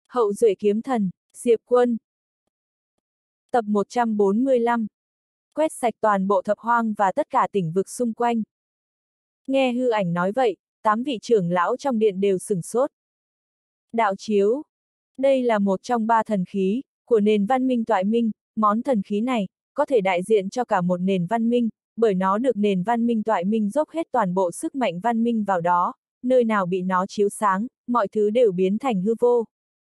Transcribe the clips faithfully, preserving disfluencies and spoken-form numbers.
Hậu duệ kiếm thần, Diệp Quân. Tập một trăm bốn mươi lăm. Quét sạch toàn bộ thập hoang và tất cả tỉnh vực xung quanh. Nghe hư ảnh nói vậy, tám vị trưởng lão trong điện đều sửng sốt. Đạo chiếu. Đây là một trong ba thần khí của nền văn minh Toại Minh, món thần khí này có thể đại diện cho cả một nền văn minh, bởi nó được nền văn minh Toại Minh dốc hết toàn bộ sức mạnh văn minh vào đó, nơi nào bị nó chiếu sáng, mọi thứ đều biến thành hư vô.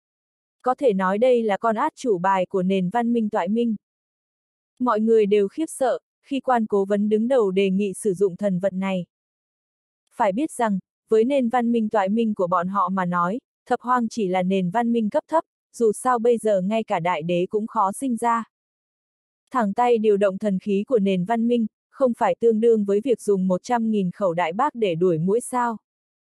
Có thể nói đây là con át chủ bài của nền văn minh Toại Minh. Mọi người đều khiếp sợ khi quan cố vấn đứng đầu đề nghị sử dụng thần vật này. Phải biết rằng, với nền văn minh Toại Minh của bọn họ mà nói, thập hoang chỉ là nền văn minh cấp thấp, dù sao bây giờ ngay cả đại đế cũng khó sinh ra. Thẳng tay điều động thần khí của nền văn minh, không phải tương đương với việc dùng một trăm nghìn khẩu đại bác để đuổi muỗi sao.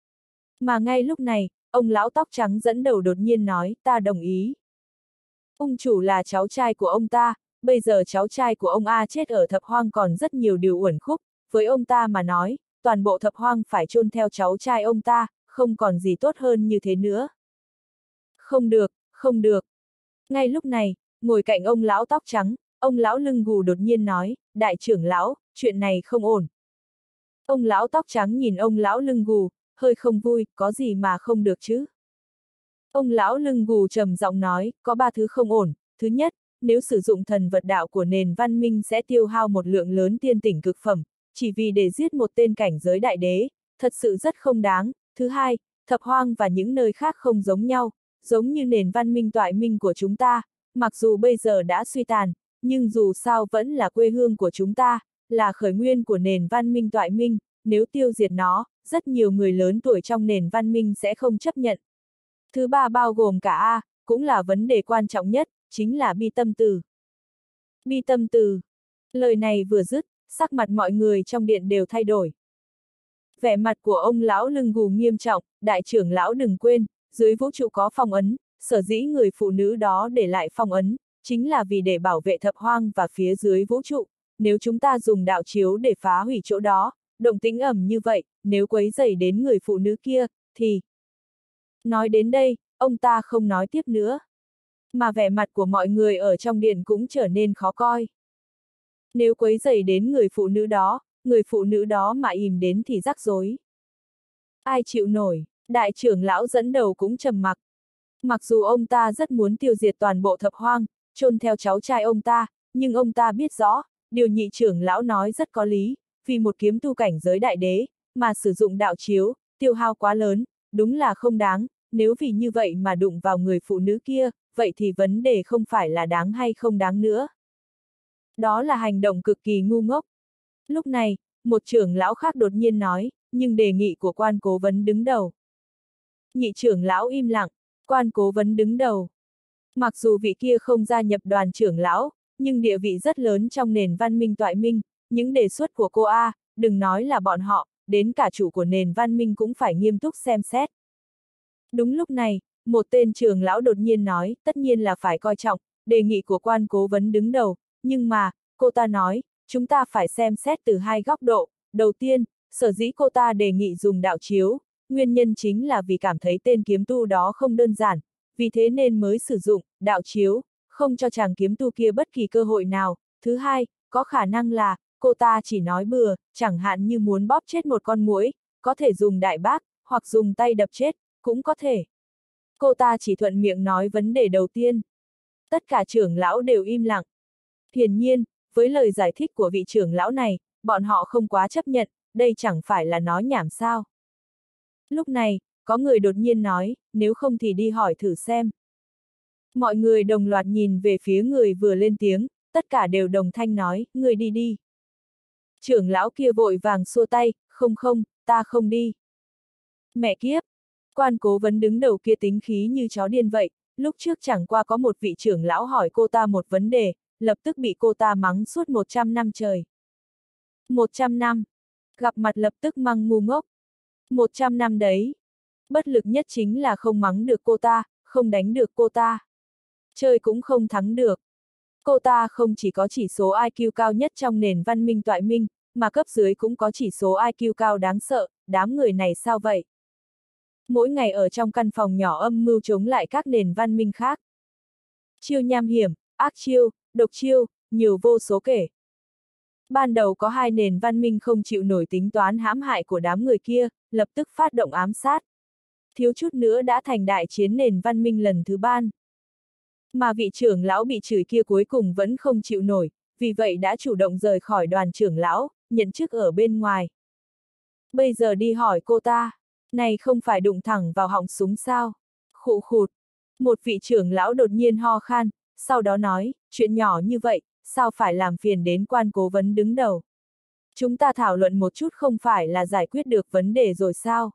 Mà ngay lúc này, ông lão tóc trắng dẫn đầu đột nhiên nói, ta đồng ý. Ung chủ là cháu trai của ông ta, bây giờ cháu trai của ông A chết ở thập hoang còn rất nhiều điều uẩn khúc, với ông ta mà nói, toàn bộ thập hoang phải chôn theo cháu trai ông ta, không còn gì tốt hơn như thế nữa. Không được, không được. Ngay lúc này, ngồi cạnh ông lão tóc trắng, ông lão lưng gù đột nhiên nói, đại trưởng lão, chuyện này không ổn. Ông lão tóc trắng nhìn ông lão lưng gù, hơi không vui, có gì mà không được chứ? Ông lão lưng gù trầm giọng nói, có ba thứ không ổn. Thứ nhất, nếu sử dụng thần vật đạo của nền văn minh sẽ tiêu hao một lượng lớn tiên tỉnh cực phẩm, chỉ vì để giết một tên cảnh giới đại đế, thật sự rất không đáng. Thứ hai, thập hoang và những nơi khác không giống nhau, giống như nền văn minh Toại Minh của chúng ta, mặc dù bây giờ đã suy tàn, nhưng dù sao vẫn là quê hương của chúng ta, là khởi nguyên của nền văn minh Toại Minh, nếu tiêu diệt nó, rất nhiều người lớn tuổi trong nền văn minh sẽ không chấp nhận. Thứ ba bao gồm cả A, cũng là vấn đề quan trọng nhất, chính là bi tâm từ. Bi tâm từ. Lời này vừa dứt, sắc mặt mọi người trong điện đều thay đổi. Vẻ mặt của ông lão lưng gù nghiêm trọng, đại trưởng lão đừng quên, dưới vũ trụ có phong ấn, sở dĩ người phụ nữ đó để lại phong ấn, chính là vì để bảo vệ thập hoang và phía dưới vũ trụ, nếu chúng ta dùng đạo chiếu để phá hủy chỗ đó, động tĩnh ầm như vậy, nếu quấy rầy đến người phụ nữ kia, thì... Nói đến đây, ông ta không nói tiếp nữa. Mà vẻ mặt của mọi người ở trong điện cũng trở nên khó coi. Nếu quấy rầy đến người phụ nữ đó, người phụ nữ đó mà ìm đến thì rắc rối. Ai chịu nổi, đại trưởng lão dẫn đầu cũng trầm mặc. Mặc dù ông ta rất muốn tiêu diệt toàn bộ thập hoang, chôn theo cháu trai ông ta, nhưng ông ta biết rõ, điều nhị trưởng lão nói rất có lý, vì một kiếm tu cảnh giới đại đế, mà sử dụng đạo chiếu, tiêu hao quá lớn, đúng là không đáng, nếu vì như vậy mà đụng vào người phụ nữ kia, vậy thì vấn đề không phải là đáng hay không đáng nữa. Đó là hành động cực kỳ ngu ngốc. Lúc này, một trưởng lão khác đột nhiên nói, nhưng đề nghị của quan cố vấn đứng đầu. Nhị trưởng lão im lặng, quan cố vấn đứng đầu. Mặc dù vị kia không gia nhập đoàn trưởng lão, nhưng địa vị rất lớn trong nền văn minh Toại Minh, những đề xuất của cô A, đừng nói là bọn họ, đến cả chủ của nền văn minh cũng phải nghiêm túc xem xét. Đúng lúc này, một tên trưởng lão đột nhiên nói, tất nhiên là phải coi trọng, đề nghị của quan cố vấn đứng đầu, nhưng mà, cô ta nói, chúng ta phải xem xét từ hai góc độ. Đầu tiên, sở dĩ cô ta đề nghị dùng đạo chiếu, nguyên nhân chính là vì cảm thấy tên kiếm tu đó không đơn giản, vì thế nên mới sử dụng đạo chiếu, không cho chàng kiếm tu kia bất kỳ cơ hội nào. Thứ hai, có khả năng là, cô ta chỉ nói bừa, chẳng hạn như muốn bóp chết một con muỗi, có thể dùng đại bác, hoặc dùng tay đập chết, cũng có thể. Cô ta chỉ thuận miệng nói vấn đề đầu tiên. Tất cả trưởng lão đều im lặng. Hiển nhiên, với lời giải thích của vị trưởng lão này, bọn họ không quá chấp nhận, đây chẳng phải là nói nhảm sao. Lúc này, có người đột nhiên nói, nếu không thì đi hỏi thử xem. Mọi người đồng loạt nhìn về phía người vừa lên tiếng, tất cả đều đồng thanh nói, người đi đi. Trưởng lão kia vội vàng xua tay, không không, ta không đi. Mẹ kiếp! Quan cố vấn đứng đầu kia tính khí như chó điên vậy, lúc trước chẳng qua có một vị trưởng lão hỏi cô ta một vấn đề, lập tức bị cô ta mắng suốt một trăm năm trời. một trăm năm. Gặp mặt lập tức mắng ngu ngốc. một trăm năm đấy. Bất lực nhất chính là không mắng được cô ta, không đánh được cô ta. Chơi cũng không thắng được. Cô ta không chỉ có chỉ số i kiu cao nhất trong nền văn minh Toại Minh, mà cấp dưới cũng có chỉ số i kiu cao đáng sợ, đám người này sao vậy? mỗi ngày ở trong căn phòng nhỏ âm mưu chống lại các nền văn minh khác. Chiêu nham hiểm, ác chiêu, độc chiêu, nhiều vô số kể. Ban đầu có hai nền văn minh không chịu nổi tính toán hãm hại của đám người kia, lập tức phát động ám sát. Thiếu chút nữa đã thành đại chiến nền văn minh lần thứ ba. Mà vị trưởng lão bị chửi kia cuối cùng vẫn không chịu nổi, vì vậy đã chủ động rời khỏi đoàn trưởng lão, nhận chức ở bên ngoài. Bây giờ đi hỏi cô ta, này không phải đụng thẳng vào họng súng sao? Khụ khụt. Một vị trưởng lão đột nhiên ho khan, sau đó nói, chuyện nhỏ như vậy, sao phải làm phiền đến quan cố vấn đứng đầu? Chúng ta thảo luận một chút không phải là giải quyết được vấn đề rồi sao?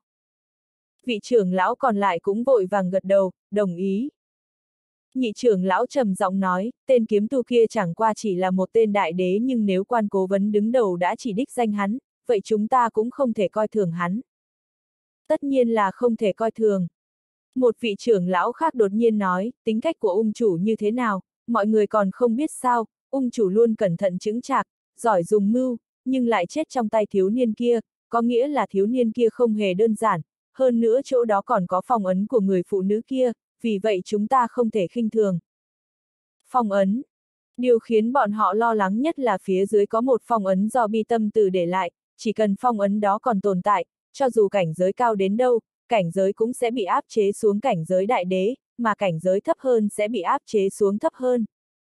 Vị trưởng lão còn lại cũng vội vàng gật đầu, đồng ý. Nhị trưởng lão trầm giọng nói, tên kiếm tu kia chẳng qua chỉ là một tên đại đế, nhưng nếu quan cố vấn đứng đầu đã chỉ đích danh hắn, vậy chúng ta cũng không thể coi thường hắn. Tất nhiên là không thể coi thường. Một vị trưởng lão khác đột nhiên nói, tính cách của ung chủ như thế nào, mọi người còn không biết sao, ung chủ luôn cẩn thận chững chạc, giỏi dùng mưu, nhưng lại chết trong tay thiếu niên kia, có nghĩa là thiếu niên kia không hề đơn giản, hơn nữa chỗ đó còn có phong ấn của người phụ nữ kia, vì vậy chúng ta không thể khinh thường. Phong ấn. Điều khiến bọn họ lo lắng nhất là phía dưới có một phong ấn do bi tâm tử để lại, chỉ cần phong ấn đó còn tồn tại, cho dù cảnh giới cao đến đâu, cảnh giới cũng sẽ bị áp chế xuống cảnh giới đại đế, mà cảnh giới thấp hơn sẽ bị áp chế xuống thấp hơn.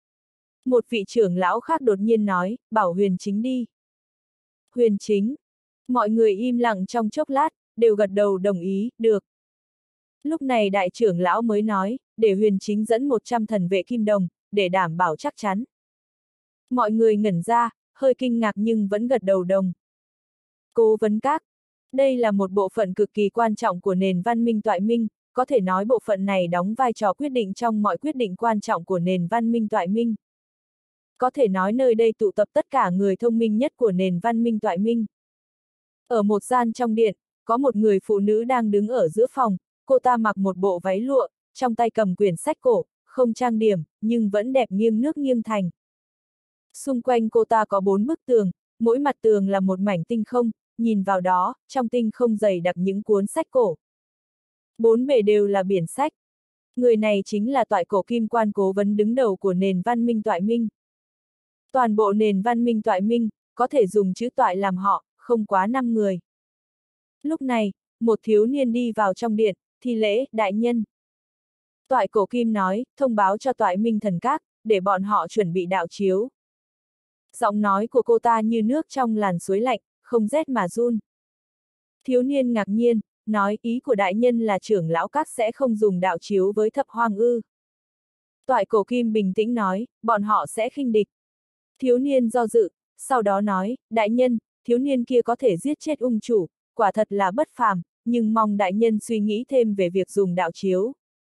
Một vị trưởng lão khác đột nhiên nói, bảo Huyền Chính đi. Huyền Chính. Mọi người im lặng trong chốc lát, đều gật đầu đồng ý, được. Lúc này đại trưởng lão mới nói, để Huyền Chính dẫn một trăm thần vệ kim đồng, để đảm bảo chắc chắn. Mọi người ngẩn ra, hơi kinh ngạc nhưng vẫn gật đầu đồng. Cố vấn các. Đây là một bộ phận cực kỳ quan trọng của nền văn minh toại minh, có thể nói bộ phận này đóng vai trò quyết định trong mọi quyết định quan trọng của nền văn minh toại minh. Có thể nói nơi đây tụ tập tất cả người thông minh nhất của nền văn minh toại minh. Ở một gian trong điện, có một người phụ nữ đang đứng ở giữa phòng, cô ta mặc một bộ váy lụa, trong tay cầm quyển sách cổ, không trang điểm, nhưng vẫn đẹp nghiêng nước nghiêng thành. Xung quanh cô ta có bốn bức tường, mỗi mặt tường là một mảnh tinh không, nhìn vào đó, trong tinh không dày đặc những cuốn sách cổ. Bốn bề đều là biển sách. Người này chính là toại cổ kim quan cố vấn đứng đầu của nền văn minh toại minh. Toàn bộ nền văn minh toại minh, có thể dùng chữ toại làm họ, không quá năm người. Lúc này, một thiếu niên đi vào trong điện, thi lễ, đại nhân. Toại cổ kim nói, thông báo cho toại minh thần các, để bọn họ chuẩn bị đạo chiếu. Giọng nói của cô ta như nước trong làn suối lạnh, không rét mà run. Thiếu niên ngạc nhiên, nói ý của đại nhân là trưởng lão các sẽ không dùng đạo chiếu với thập hoang ư. Toại cổ kim bình tĩnh nói, bọn họ sẽ khinh địch. Thiếu niên do dự, sau đó nói, đại nhân, thiếu niên kia có thể giết chết ung chủ, quả thật là bất phàm, nhưng mong đại nhân suy nghĩ thêm về việc dùng đạo chiếu.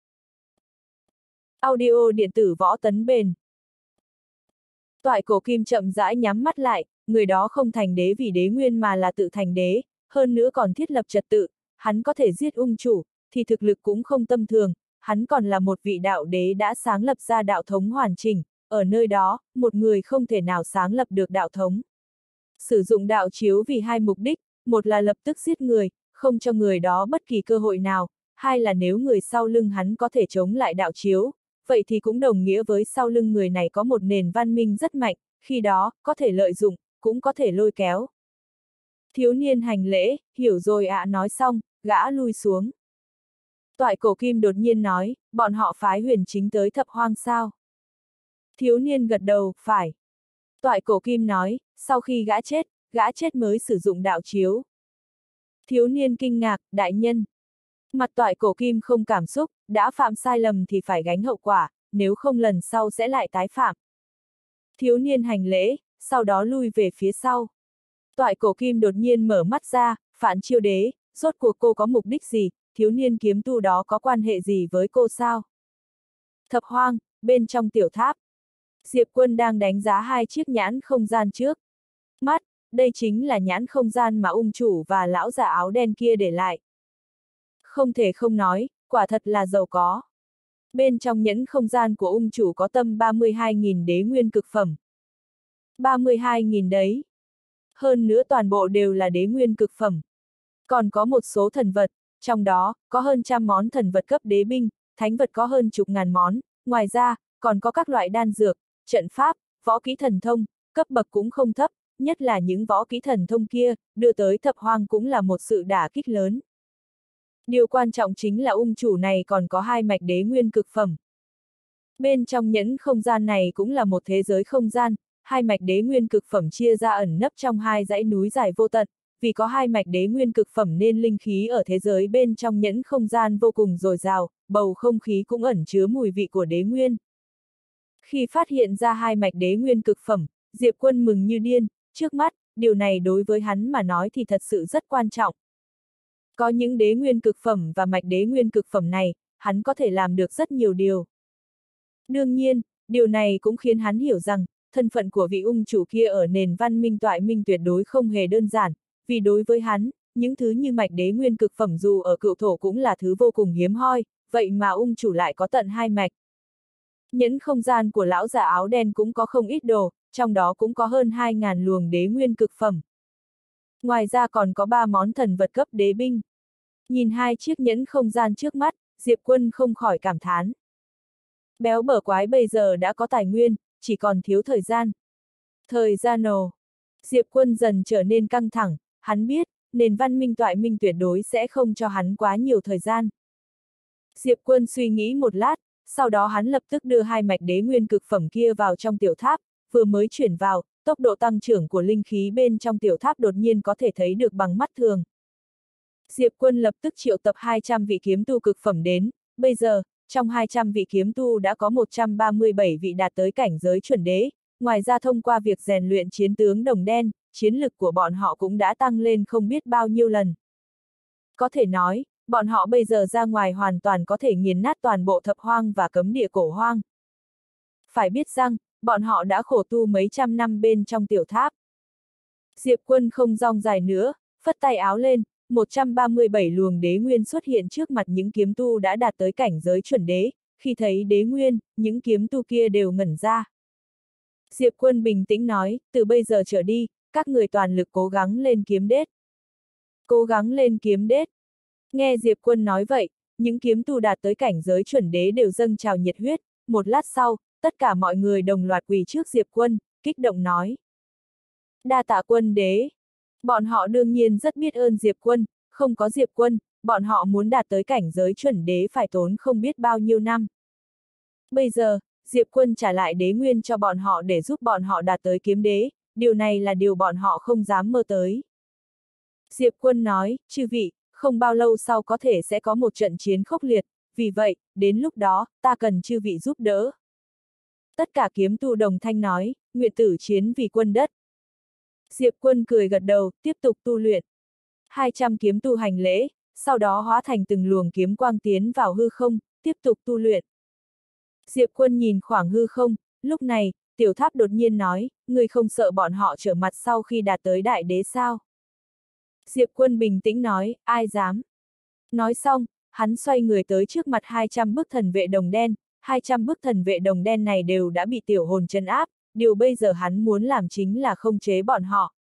Audio điện tử võ tấn bền. Toại cổ kim chậm rãi nhắm mắt lại, người đó không thành đế vì đế nguyên mà là tự thành đế, hơn nữa còn thiết lập trật tự, hắn có thể giết ung chủ, thì thực lực cũng không tầm thường, hắn còn là một vị đạo đế đã sáng lập ra đạo thống hoàn chỉnh, ở nơi đó, một người không thể nào sáng lập được đạo thống. Sử dụng đạo chiếu vì hai mục đích, một là lập tức giết người, không cho người đó bất kỳ cơ hội nào, hai là nếu người sau lưng hắn có thể chống lại đạo chiếu, vậy thì cũng đồng nghĩa với sau lưng người này có một nền văn minh rất mạnh, khi đó, có thể lợi dụng, cũng có thể lôi kéo. Thiếu niên hành lễ, hiểu rồi ạ, nói xong, gã lui xuống. Toại cổ kim đột nhiên nói, bọn họ phái Huyền Chính tới thập hoang sao? Thiếu niên gật đầu, phải. Toại cổ kim nói, sau khi gã chết, gã chết mới sử dụng đạo chiếu. Thiếu niên kinh ngạc, đại nhân. Mặt toại cổ kim không cảm xúc, đã phạm sai lầm thì phải gánh hậu quả, nếu không lần sau sẽ lại tái phạm. Thiếu niên hành lễ, sau đó lui về phía sau. Toại cổ kim đột nhiên mở mắt ra, Phản Chiêu đế, rốt cuộc cô có mục đích gì, thiếu niên kiếm tu đó có quan hệ gì với cô sao? Thập hoang, bên trong tiểu tháp. Diệp Quân đang đánh giá hai chiếc nhãn không gian trước. Mắt, đây chính là nhãn không gian mà ung chủ và lão già áo đen kia để lại. Không thể không nói, quả thật là giàu có. Bên trong nhẫn không gian của ung chủ có tầm ba mươi hai nghìn đế nguyên cực phẩm. ba mươi hai nghìn đấy. Hơn nữa toàn bộ đều là đế nguyên cực phẩm. Còn có một số thần vật, trong đó, có hơn trăm món thần vật cấp đế binh, thánh vật có hơn chục ngàn món, ngoài ra, còn có các loại đan dược, trận pháp, võ kỹ thần thông, cấp bậc cũng không thấp, nhất là những võ kỹ thần thông kia, đưa tới thập hoang cũng là một sự đả kích lớn. Điều quan trọng chính là ung chủ này còn có hai mạch đế nguyên cực phẩm. Bên trong nhẫn không gian này cũng là một thế giới không gian, hai mạch đế nguyên cực phẩm chia ra ẩn nấp trong hai dãy núi dài vô tận, vì có hai mạch đế nguyên cực phẩm nên linh khí ở thế giới bên trong nhẫn không gian vô cùng dồi dào, bầu không khí cũng ẩn chứa mùi vị của đế nguyên. Khi phát hiện ra hai mạch đế nguyên cực phẩm, Diệp Quân mừng như điên, trước mắt, điều này đối với hắn mà nói thì thật sự rất quan trọng. Có những đế nguyên cực phẩm và mạch đế nguyên cực phẩm này, hắn có thể làm được rất nhiều điều. Đương nhiên, điều này cũng khiến hắn hiểu rằng, thân phận của vị ung chủ kia ở nền văn minh toại minh tuyệt đối không hề đơn giản, vì đối với hắn, những thứ như mạch đế nguyên cực phẩm dù ở cựu thổ cũng là thứ vô cùng hiếm hoi, vậy mà ung chủ lại có tận hai mạch. Nhẫn không gian của lão già áo đen cũng có không ít đồ, trong đó cũng có hơn hai ngàn luồng đế nguyên cực phẩm. Ngoài ra còn có ba món thần vật cấp đế binh. Nhìn hai chiếc nhẫn không gian trước mắt, Diệp Quân không khỏi cảm thán. Béo bở quái bây giờ đã có tài nguyên, chỉ còn thiếu thời gian. Thời gian ồ. Diệp Quân dần trở nên căng thẳng, hắn biết, nền văn minh toại minh tuyệt đối sẽ không cho hắn quá nhiều thời gian. Diệp Quân suy nghĩ một lát, sau đó hắn lập tức đưa hai mạch đế nguyên cực phẩm kia vào trong tiểu tháp, vừa mới chuyển vào, tốc độ tăng trưởng của linh khí bên trong tiểu tháp đột nhiên có thể thấy được bằng mắt thường. Diệp Quân lập tức triệu tập hai trăm vị kiếm tu cực phẩm đến, bây giờ, trong hai trăm vị kiếm tu đã có một trăm ba mươi bảy vị đạt tới cảnh giới chuẩn đế, ngoài ra thông qua việc rèn luyện chiến tướng đồng đen, chiến lực của bọn họ cũng đã tăng lên không biết bao nhiêu lần. Có thể nói, bọn họ bây giờ ra ngoài hoàn toàn có thể nghiền nát toàn bộ thập hoang và cấm địa cổ hoang. Phải biết rằng, bọn họ đã khổ tu mấy trăm năm bên trong tiểu tháp. Diệp Quân không rong dài nữa, phất tay áo lên, một trăm ba mươi bảy luồng đế nguyên xuất hiện trước mặt những kiếm tu đã đạt tới cảnh giới chuẩn đế, khi thấy đế nguyên, những kiếm tu kia đều ngẩn ra. Diệp Quân bình tĩnh nói, từ bây giờ trở đi, các người toàn lực cố gắng lên kiếm đết. Cố gắng lên kiếm đết. Nghe Diệp Quân nói vậy, những kiếm tu đạt tới cảnh giới chuẩn đế đều dâng trào nhiệt huyết, một lát sau, tất cả mọi người đồng loạt quỳ trước Diệp Quân, kích động nói. Đa tạ quân đế. Bọn họ đương nhiên rất biết ơn Diệp Quân, không có Diệp Quân, bọn họ muốn đạt tới cảnh giới chuẩn đế phải tốn không biết bao nhiêu năm. Bây giờ, Diệp Quân trả lại đế nguyên cho bọn họ để giúp bọn họ đạt tới kiếm đế, điều này là điều bọn họ không dám mơ tới. Diệp Quân nói, chư vị, không bao lâu sau có thể sẽ có một trận chiến khốc liệt, vì vậy, đến lúc đó, ta cần chư vị giúp đỡ. Tất cả kiếm tu đồng thanh nói, nguyện tử chiến vì quân đất. Diệp Quân cười gật đầu, tiếp tục tu luyện. hai trăm kiếm tu hành lễ, sau đó hóa thành từng luồng kiếm quang tiến vào hư không, tiếp tục tu luyện. Diệp Quân nhìn khoảng hư không, lúc này, tiểu tháp đột nhiên nói, người không sợ bọn họ trở mặt sau khi đạt tới đại đế sao? Diệp Quân bình tĩnh nói, ai dám? Nói xong, hắn xoay người tới trước mặt hai trăm bức thần vệ đồng đen, hai trăm bức thần vệ đồng đen này đều đã bị tiểu hồn trấn áp, điều bây giờ hắn muốn làm chính là không chế bọn họ.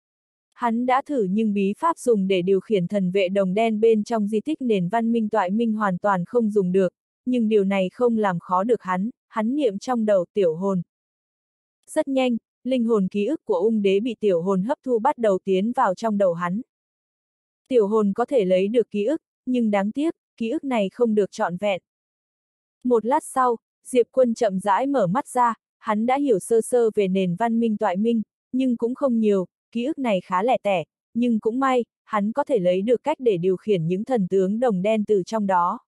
Hắn đã thử nhưng bí pháp dùng để điều khiển thần vệ đồng đen bên trong di tích nền văn minh toại minh hoàn toàn không dùng được, nhưng điều này không làm khó được hắn, hắn niệm trong đầu tiểu hồn. Rất nhanh, linh hồn ký ức của ung đế bị tiểu hồn hấp thu bắt đầu tiến vào trong đầu hắn. Tiểu hồn có thể lấy được ký ức, nhưng đáng tiếc, ký ức này không được trọn vẹn. Một lát sau, Diệp Quân chậm rãi mở mắt ra, hắn đã hiểu sơ sơ về nền văn minh toại minh, nhưng cũng không nhiều, ký ức này khá lẻ tẻ, nhưng cũng may, hắn có thể lấy được cách để điều khiển những thần tướng đồng đen từ trong đó.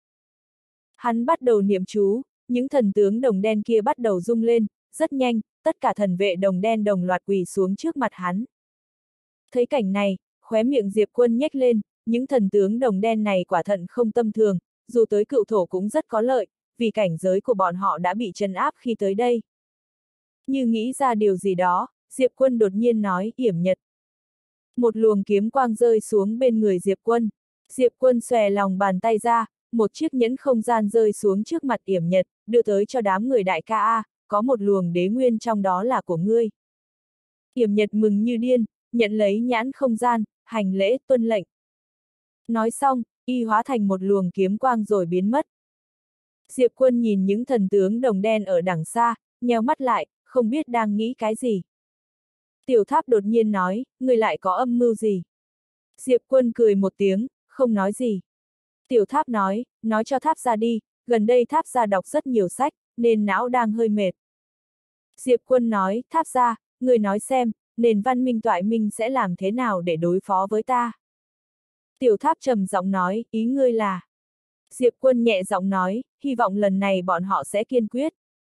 Hắn bắt đầu niệm chú, những thần tướng đồng đen kia bắt đầu rung lên, rất nhanh, tất cả thần vệ đồng đen đồng loạt quỳ xuống trước mặt hắn. Thấy cảnh này, khóe miệng Diệp Quân nhếch lên, những thần tướng đồng đen này quả thận không tâm thường, dù tới cựu thổ cũng rất có lợi, vì cảnh giới của bọn họ đã bị trấn áp khi tới đây. Như nghĩ ra điều gì đó, Diệp Quân đột nhiên nói, yểm nhật. Một luồng kiếm quang rơi xuống bên người Diệp Quân. Diệp Quân xòe lòng bàn tay ra, một chiếc nhẫn không gian rơi xuống trước mặt yểm nhật, đưa tới cho đám người đại ca A, có một luồng đế nguyên trong đó là của ngươi. Yểm nhật mừng như điên, nhận lấy nhãn không gian, hành lễ tuân lệnh. Nói xong, y hóa thành một luồng kiếm quang rồi biến mất. Diệp Quân nhìn những thần tướng đồng đen ở đằng xa, nheo mắt lại, không biết đang nghĩ cái gì. Tiểu Tháp đột nhiên nói, người lại có âm mưu gì? Diệp Quân cười một tiếng, không nói gì. Tiểu Tháp nói, nói cho Tháp ra đi, gần đây Tháp ra đọc rất nhiều sách, nên não đang hơi mệt. Diệp Quân nói, Tháp ra, người nói xem, nền văn minh toại minh sẽ làm thế nào để đối phó với ta? Tiểu Tháp trầm giọng nói, ý ngươi là... Diệp Quân nhẹ giọng nói, hy vọng lần này bọn họ sẽ kiên quyết.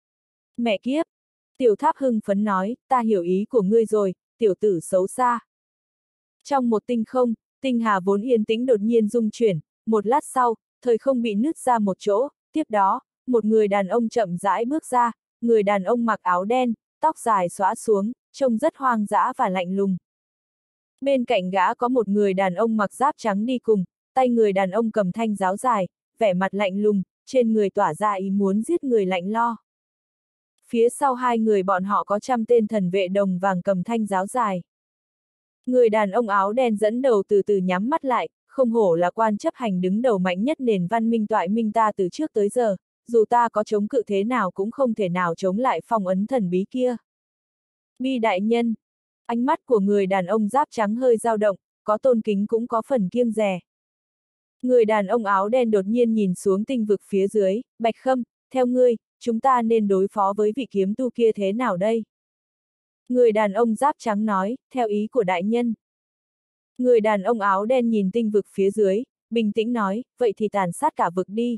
Mẹ kiếp! Tiểu Tháp hưng phấn nói, ta hiểu ý của ngươi rồi, tiểu tử xấu xa. Trong một tinh không, tinh hà vốn yên tĩnh đột nhiên rung chuyển, một lát sau, thời không bị nứt ra một chỗ, tiếp đó, một người đàn ông chậm rãi bước ra, người đàn ông mặc áo đen, tóc dài xõa xuống, trông rất hoang dã và lạnh lùng. Bên cạnh gã có một người đàn ông mặc giáp trắng đi cùng, tay người đàn ông cầm thanh giáo dài, vẻ mặt lạnh lùng, trên người tỏa ra ý muốn giết người lạnh lo. Phía sau hai người bọn họ có trăm tên thần vệ đồng vàng cầm thanh giáo dài. Người đàn ông áo đen dẫn đầu từ từ nhắm mắt lại, không hổ là quan chấp hành đứng đầu mạnh nhất nền văn minh toại minh ta từ trước tới giờ, dù ta có chống cự thế nào cũng không thể nào chống lại phong ấn thần bí kia. Bi đại nhân, ánh mắt của người đàn ông giáp trắng hơi dao động, có tôn kính cũng có phần kiêng dè. Người đàn ông áo đen đột nhiên nhìn xuống tinh vực phía dưới, Bạch Khâm, theo ngươi, chúng ta nên đối phó với vị kiếm tu kia thế nào đây? Người đàn ông giáp trắng nói, theo ý của đại nhân. Người đàn ông áo đen nhìn tinh vực phía dưới, bình tĩnh nói, vậy thì tàn sát cả vực đi.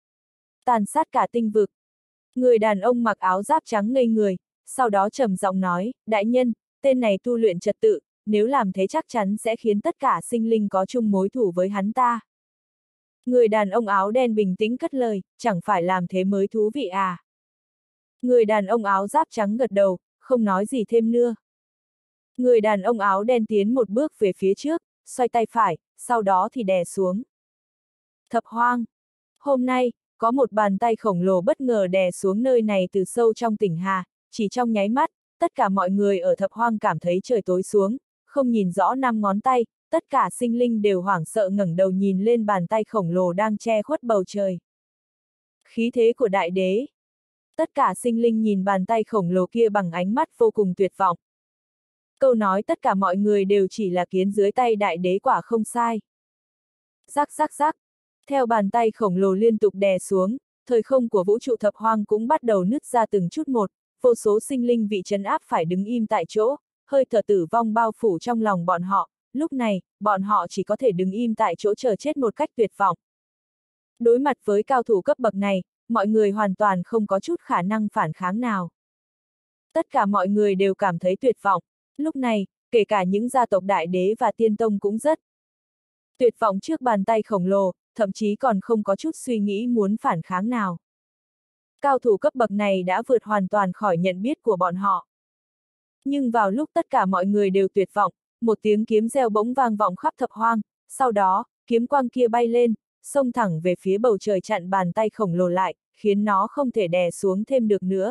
Tàn sát cả tinh vực. Người đàn ông mặc áo giáp trắng ngây người, sau đó trầm giọng nói, đại nhân, tên này tu luyện trật tự, nếu làm thế chắc chắn sẽ khiến tất cả sinh linh có chung mối thù với hắn ta. Người đàn ông áo đen bình tĩnh cất lời, chẳng phải làm thế mới thú vị à. Người đàn ông áo giáp trắng gật đầu, không nói gì thêm nữa. Người đàn ông áo đen tiến một bước về phía trước, xoay tay phải, sau đó thì đè xuống. Thập hoang. Hôm nay, có một bàn tay khổng lồ bất ngờ đè xuống nơi này từ sâu trong tỉnh Hà, chỉ trong nháy mắt, tất cả mọi người ở thập hoang cảm thấy trời tối xuống, không nhìn rõ năm ngón tay, tất cả sinh linh đều hoảng sợ ngẩng đầu nhìn lên bàn tay khổng lồ đang che khuất bầu trời. Khí thế của đại đế. Tất cả sinh linh nhìn bàn tay khổng lồ kia bằng ánh mắt vô cùng tuyệt vọng. Câu nói tất cả mọi người đều chỉ là kiến dưới tay đại đế quả không sai. Rắc rắc rắc. Theo bàn tay khổng lồ liên tục đè xuống, thời không của vũ trụ thập hoang cũng bắt đầu nứt ra từng chút một, vô số sinh linh bị trấn áp phải đứng im tại chỗ, hơi thở tử vong bao phủ trong lòng bọn họ, lúc này, bọn họ chỉ có thể đứng im tại chỗ chờ chết một cách tuyệt vọng. Đối mặt với cao thủ cấp bậc này, mọi người hoàn toàn không có chút khả năng phản kháng nào. Tất cả mọi người đều cảm thấy tuyệt vọng, lúc này, kể cả những gia tộc đại đế và tiên tông cũng rất tuyệt vọng trước bàn tay khổng lồ, thậm chí còn không có chút suy nghĩ muốn phản kháng nào. Cao thủ cấp bậc này đã vượt hoàn toàn khỏi nhận biết của bọn họ. Nhưng vào lúc tất cả mọi người đều tuyệt vọng, một tiếng kiếm reo bỗng vang vọng khắp thập hoang, sau đó, kiếm quang kia bay lên, xông thẳng về phía bầu trời chặn bàn tay khổng lồ lại, khiến nó không thể đè xuống thêm được nữa.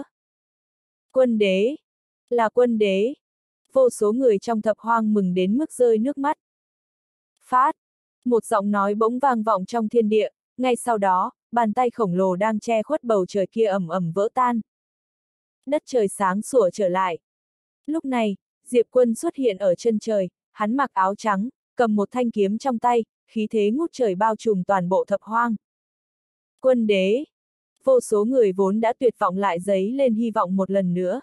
Quân đế! Là quân đế! Vô số người trong thập hoang mừng đến mức rơi nước mắt. Phát! Một giọng nói bỗng vang vọng trong thiên địa, ngay sau đó, bàn tay khổng lồ đang che khuất bầu trời kia ầm ầm vỡ tan. Đất trời sáng sủa trở lại. Lúc này, Diệp Quân xuất hiện ở chân trời, hắn mặc áo trắng, cầm một thanh kiếm trong tay, khí thế ngút trời bao trùm toàn bộ thập hoang. Quân đế! Vô số người vốn đã tuyệt vọng lại dấy lên hy vọng một lần nữa.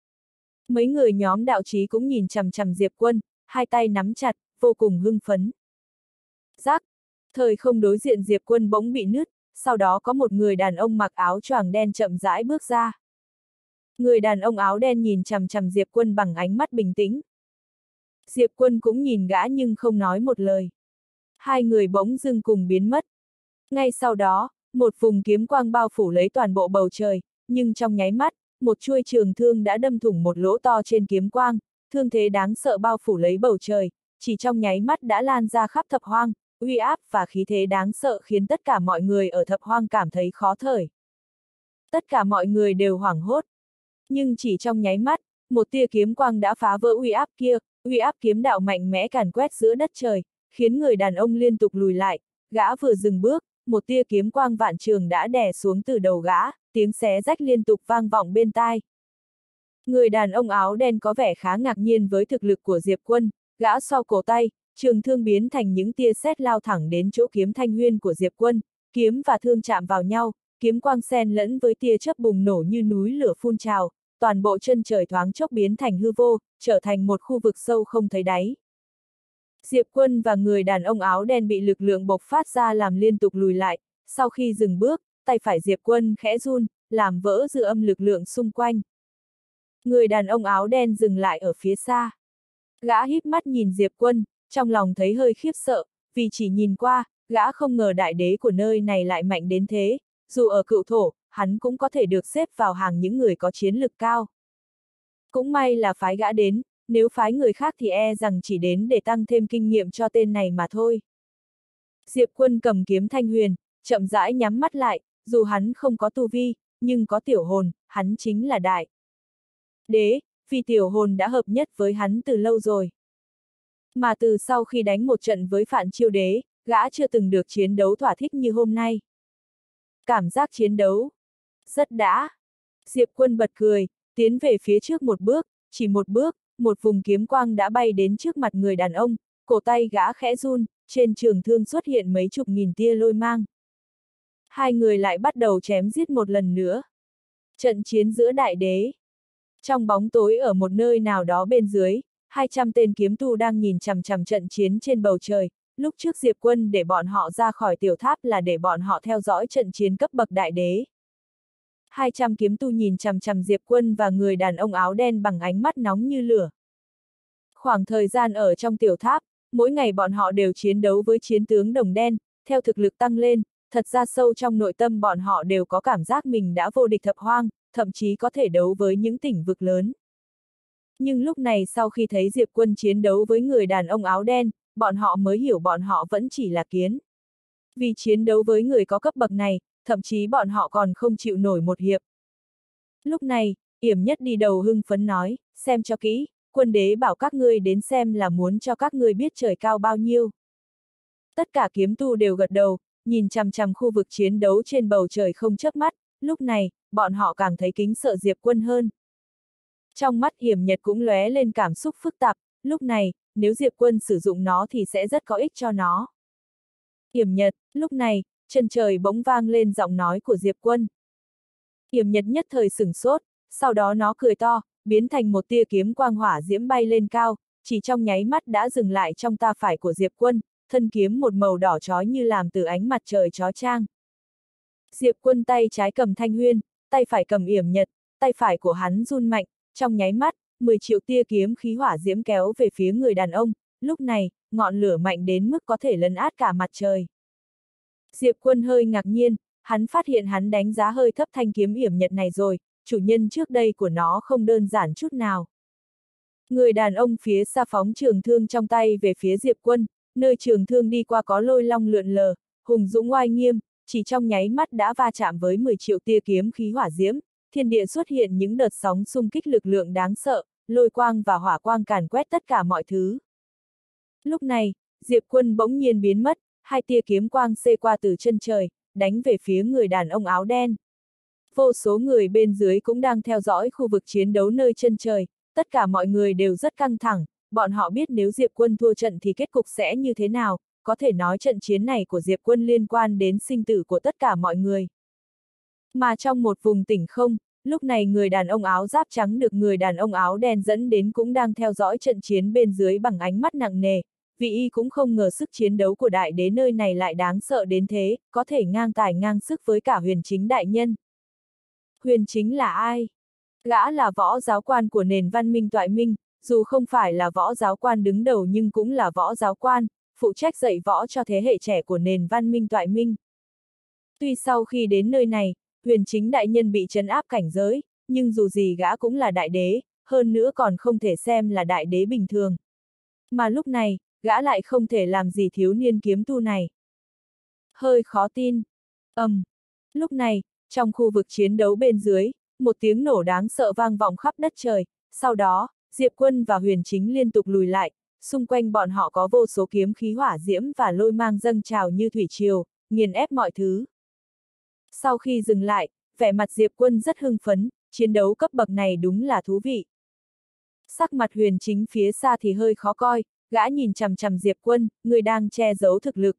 Mấy người nhóm đạo chí cũng nhìn chằm chằm Diệp Quân, hai tay nắm chặt, vô cùng hưng phấn. Rắc! Thời không đối diện Diệp Quân bỗng bị nứt, sau đó có một người đàn ông mặc áo choàng đen chậm rãi bước ra. Người đàn ông áo đen nhìn chằm chằm Diệp Quân bằng ánh mắt bình tĩnh. Diệp Quân cũng nhìn gã nhưng không nói một lời. Hai người bỗng dưng cùng biến mất. Ngay sau đó, một vùng kiếm quang bao phủ lấy toàn bộ bầu trời, nhưng trong nháy mắt, một chuôi trường thương đã đâm thủng một lỗ to trên kiếm quang, thương thế đáng sợ bao phủ lấy bầu trời, chỉ trong nháy mắt đã lan ra khắp thập hoang, uy áp và khí thế đáng sợ khiến tất cả mọi người ở thập hoang cảm thấy khó thở. Tất cả mọi người đều hoảng hốt. Nhưng chỉ trong nháy mắt, một tia kiếm quang đã phá vỡ uy áp kia, uy áp kiếm đạo mạnh mẽ càn quét giữa đất trời, khiến người đàn ông liên tục lùi lại, gã vừa dừng bước, một tia kiếm quang vạn trường đã đè xuống từ đầu gã, tiếng xé rách liên tục vang vọng bên tai. Người đàn ông áo đen có vẻ khá ngạc nhiên với thực lực của Diệp Quân, gã xoa cổ tay, trường thương biến thành những tia sét lao thẳng đến chỗ kiếm thanh huyên của Diệp Quân, kiếm và thương chạm vào nhau, kiếm quang xen lẫn với tia chớp bùng nổ như núi lửa phun trào, toàn bộ chân trời thoáng chốc biến thành hư vô, trở thành một khu vực sâu không thấy đáy. Diệp Quân và người đàn ông áo đen bị lực lượng bộc phát ra làm liên tục lùi lại, sau khi dừng bước, tay phải Diệp Quân khẽ run, làm vỡ dư âm lực lượng xung quanh. Người đàn ông áo đen dừng lại ở phía xa. Gã híp mắt nhìn Diệp Quân, trong lòng thấy hơi khiếp sợ, vì chỉ nhìn qua, gã không ngờ đại đế của nơi này lại mạnh đến thế, dù ở cựu thổ, hắn cũng có thể được xếp vào hàng những người có chiến lực cao. Cũng may là phái gã đến, nếu phái người khác thì e rằng chỉ đến để tăng thêm kinh nghiệm cho tên này mà thôi. Diệp Quân cầm kiếm thanh huyền, chậm rãi nhắm mắt lại, dù hắn không có tu vi, nhưng có tiểu hồn, hắn chính là đại đế, vì tiểu hồn đã hợp nhất với hắn từ lâu rồi. Mà từ sau khi đánh một trận với Phạn Chiêu Đế, gã chưa từng được chiến đấu thỏa thích như hôm nay. Cảm giác chiến đấu rất đã. Diệp Quân bật cười, tiến về phía trước một bước, chỉ một bước, một vùng kiếm quang đã bay đến trước mặt người đàn ông, cổ tay gã khẽ run, trên trường thương xuất hiện mấy chục nghìn tia lôi mang. Hai người lại bắt đầu chém giết một lần nữa. Trận chiến giữa đại đế. Trong bóng tối ở một nơi nào đó bên dưới, hai trăm tên kiếm tu đang nhìn chằm chằm trận chiến trên bầu trời, lúc trước Diệp Quân để bọn họ ra khỏi tiểu tháp là để bọn họ theo dõi trận chiến cấp bậc đại đế. hai trăm kiếm tu nhìn chằm chằm Diệp Quân và người đàn ông áo đen bằng ánh mắt nóng như lửa. Khoảng thời gian ở trong tiểu tháp, mỗi ngày bọn họ đều chiến đấu với chiến tướng đồng đen, theo thực lực tăng lên, thật ra sâu trong nội tâm bọn họ đều có cảm giác mình đã vô địch thập hoang, thậm chí có thể đấu với những tỉnh vực lớn. Nhưng lúc này sau khi thấy Diệp Quân chiến đấu với người đàn ông áo đen, bọn họ mới hiểu bọn họ vẫn chỉ là kiến. Vì chiến đấu với người có cấp bậc này, thậm chí bọn họ còn không chịu nổi một hiệp. Lúc này, Yểm Nhất đi đầu hưng phấn nói, xem cho kỹ, quân đế bảo các ngươi đến xem là muốn cho các ngươi biết trời cao bao nhiêu. Tất cả kiếm tu đều gật đầu, nhìn chằm chằm khu vực chiến đấu trên bầu trời không chớp mắt, lúc này, bọn họ càng thấy kính sợ Diệp Quân hơn. Trong mắt Yểm Nhật cũng lóe lên cảm xúc phức tạp, lúc này, nếu Diệp Quân sử dụng nó thì sẽ rất có ích cho nó. Yểm Nhật, lúc này, chân trời bỗng vang lên giọng nói của Diệp Quân. Yểm Nhật nhất thời sửng sốt, sau đó nó cười to, biến thành một tia kiếm quang hỏa diễm bay lên cao, chỉ trong nháy mắt đã dừng lại trong ta phải của Diệp Quân, thân kiếm một màu đỏ chói như làm từ ánh mặt trời chói chang. Diệp Quân tay trái cầm thanh huyên, tay phải cầm Yểm Nhật, tay phải của hắn run mạnh, trong nháy mắt, mười triệu tia kiếm khí hỏa diễm kéo về phía người đàn ông, lúc này, ngọn lửa mạnh đến mức có thể lấn át cả mặt trời. Diệp Quân hơi ngạc nhiên, hắn phát hiện hắn đánh giá hơi thấp thanh kiếm Yểm Nhật này rồi, chủ nhân trước đây của nó không đơn giản chút nào. Người đàn ông phía xa phóng trường thương trong tay về phía Diệp Quân, nơi trường thương đi qua có lôi long lượn lờ, hùng dũng oai nghiêm, chỉ trong nháy mắt đã va chạm với mười triệu tia kiếm khí hỏa diễm, thiên địa xuất hiện những đợt sóng xung kích lực lượng đáng sợ, lôi quang và hỏa quang càn quét tất cả mọi thứ. Lúc này, Diệp Quân bỗng nhiên biến mất, hai tia kiếm quang xê qua từ chân trời, đánh về phía người đàn ông áo đen. Vô số người bên dưới cũng đang theo dõi khu vực chiến đấu nơi chân trời, tất cả mọi người đều rất căng thẳng, bọn họ biết nếu Diệp Quân thua trận thì kết cục sẽ như thế nào, có thể nói trận chiến này của Diệp Quân liên quan đến sinh tử của tất cả mọi người. Mà trong một vùng tỉnh không, lúc này người đàn ông áo giáp trắng được người đàn ông áo đen dẫn đến cũng đang theo dõi trận chiến bên dưới bằng ánh mắt nặng nề, vì y cũng không ngờ sức chiến đấu của đại đế nơi này lại đáng sợ đến thế, có thể ngang tài ngang sức với cả Huyền Chính đại nhân. Huyền Chính là ai? Gã là võ giáo quan của nền văn minh Toại Minh, dù không phải là võ giáo quan đứng đầu nhưng cũng là võ giáo quan, phụ trách dạy võ cho thế hệ trẻ của nền văn minh Toại Minh. Tuy sau khi đến nơi này, Huyền Chính đại nhân bị trấn áp cảnh giới, nhưng dù gì gã cũng là đại đế, hơn nữa còn không thể xem là đại đế bình thường. Mà lúc này, gã lại không thể làm gì thiếu niên kiếm tu này. Hơi khó tin. Ầm. Um. Lúc này, trong khu vực chiến đấu bên dưới, một tiếng nổ đáng sợ vang vọng khắp đất trời, sau đó, Diệp Quân và Huyền Chính liên tục lùi lại, xung quanh bọn họ có vô số kiếm khí hỏa diễm và lôi mang dâng trào như thủy triều, nghiền ép mọi thứ. Sau khi dừng lại, vẻ mặt Diệp Quân rất hưng phấn, chiến đấu cấp bậc này đúng là thú vị. Sắc mặt Huyền Chính phía xa thì hơi khó coi, gã nhìn chằm chằm Diệp Quân, người đang che giấu thực lực.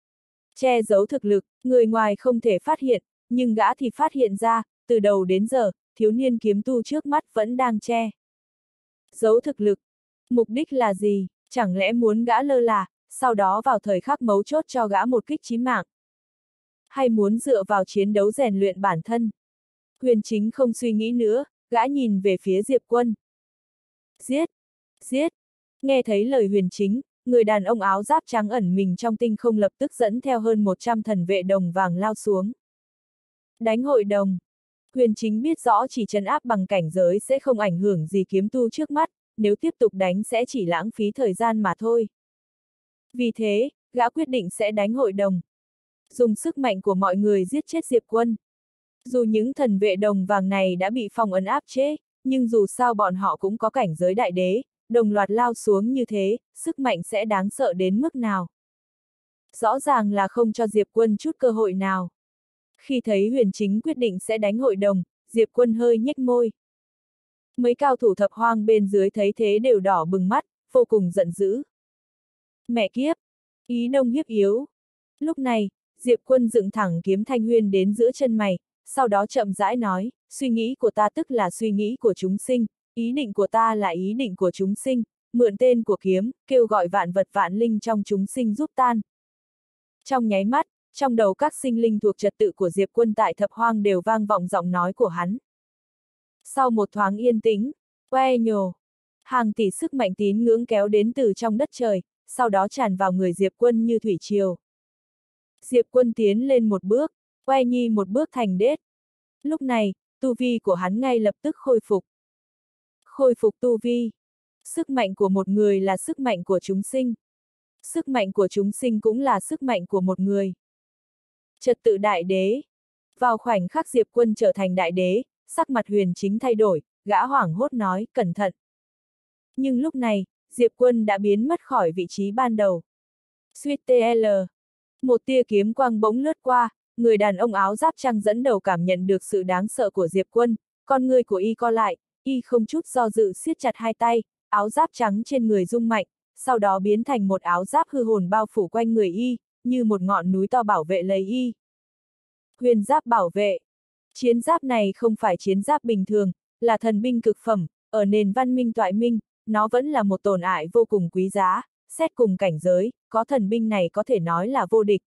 Che giấu thực lực, người ngoài không thể phát hiện, nhưng gã thì phát hiện ra, từ đầu đến giờ, thiếu niên kiếm tu trước mắt vẫn đang che giấu thực lực. Mục đích là gì? Chẳng lẽ muốn gã lơ là, sau đó vào thời khắc mấu chốt cho gã một kích chí mạng? Hay muốn dựa vào chiến đấu rèn luyện bản thân? Huyền Chính không suy nghĩ nữa, gã nhìn về phía Diệp Quân. Giết! Giết! Nghe thấy lời Huyền Chính, người đàn ông áo giáp trắng ẩn mình trong tinh không lập tức dẫn theo hơn một trăm thần vệ đồng vàng lao xuống. Đánh hội đồng. Huyền Chính biết rõ chỉ trấn áp bằng cảnh giới sẽ không ảnh hưởng gì kiếm tu trước mắt, nếu tiếp tục đánh sẽ chỉ lãng phí thời gian mà thôi. Vì thế, gã quyết định sẽ đánh hội đồng. Dùng sức mạnh của mọi người giết chết Diệp Quân. Dù những thần vệ đồng vàng này đã bị phong ấn áp chế, nhưng dù sao bọn họ cũng có cảnh giới đại đế, đồng loạt lao xuống như thế, sức mạnh sẽ đáng sợ đến mức nào. Rõ ràng là không cho Diệp Quân chút cơ hội nào. Khi thấy Huyền Chính quyết định sẽ đánh hội đồng, Diệp Quân hơi nhếch môi. Mấy cao thủ thập hoang bên dưới thấy thế đều đỏ bừng mắt, vô cùng giận dữ. Mẹ kiếp! Ý nông hiếp yếu. Lúc này, Diệp Quân dựng thẳng kiếm thanh huyên đến giữa chân mày, sau đó chậm rãi nói, suy nghĩ của ta tức là suy nghĩ của chúng sinh, ý định của ta là ý định của chúng sinh, mượn tên của kiếm, kêu gọi vạn vật vạn linh trong chúng sinh giúp tan. Trong nháy mắt, trong đầu các sinh linh thuộc trật tự của Diệp Quân tại thập hoang đều vang vọng giọng nói của hắn. Sau một thoáng yên tĩnh, que nhồ, hàng tỷ sức mạnh tín ngưỡng kéo đến từ trong đất trời, sau đó tràn vào người Diệp Quân như thủy triều. Diệp Quân tiến lên một bước, que nhi một bước thành đết. Lúc này, tu vi của hắn ngay lập tức khôi phục. Khôi phục tu vi. Sức mạnh của một người là sức mạnh của chúng sinh. Sức mạnh của chúng sinh cũng là sức mạnh của một người. Trật tự đại đế. Vào khoảnh khắc Diệp Quân trở thành đại đế, sắc mặt Huyền Chính thay đổi, gã hoảng hốt nói, cẩn thận. Nhưng lúc này, Diệp Quân đã biến mất khỏi vị trí ban đầu. Suýt tl. Một tia kiếm quang bỗng lướt qua, người đàn ông áo giáp trắng dẫn đầu cảm nhận được sự đáng sợ của Diệp Quân, con người của y co lại, y không chút do dự siết chặt hai tay, áo giáp trắng trên người rung mạnh, sau đó biến thành một áo giáp hư hồn bao phủ quanh người y, như một ngọn núi to bảo vệ lấy y. Huyền giáp bảo vệ. Chiến giáp này không phải chiến giáp bình thường, là thần binh cực phẩm, ở nền văn minh toại minh, nó vẫn là một tồn tại vô cùng quý giá, xét cùng cảnh giới, có thần binh này có thể nói là vô địch.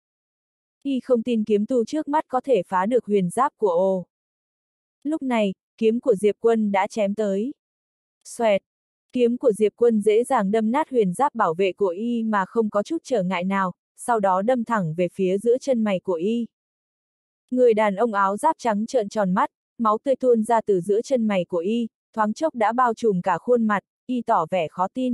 Y không tin kiếm tu trước mắt có thể phá được huyền giáp của ô. Lúc này, kiếm của Diệp Quân đã chém tới. Xoẹt! Kiếm của Diệp Quân dễ dàng đâm nát huyền giáp bảo vệ của y mà không có chút trở ngại nào, sau đó đâm thẳng về phía giữa chân mày của y. Người đàn ông áo giáp trắng trợn tròn mắt, máu tươi tuôn ra từ giữa chân mày của y, thoáng chốc đã bao trùm cả khuôn mặt, y tỏ vẻ khó tin.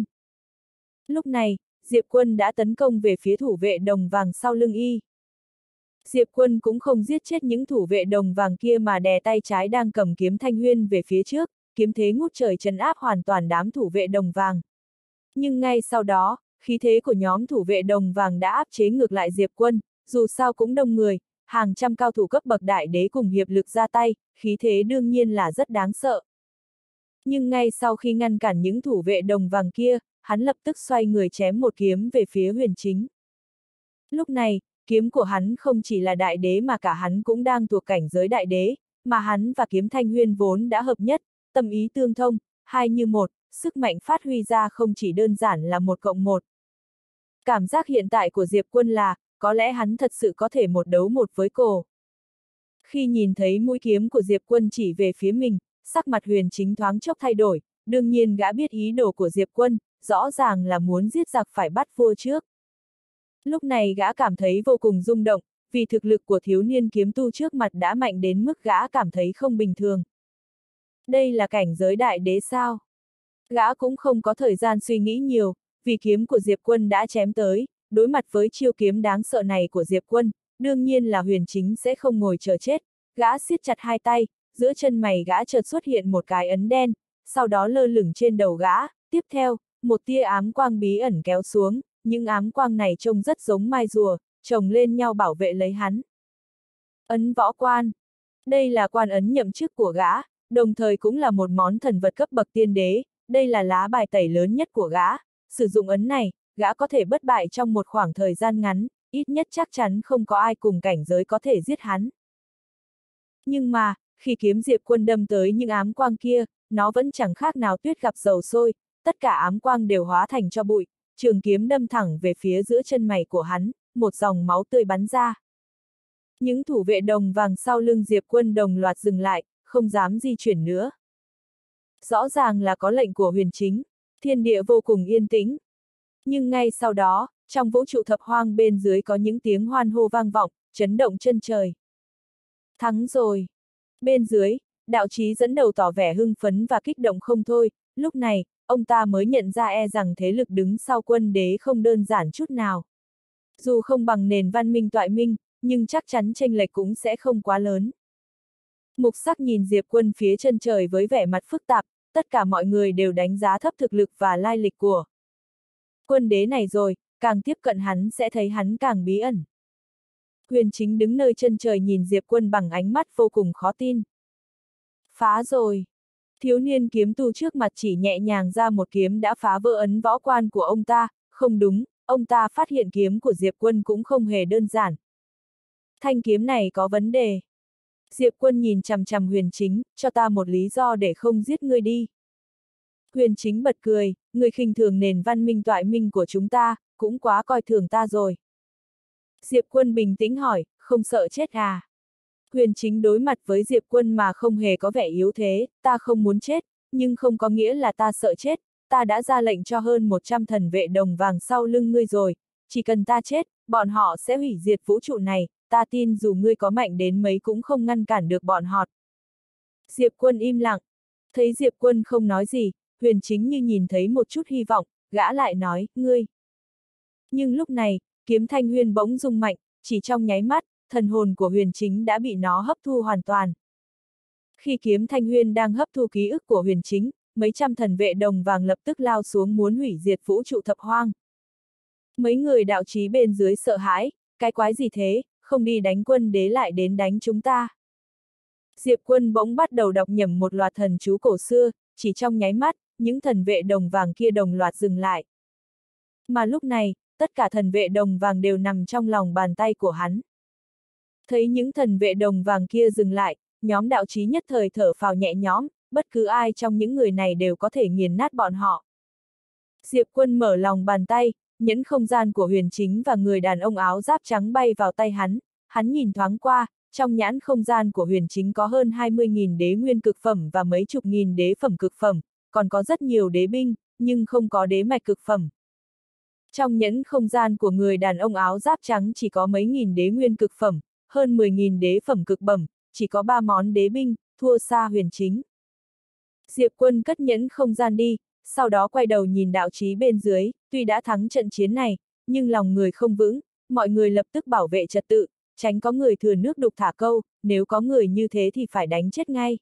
Lúc này, Diệp Quân đã tấn công về phía thủ vệ đồng vàng sau lưng y. Diệp Quân cũng không giết chết những thủ vệ đồng vàng kia mà đè tay trái đang cầm kiếm thanh huyên về phía trước, kiếm thế ngút trời trấn áp hoàn toàn đám thủ vệ đồng vàng. Nhưng ngay sau đó, khí thế của nhóm thủ vệ đồng vàng đã áp chế ngược lại Diệp Quân, dù sao cũng đông người, hàng trăm cao thủ cấp bậc đại đế cùng hiệp lực ra tay, khí thế đương nhiên là rất đáng sợ. Nhưng ngay sau khi ngăn cản những thủ vệ đồng vàng kia, hắn lập tức xoay người chém một kiếm về phía Huyền Chính. Lúc này, kiếm của hắn không chỉ là đại đế mà cả hắn cũng đang thuộc cảnh giới đại đế, mà hắn và kiếm thanh huyên vốn đã hợp nhất, tâm ý tương thông, hai như một, sức mạnh phát huy ra không chỉ đơn giản là một cộng một. Cảm giác hiện tại của Diệp Quân là, có lẽ hắn thật sự có thể một đấu một với cô. Khi nhìn thấy mũi kiếm của Diệp Quân chỉ về phía mình, sắc mặt Huyền Chính thoáng chốc thay đổi, đương nhiên gã biết ý đồ của Diệp Quân, rõ ràng là muốn giết giặc phải bắt vua trước. Lúc này gã cảm thấy vô cùng rung động, vì thực lực của thiếu niên kiếm tu trước mặt đã mạnh đến mức gã cảm thấy không bình thường. Đây là cảnh giới đại đế sao? Gã cũng không có thời gian suy nghĩ nhiều, vì kiếm của Diệp Quân đã chém tới, đối mặt với chiêu kiếm đáng sợ này của Diệp Quân, đương nhiên là Huyền Chính sẽ không ngồi chờ chết, gã siết chặt hai tay, giữa chân mày gã chợt xuất hiện một cái ấn đen, sau đó lơ lửng trên đầu gã, tiếp theo, một tia ám quang bí ẩn kéo xuống, những ám quang này trông rất giống mai rùa, chồng lên nhau bảo vệ lấy hắn. Ấn võ quan. Đây là quan ấn nhậm chức của gã, đồng thời cũng là một món thần vật cấp bậc tiên đế, đây là lá bài tẩy lớn nhất của gã, sử dụng ấn này, gã có thể bất bại trong một khoảng thời gian ngắn, ít nhất chắc chắn không có ai cùng cảnh giới có thể giết hắn. Nhưng mà, khi kiếm Diệp Quân đâm tới những ám quang kia, nó vẫn chẳng khác nào tuyết gặp dầu sôi, tất cả ám quang đều hóa thành cho bụi, trường kiếm đâm thẳng về phía giữa chân mày của hắn, một dòng máu tươi bắn ra. Những thủ vệ đồng vàng sau lưng Diệp Quân đồng loạt dừng lại, không dám di chuyển nữa. Rõ ràng là có lệnh của Huyền Chính, thiên địa vô cùng yên tĩnh. Nhưng ngay sau đó, trong vũ trụ thập hoang bên dưới có những tiếng hoan hô vang vọng, chấn động chân trời. Thắng rồi! Bên dưới, Đạo Chí dẫn đầu tỏ vẻ hưng phấn và kích động không thôi, lúc này, ông ta mới nhận ra e rằng thế lực đứng sau Quân Đế không đơn giản chút nào. Dù không bằng nền văn minh toại minh, nhưng chắc chắn chênh lệch cũng sẽ không quá lớn. Mục Sắc nhìn Diệp Quân phía chân trời với vẻ mặt phức tạp, tất cả mọi người đều đánh giá thấp thực lực và lai lịch của Quân Đế này rồi, càng tiếp cận hắn sẽ thấy hắn càng bí ẩn. Huyền Chính đứng nơi chân trời nhìn Diệp Quân bằng ánh mắt vô cùng khó tin. Phá rồi! Thiếu niên kiếm tu trước mặt chỉ nhẹ nhàng ra một kiếm đã phá vỡ ấn võ quan của ông ta, không đúng, ông ta phát hiện kiếm của Diệp Quân cũng không hề đơn giản. Thanh kiếm này có vấn đề. Diệp Quân nhìn chằm chằm Huyền Chính, cho ta một lý do để không giết ngươi đi. Huyền Chính bật cười, ngươi khinh thường nền văn minh toại minh của chúng ta, cũng quá coi thường ta rồi. Diệp Quân bình tĩnh hỏi, không sợ chết à? Huyền Chính đối mặt với Diệp Quân mà không hề có vẻ yếu thế, ta không muốn chết, nhưng không có nghĩa là ta sợ chết, ta đã ra lệnh cho hơn một trăm thần vệ đồng vàng sau lưng ngươi rồi, chỉ cần ta chết, bọn họ sẽ hủy diệt vũ trụ này, ta tin dù ngươi có mạnh đến mấy cũng không ngăn cản được bọn họ. Diệp Quân im lặng, thấy Diệp Quân không nói gì, Huyền Chính như nhìn thấy một chút hy vọng, gã lại nói, ngươi. Nhưng lúc này, kiếm Thanh Huyên bỗng rung mạnh, chỉ trong nháy mắt, thần hồn của Huyền Chính đã bị nó hấp thu hoàn toàn. Khi kiếm Thanh Huyên đang hấp thu ký ức của Huyền Chính, mấy trăm thần vệ đồng vàng lập tức lao xuống muốn hủy diệt vũ trụ thập hoang. Mấy người đạo chí bên dưới sợ hãi, cái quái gì thế, không đi đánh Quân Đế lại đến đánh chúng ta. Diệp Quân bỗng bắt đầu đọc nhẩm một loạt thần chú cổ xưa, chỉ trong nháy mắt, những thần vệ đồng vàng kia đồng loạt dừng lại. Mà lúc này, tất cả thần vệ đồng vàng đều nằm trong lòng bàn tay của hắn. Thấy những thần vệ đồng vàng kia dừng lại, nhóm đạo chí nhất thời thở phào nhẹ nhõm, bất cứ ai trong những người này đều có thể nghiền nát bọn họ. Diệp Quân mở lòng bàn tay, nhẫn không gian của Huyền Chính và người đàn ông áo giáp trắng bay vào tay hắn, hắn nhìn thoáng qua, trong nhãn không gian của Huyền Chính có hơn hai mươi nghìn đế nguyên cực phẩm và mấy chục nghìn đế phẩm cực phẩm, còn có rất nhiều đế binh, nhưng không có đế mạch cực phẩm. Trong nhẫn không gian của người đàn ông áo giáp trắng chỉ có mấy nghìn đế nguyên cực phẩm, hơn mười nghìn đế phẩm cực bẩm, chỉ có ba món đế binh, thua xa Huyền Chính. Diệp Quân cất nhẫn không gian đi, sau đó quay đầu nhìn đạo chí bên dưới, tuy đã thắng trận chiến này, nhưng lòng người không vững, mọi người lập tức bảo vệ trật tự, tránh có người thừa nước đục thả câu, nếu có người như thế thì phải đánh chết ngay.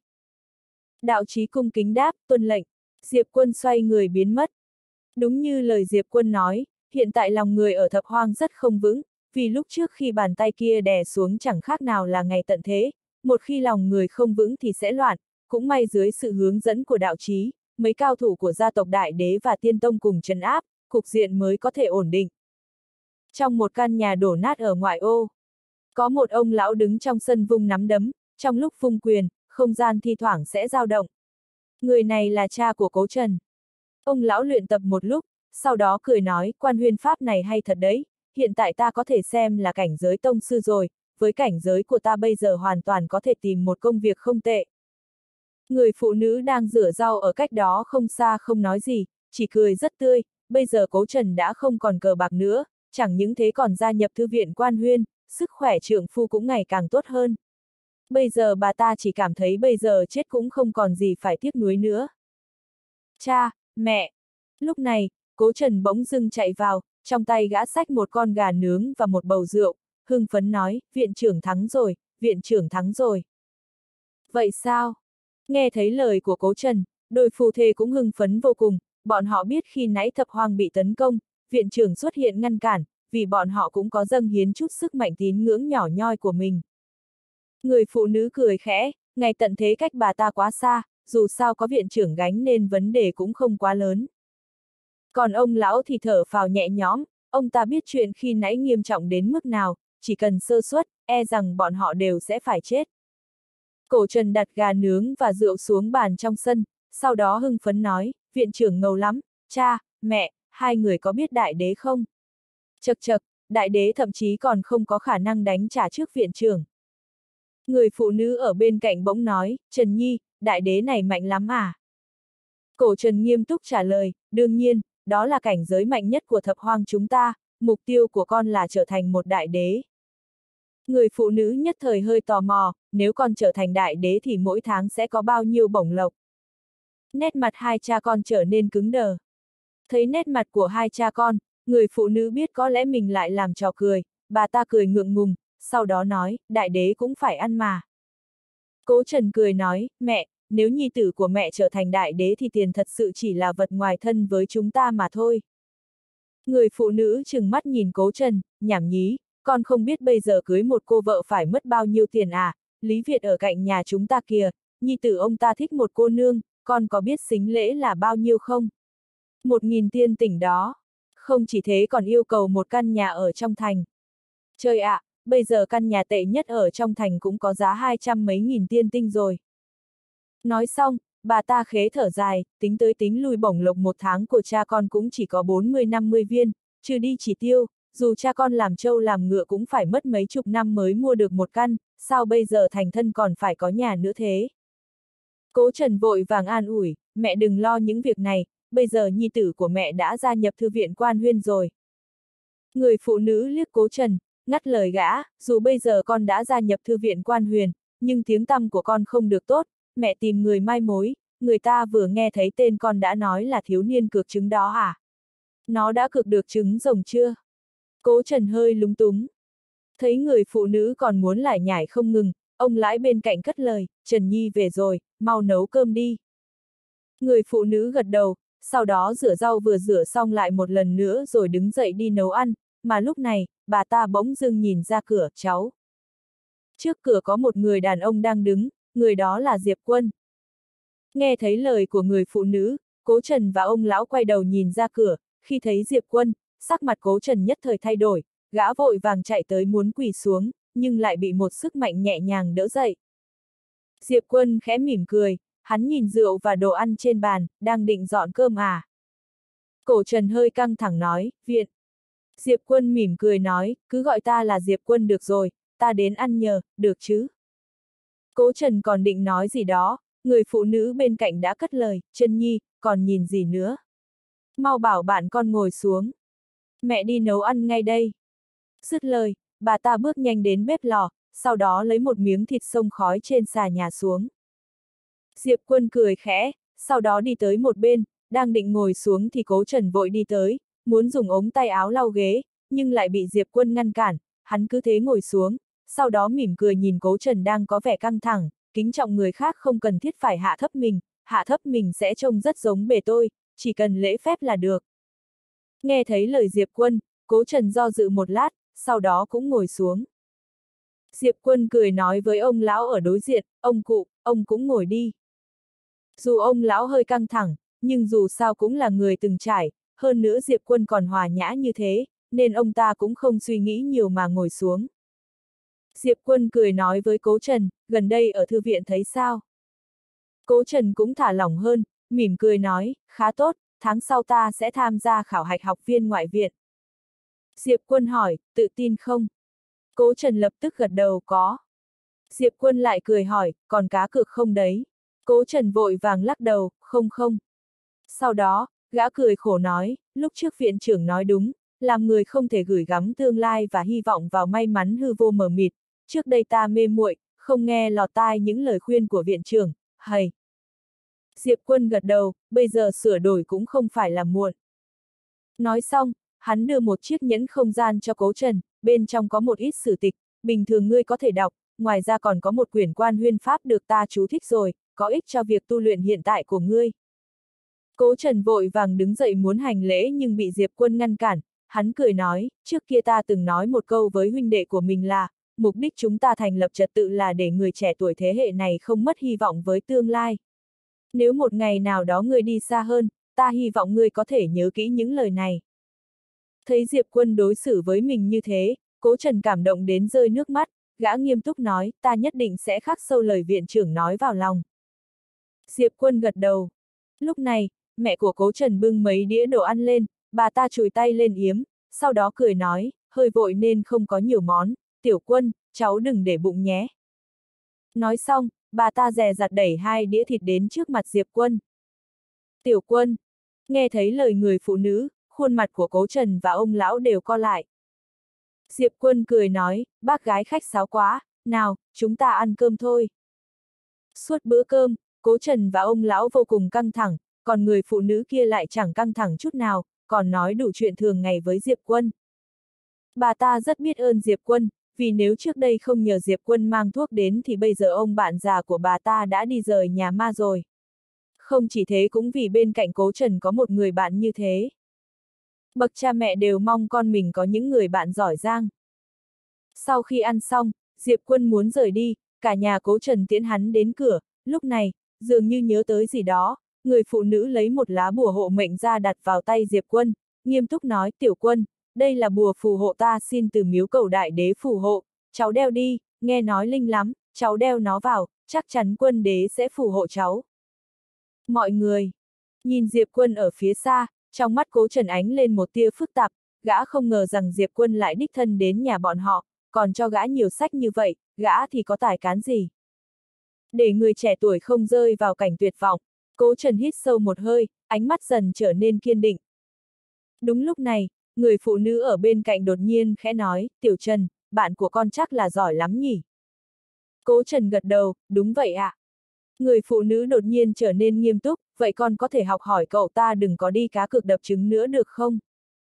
Đạo chí cung kính đáp, tuân lệnh, Diệp Quân xoay người biến mất. Đúng như lời Diệp Quân nói, hiện tại lòng người ở thập hoang rất không vững, vì lúc trước khi bàn tay kia đè xuống chẳng khác nào là ngày tận thế, một khi lòng người không vững thì sẽ loạn, cũng may dưới sự hướng dẫn của đạo chí, mấy cao thủ của gia tộc Đại Đế và Tiên Tông cùng trấn áp, cục diện mới có thể ổn định. Trong một căn nhà đổ nát ở ngoại ô, có một ông lão đứng trong sân vung nắm đấm, trong lúc vung quyền, không gian thi thoảng sẽ dao động. Người này là cha của Cố Trần. Ông lão luyện tập một lúc, sau đó cười nói, quan huyên pháp này hay thật đấy, hiện tại ta có thể xem là cảnh giới tông sư rồi, với cảnh giới của ta bây giờ hoàn toàn có thể tìm một công việc không tệ. Người phụ nữ đang rửa rau ở cách đó không xa không nói gì, chỉ cười rất tươi, bây giờ Cố Trần đã không còn cờ bạc nữa, chẳng những thế còn gia nhập thư viện quan huyên, sức khỏe trượng phu cũng ngày càng tốt hơn. Bây giờ bà ta chỉ cảm thấy bây giờ chết cũng không còn gì phải tiếc nuối nữa. Cha, mẹ! Lúc này, Cố Trần bỗng dưng chạy vào, trong tay gã xách một con gà nướng và một bầu rượu, hưng phấn nói, viện trưởng thắng rồi, viện trưởng thắng rồi. Vậy sao? Nghe thấy lời của Cố Trần, đôi phu thê cũng hưng phấn vô cùng, bọn họ biết khi nãy thập hoang bị tấn công, viện trưởng xuất hiện ngăn cản, vì bọn họ cũng có dâng hiến chút sức mạnh tín ngưỡng nhỏ nhoi của mình. Người phụ nữ cười khẽ, ngày tận thế cách bà ta quá xa, dù sao có viện trưởng gánh nên vấn đề cũng không quá lớn. Còn ông lão thì thở phào nhẹ nhõm, ông ta biết chuyện khi nãy nghiêm trọng đến mức nào, chỉ cần sơ suất, e rằng bọn họ đều sẽ phải chết. Cổ Trần đặt gà nướng và rượu xuống bàn trong sân, sau đó hưng phấn nói, viện trưởng ngầu lắm, cha, mẹ, hai người có biết đại đế không? Chậc chậc, đại đế thậm chí còn không có khả năng đánh trả trước viện trưởng. Người phụ nữ ở bên cạnh bỗng nói, Trần Nhi, đại đế này mạnh lắm à? Cổ Trần nghiêm túc trả lời, đương nhiên, đó là cảnh giới mạnh nhất của thập hoang chúng ta, mục tiêu của con là trở thành một đại đế. Người phụ nữ nhất thời hơi tò mò, nếu con trở thành đại đế thì mỗi tháng sẽ có bao nhiêu bổng lộc. Nét mặt hai cha con trở nên cứng đờ. Thấy nét mặt của hai cha con, người phụ nữ biết có lẽ mình lại làm trò cười, bà ta cười ngượng ngùng, sau đó nói, đại đế cũng phải ăn mà. Cố Trần cười nói, mẹ, nếu nhi tử của mẹ trở thành đại đế thì tiền thật sự chỉ là vật ngoài thân với chúng ta mà thôi. Người phụ nữ trừng mắt nhìn Cố Trần, nhảm nhí, con không biết bây giờ cưới một cô vợ phải mất bao nhiêu tiền à, Lý Việt ở cạnh nhà chúng ta kìa, nhi tử ông ta thích một cô nương, con có biết sính lễ là bao nhiêu không? Một nghìn tiên tỉnh đó. Không chỉ thế còn yêu cầu một căn nhà ở trong thành. Trời ạ, à, bây giờ căn nhà tệ nhất ở trong thành cũng có giá hai trăm mấy nghìn tiên tinh rồi. Nói xong, bà ta khế thở dài, tính tới tính lui bổng lộc một tháng của cha con cũng chỉ có bốn mươi năm mươi viên, trừ đi chỉ tiêu, dù cha con làm trâu làm ngựa cũng phải mất mấy chục năm mới mua được một căn, sao bây giờ thành thân còn phải có nhà nữa thế? Cố Trần vội vàng an ủi, mẹ đừng lo những việc này, bây giờ nhi tử của mẹ đã gia nhập thư viện Quan Huyên rồi. Người phụ nữ liếc Cố Trần, ngắt lời gã, dù bây giờ con đã gia nhập thư viện Quan Huyền, nhưng tiếng tăm của con không được tốt, mẹ tìm người mai mối, người ta vừa nghe thấy tên con đã nói là thiếu niên cược trứng đó à? Nó đã cược được trứng rồng chưa? Cố Trần hơi lúng túng. Thấy người phụ nữ còn muốn lải nhải không ngừng, ông lãi bên cạnh cất lời, Trần Nhi về rồi, mau nấu cơm đi. Người phụ nữ gật đầu, sau đó rửa rau vừa rửa xong lại một lần nữa rồi đứng dậy đi nấu ăn, mà lúc này, bà ta bỗng dưng nhìn ra cửa, cháu. Trước cửa có một người đàn ông đang đứng, người đó là Diệp Quân. Nghe thấy lời của người phụ nữ, Cố Trần và ông lão quay đầu nhìn ra cửa, khi thấy Diệp Quân, sắc mặt Cố Trần nhất thời thay đổi, gã vội vàng chạy tới muốn quỳ xuống, nhưng lại bị một sức mạnh nhẹ nhàng đỡ dậy. Diệp Quân khẽ mỉm cười, hắn nhìn rượu và đồ ăn trên bàn, đang định dọn cơm à. Cổ Trần hơi căng thẳng nói, viện. Diệp Quân mỉm cười nói, cứ gọi ta là Diệp Quân được rồi, ta đến ăn nhờ, được chứ. Cố Trần còn định nói gì đó, người phụ nữ bên cạnh đã cất lời, Trân Nhi, còn nhìn gì nữa. Mau bảo bạn con ngồi xuống. Mẹ đi nấu ăn ngay đây. Dứt lời, bà ta bước nhanh đến bếp lò, sau đó lấy một miếng thịt xông khói trên xà nhà xuống. Diệp Quân cười khẽ, sau đó đi tới một bên, đang định ngồi xuống thì Cố Trần vội đi tới, muốn dùng ống tay áo lau ghế, nhưng lại bị Diệp Quân ngăn cản, hắn cứ thế ngồi xuống, sau đó mỉm cười nhìn Cố Trần đang có vẻ căng thẳng, kính trọng người khác không cần thiết phải hạ thấp mình, hạ thấp mình sẽ trông rất giống bề tôi, chỉ cần lễ phép là được. Nghe thấy lời Diệp Quân, Cố Trần do dự một lát, sau đó cũng ngồi xuống. Diệp Quân cười nói với ông lão ở đối diện, ông cụ, ông cũng ngồi đi. Dù ông lão hơi căng thẳng, nhưng dù sao cũng là người từng trải, hơn nữa Diệp Quân còn hòa nhã như thế, nên ông ta cũng không suy nghĩ nhiều mà ngồi xuống. Diệp Quân cười nói với Cố Trần, gần đây ở thư viện thấy sao? Cố Trần cũng thả lỏng hơn, mỉm cười nói, khá tốt, tháng sau ta sẽ tham gia khảo hạch học viên ngoại viện. Diệp Quân hỏi, tự tin không? Cố Trần lập tức gật đầu, có. Diệp Quân lại cười hỏi, còn cá cược không đấy? Cố Trần vội vàng lắc đầu, không không. Sau đó, gã cười khổ nói, lúc trước viện trưởng nói đúng, làm người không thể gửi gắm tương lai và hy vọng vào may mắn hư vô mờ mịt. Trước đây ta mê muội, không nghe lọt tai những lời khuyên của viện trưởng, hầy. Diệp Quân gật đầu, bây giờ sửa đổi cũng không phải là muộn. Nói xong, hắn đưa một chiếc nhẫn không gian cho Cố Trần, bên trong có một ít sử tịch, bình thường ngươi có thể đọc, ngoài ra còn có một quyển Quan Huyên Pháp được ta chú thích rồi, có ích cho việc tu luyện hiện tại của ngươi. Cố Trần vội vàng đứng dậy muốn hành lễ nhưng bị Diệp Quân ngăn cản, hắn cười nói, trước kia ta từng nói một câu với huynh đệ của mình là, mục đích chúng ta thành lập trật tự là để người trẻ tuổi thế hệ này không mất hy vọng với tương lai. Nếu một ngày nào đó ngươi đi xa hơn, ta hy vọng ngươi có thể nhớ kỹ những lời này. Thấy Diệp Quân đối xử với mình như thế, Cố Trần cảm động đến rơi nước mắt, gã nghiêm túc nói, ta nhất định sẽ khắc sâu lời viện trưởng nói vào lòng. Diệp Quân gật đầu. Lúc này, mẹ của Cố Trần bưng mấy đĩa đồ ăn lên, bà ta chùi tay lên yếm, sau đó cười nói, hơi vội nên không có nhiều món, Tiểu Quân, cháu đừng để bụng nhé. Nói xong, bà ta dè dặt đẩy hai đĩa thịt đến trước mặt Diệp Quân. Tiểu Quân, nghe thấy lời người phụ nữ, khuôn mặt của Cố Trần và ông lão đều co lại. Diệp Quân cười nói, bác gái khách sáo quá, nào, chúng ta ăn cơm thôi. Suốt bữa cơm, Cố Trần và ông lão vô cùng căng thẳng, còn người phụ nữ kia lại chẳng căng thẳng chút nào, còn nói đủ chuyện thường ngày với Diệp Quân. Bà ta rất biết ơn Diệp Quân, vì nếu trước đây không nhờ Diệp Quân mang thuốc đến thì bây giờ ông bạn già của bà ta đã đi rời nhà ma rồi. Không chỉ thế cũng vì bên cạnh Cố Trần có một người bạn như thế. Bậc cha mẹ đều mong con mình có những người bạn giỏi giang. Sau khi ăn xong, Diệp Quân muốn rời đi, cả nhà Cố Trần tiễn hắn đến cửa, lúc này, dường như nhớ tới gì đó, người phụ nữ lấy một lá bùa hộ mệnh ra đặt vào tay Diệp Quân, nghiêm túc nói, Tiểu Quân, đây là bùa phù hộ ta xin từ miếu Cầu Đại Đế phù hộ, cháu đeo đi, nghe nói linh lắm, cháu đeo nó vào, chắc chắn Quân Đế sẽ phù hộ cháu. Mọi người nhìn Diệp Quân ở phía xa, trong mắt Cố Trần ánh lên một tia phức tạp, gã không ngờ rằng Diệp Quân lại đích thân đến nhà bọn họ, còn cho gã nhiều sách như vậy, gã thì có tài cán gì. Để người trẻ tuổi không rơi vào cảnh tuyệt vọng, Cố Trần hít sâu một hơi, ánh mắt dần trở nên kiên định. Đúng lúc này, người phụ nữ ở bên cạnh đột nhiên khẽ nói, Tiểu Trần, bạn của con chắc là giỏi lắm nhỉ. Cố Trần gật đầu, đúng vậy ạ. À. Người phụ nữ đột nhiên trở nên nghiêm túc, vậy con có thể học hỏi cậu ta đừng có đi cá cược đập trứng nữa được không?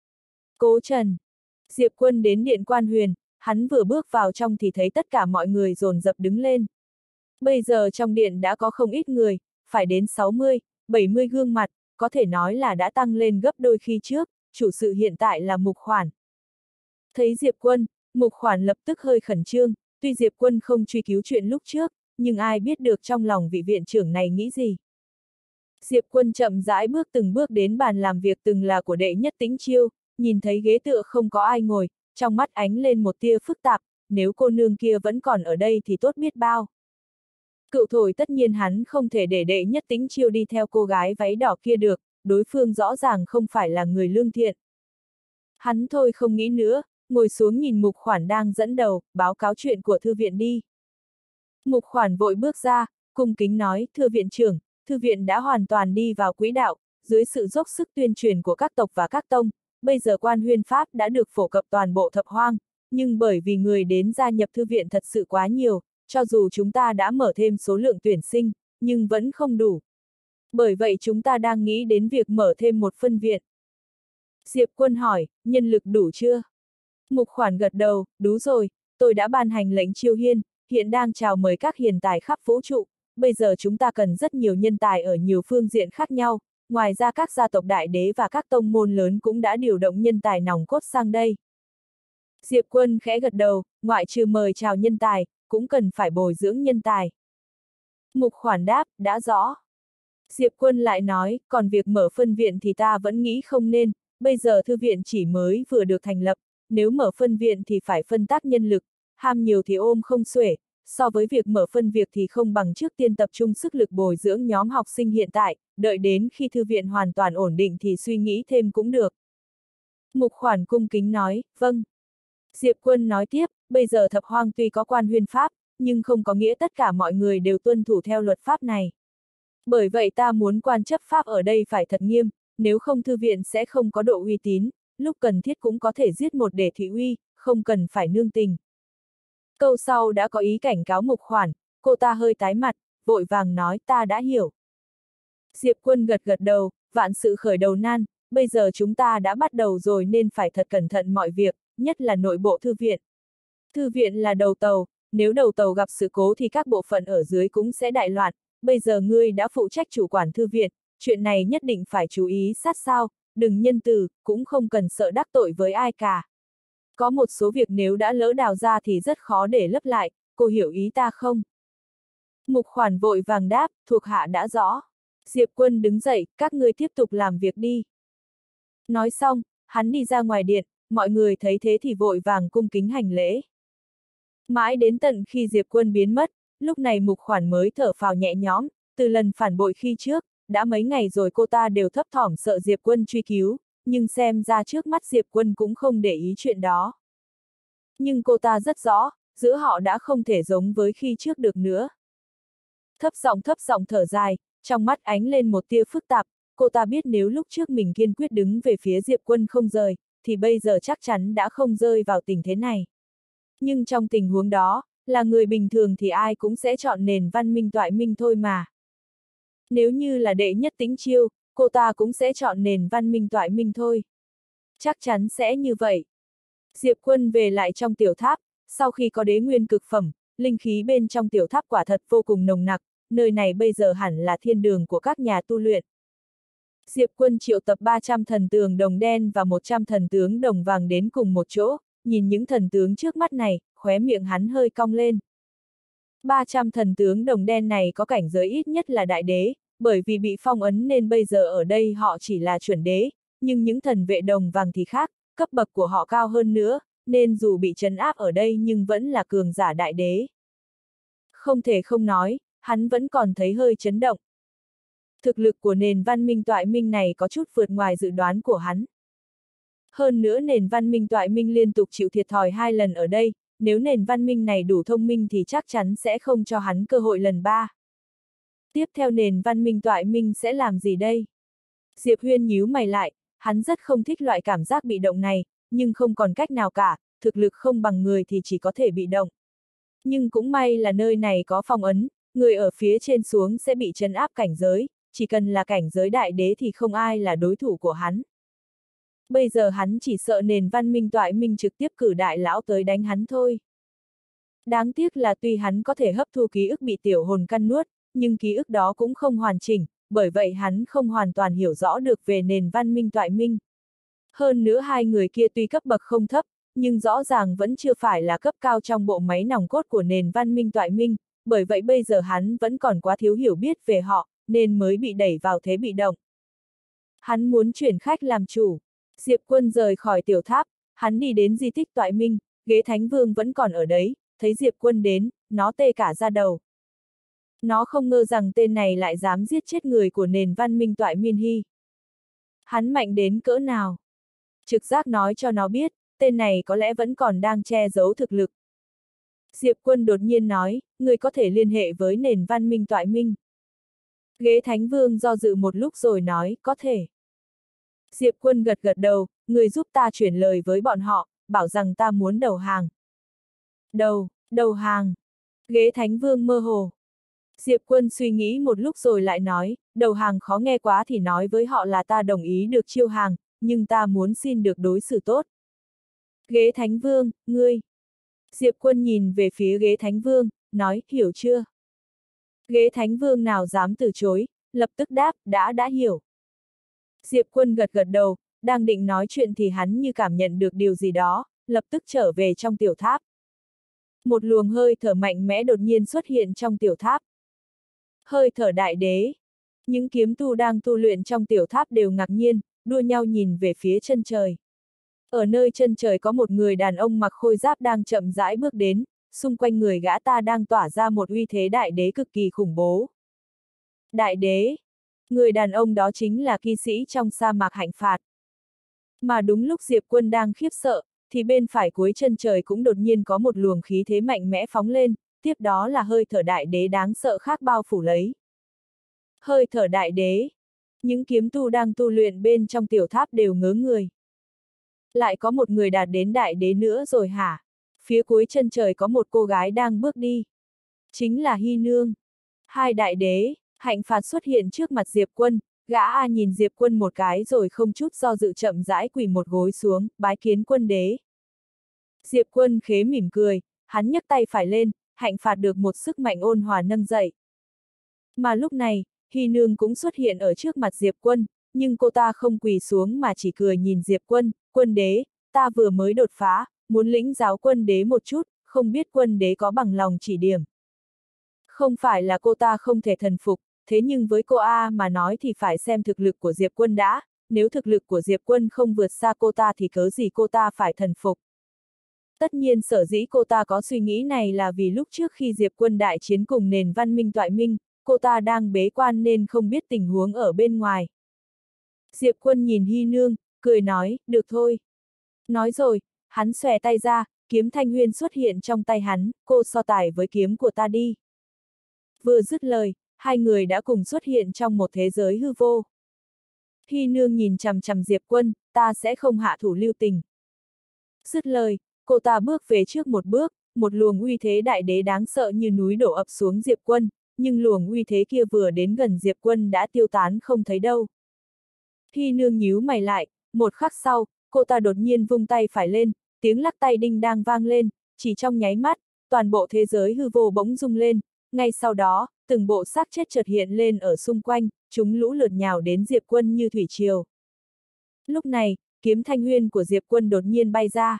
Cố Trần. Diệp Quân đến điện Quan Huyền, hắn vừa bước vào trong thì thấy tất cả mọi người dồn dập đứng lên. Bây giờ trong điện đã có không ít người, phải đến sáu mươi, bảy mươi gương mặt, có thể nói là đã tăng lên gấp đôi khi trước, chủ sự hiện tại là Mục Khoản. Thấy Diệp Quân, Mục Khoản lập tức hơi khẩn trương, tuy Diệp Quân không truy cứu chuyện lúc trước, nhưng ai biết được trong lòng vị viện trưởng này nghĩ gì. Diệp Quân chậm rãi bước từng bước đến bàn làm việc từng là của đệ nhất Tĩnh Chiêu, nhìn thấy ghế tựa không có ai ngồi, trong mắt ánh lên một tia phức tạp, nếu cô nương kia vẫn còn ở đây thì tốt biết bao. Cựu thổi tất nhiên hắn không thể để đệ nhất Tĩnh Chiêu đi theo cô gái váy đỏ kia được, đối phương rõ ràng không phải là người lương thiện. Hắn thôi không nghĩ nữa, ngồi xuống nhìn Mục Khoản đang dẫn đầu, báo cáo chuyện của thư viện đi. Mục Khoản vội bước ra, cung kính nói, thưa viện trưởng, thư viện đã hoàn toàn đi vào quỹ đạo, dưới sự dốc sức tuyên truyền của các tộc và các tông, bây giờ Quan Huyên Pháp đã được phổ cập toàn bộ thập hoang, nhưng bởi vì người đến gia nhập thư viện thật sự quá nhiều, cho dù chúng ta đã mở thêm số lượng tuyển sinh, nhưng vẫn không đủ. Bởi vậy chúng ta đang nghĩ đến việc mở thêm một phân viện. Diệp Quân hỏi, nhân lực đủ chưa? Mục Khoản gật đầu, đủ rồi, tôi đã ban hành lệnh chiêu hiên, hiện đang chào mời các hiền tài khắp vũ trụ, bây giờ chúng ta cần rất nhiều nhân tài ở nhiều phương diện khác nhau, ngoài ra các gia tộc đại đế và các tông môn lớn cũng đã điều động nhân tài nòng cốt sang đây. Diệp Quân khẽ gật đầu, ngoại trừ mời chào nhân tài, cũng cần phải bồi dưỡng nhân tài. Mục Khoản đáp, đã rõ. Diệp Quân lại nói, còn việc mở phân viện thì ta vẫn nghĩ không nên, bây giờ thư viện chỉ mới vừa được thành lập, nếu mở phân viện thì phải phân tác nhân lực, ham nhiều thì ôm không xuể, so với việc mở phân việc thì không bằng trước tiên tập trung sức lực bồi dưỡng nhóm học sinh hiện tại, đợi đến khi thư viện hoàn toàn ổn định thì suy nghĩ thêm cũng được. Mục Khoản cung kính nói, vâng. Diệp Quân nói tiếp, bây giờ thập hoang tuy có Quan Huyên Pháp, nhưng không có nghĩa tất cả mọi người đều tuân thủ theo luật pháp này. Bởi vậy ta muốn quan chấp pháp ở đây phải thật nghiêm, nếu không thư viện sẽ không có độ uy tín, lúc cần thiết cũng có thể giết một để thị uy, không cần phải nương tình. Câu sau đã có ý cảnh cáo Mục Khoản, cô ta hơi tái mặt, vội vàng nói ta đã hiểu. Diệp Quân gật gật đầu, vạn sự khởi đầu nan, bây giờ chúng ta đã bắt đầu rồi nên phải thật cẩn thận mọi việc, nhất là nội bộ thư viện. Thư viện là đầu tàu, nếu đầu tàu gặp sự cố thì các bộ phận ở dưới cũng sẽ đại loạn, bây giờ ngươi đã phụ trách chủ quản thư viện, chuyện này nhất định phải chú ý sát sao, đừng nhân từ, cũng không cần sợ đắc tội với ai cả. Có một số việc nếu đã lỡ đào ra thì rất khó để lấp lại, cô hiểu ý ta không? Mục Khoản vội vàng đáp, thuộc hạ đã rõ. Diệp Quân đứng dậy, các ngươi tiếp tục làm việc đi. Nói xong, hắn đi ra ngoài điện, mọi người thấy thế thì vội vàng cung kính hành lễ. Mãi đến tận khi Diệp Quân biến mất, lúc này Mục Khoản mới thở phào nhẹ nhõm, từ lần phản bội khi trước, đã mấy ngày rồi cô ta đều thấp thỏm sợ Diệp Quân truy cứu, nhưng xem ra trước mắt Diệp Quân cũng không để ý chuyện đó. Nhưng cô ta rất rõ, giữa họ đã không thể giống với khi trước được nữa. Thấp giọng thấp giọng thở dài, trong mắt ánh lên một tia phức tạp, cô ta biết nếu lúc trước mình kiên quyết đứng về phía Diệp Quân không rời, thì bây giờ chắc chắn đã không rơi vào tình thế này. Nhưng trong tình huống đó, là người bình thường thì ai cũng sẽ chọn nền văn minh toại minh thôi mà. Nếu như là đệ nhất Tĩnh Chiêu, cô ta cũng sẽ chọn nền văn minh toại minh thôi. Chắc chắn sẽ như vậy. Diệp Quân về lại trong tiểu tháp, sau khi có đế nguyên cực phẩm, linh khí bên trong tiểu tháp quả thật vô cùng nồng nặc, nơi này bây giờ hẳn là thiên đường của các nhà tu luyện. Diệp Quân triệu tập ba trăm thần tướng đồng đen và một trăm thần tướng đồng vàng đến cùng một chỗ, nhìn những thần tướng trước mắt này, khóe miệng hắn hơi cong lên. ba trăm thần tướng đồng đen này có cảnh giới ít nhất là đại đế, bởi vì bị phong ấn nên bây giờ ở đây họ chỉ là chuẩn đế, nhưng những thần vệ đồng vàng thì khác, cấp bậc của họ cao hơn nữa, nên dù bị trấn áp ở đây nhưng vẫn là cường giả đại đế. Không thể không nói, hắn vẫn còn thấy hơi chấn động. Thực lực của nền văn minh toại minh này có chút vượt ngoài dự đoán của hắn. Hơn nữa nền văn minh toại minh liên tục chịu thiệt thòi hai lần ở đây, nếu nền văn minh này đủ thông minh thì chắc chắn sẽ không cho hắn cơ hội lần ba. Tiếp theo nền văn minh toại minh sẽ làm gì đây? Diệp Huyên nhíu mày lại, hắn rất không thích loại cảm giác bị động này, nhưng không còn cách nào cả, thực lực không bằng người thì chỉ có thể bị động. Nhưng cũng may là nơi này có phong ấn, người ở phía trên xuống sẽ bị trấn áp cảnh giới, chỉ cần là cảnh giới đại đế thì không ai là đối thủ của hắn. Bây giờ hắn chỉ sợ nền văn minh toại minh trực tiếp cử đại lão tới đánh hắn thôi. Đáng tiếc là tuy hắn có thể hấp thu ký ức bị tiểu hồn căn nuốt, nhưng ký ức đó cũng không hoàn chỉnh, bởi vậy hắn không hoàn toàn hiểu rõ được về nền văn minh toại minh. Hơn nữa hai người kia tuy cấp bậc không thấp, nhưng rõ ràng vẫn chưa phải là cấp cao trong bộ máy nòng cốt của nền văn minh toại minh, bởi vậy bây giờ hắn vẫn còn quá thiếu hiểu biết về họ, nên mới bị đẩy vào thế bị động. Hắn muốn chuyển khách làm chủ. Diệp Quân rời khỏi tiểu tháp, hắn đi đến di tích toại minh, ghế thánh vương vẫn còn ở đấy, thấy Diệp Quân đến, nó tê cả da đầu. Nó không ngờ rằng tên này lại dám giết chết người của nền văn minh toại minh hy. Hắn mạnh đến cỡ nào? Trực giác nói cho nó biết, tên này có lẽ vẫn còn đang che giấu thực lực. Diệp Quân đột nhiên nói, người có thể liên hệ với nền văn minh toại minh. Ghế thánh vương do dự một lúc rồi nói, có thể. Diệp Quân gật gật đầu, người giúp ta chuyển lời với bọn họ, bảo rằng ta muốn đầu hàng. Đầu, đầu hàng. Ghế thánh vương mơ hồ. Diệp Quân suy nghĩ một lúc rồi lại nói, đầu hàng khó nghe quá thì nói với họ là ta đồng ý được chiêu hàng, nhưng ta muốn xin được đối xử tốt. Ghế thánh vương, ngươi. Diệp Quân nhìn về phía ghế thánh vương, nói, hiểu chưa? Ghế thánh vương nào dám từ chối, lập tức đáp, đã đã hiểu. Diệp Quân gật gật đầu, đang định nói chuyện thì hắn như cảm nhận được điều gì đó, lập tức trở về trong tiểu tháp. Một luồng hơi thở mạnh mẽ đột nhiên xuất hiện trong tiểu tháp. Hơi thở đại đế. Những kiếm tu đang tu luyện trong tiểu tháp đều ngạc nhiên, đua nhau nhìn về phía chân trời. Ở nơi chân trời có một người đàn ông mặc khôi giáp đang chậm rãi bước đến, xung quanh người gã ta đang tỏa ra một uy thế đại đế cực kỳ khủng bố. Đại đế. Người đàn ông đó chính là kỵ sĩ trong sa mạc Hạnh Phạt. Mà đúng lúc Diệp Quân đang khiếp sợ, thì bên phải cuối chân trời cũng đột nhiên có một luồng khí thế mạnh mẽ phóng lên, tiếp đó là hơi thở đại đế đáng sợ khác bao phủ lấy. Hơi thở đại đế. Những kiếm tu đang tu luyện bên trong tiểu tháp đều ngớ người. Lại có một người đạt đến đại đế nữa rồi hả? Phía cuối chân trời có một cô gái đang bước đi. Chính là Hy Nương. Hai đại đế. Hạnh Phạt xuất hiện trước mặt Diệp Quân, gã A nhìn Diệp Quân một cái rồi không chút do dự chậm rãi quỳ một gối xuống, bái kiến quân đế. Diệp Quân khế mỉm cười, hắn nhấc tay phải lên, Hạnh Phạt được một sức mạnh ôn hòa nâng dậy. Mà lúc này, Hy Nương cũng xuất hiện ở trước mặt Diệp Quân, nhưng cô ta không quỳ xuống mà chỉ cười nhìn Diệp Quân, quân đế, ta vừa mới đột phá, muốn lĩnh giáo quân đế một chút, không biết quân đế có bằng lòng chỉ điểm. Không phải là cô ta không thể thần phục, thế nhưng với cô A mà nói thì phải xem thực lực của Diệp Quân đã, nếu thực lực của Diệp Quân không vượt xa cô ta thì cớ gì cô ta phải thần phục. Tất nhiên sở dĩ cô ta có suy nghĩ này là vì lúc trước khi Diệp Quân đại chiến cùng nền văn minh Toại Minh, cô ta đang bế quan nên không biết tình huống ở bên ngoài. Diệp Quân nhìn Hy Nương, cười nói, được thôi. Nói rồi, hắn xòe tay ra, kiếm Thanh Huyên xuất hiện trong tay hắn, cô so tài với kiếm của ta đi. Vừa dứt lời, hai người đã cùng xuất hiện trong một thế giới hư vô. Hy Nương nhìn chằm chằm Diệp Quân, ta sẽ không hạ thủ lưu tình. Dứt lời, cô ta bước về trước một bước, một luồng uy thế đại đế đáng sợ như núi đổ ập xuống Diệp Quân, nhưng luồng uy thế kia vừa đến gần Diệp Quân đã tiêu tán không thấy đâu. Hy Nương nhíu mày lại, một khắc sau, cô ta đột nhiên vung tay phải lên, tiếng lắc tay đinh đang vang lên, chỉ trong nháy mắt, toàn bộ thế giới hư vô bỗng rung lên, ngay sau đó, từng bộ xác chết chợt hiện lên ở xung quanh, chúng lũ lượt nhào đến Diệp Quân như thủy triều. Lúc này, kiếm Thanh Huyên của Diệp Quân đột nhiên bay ra.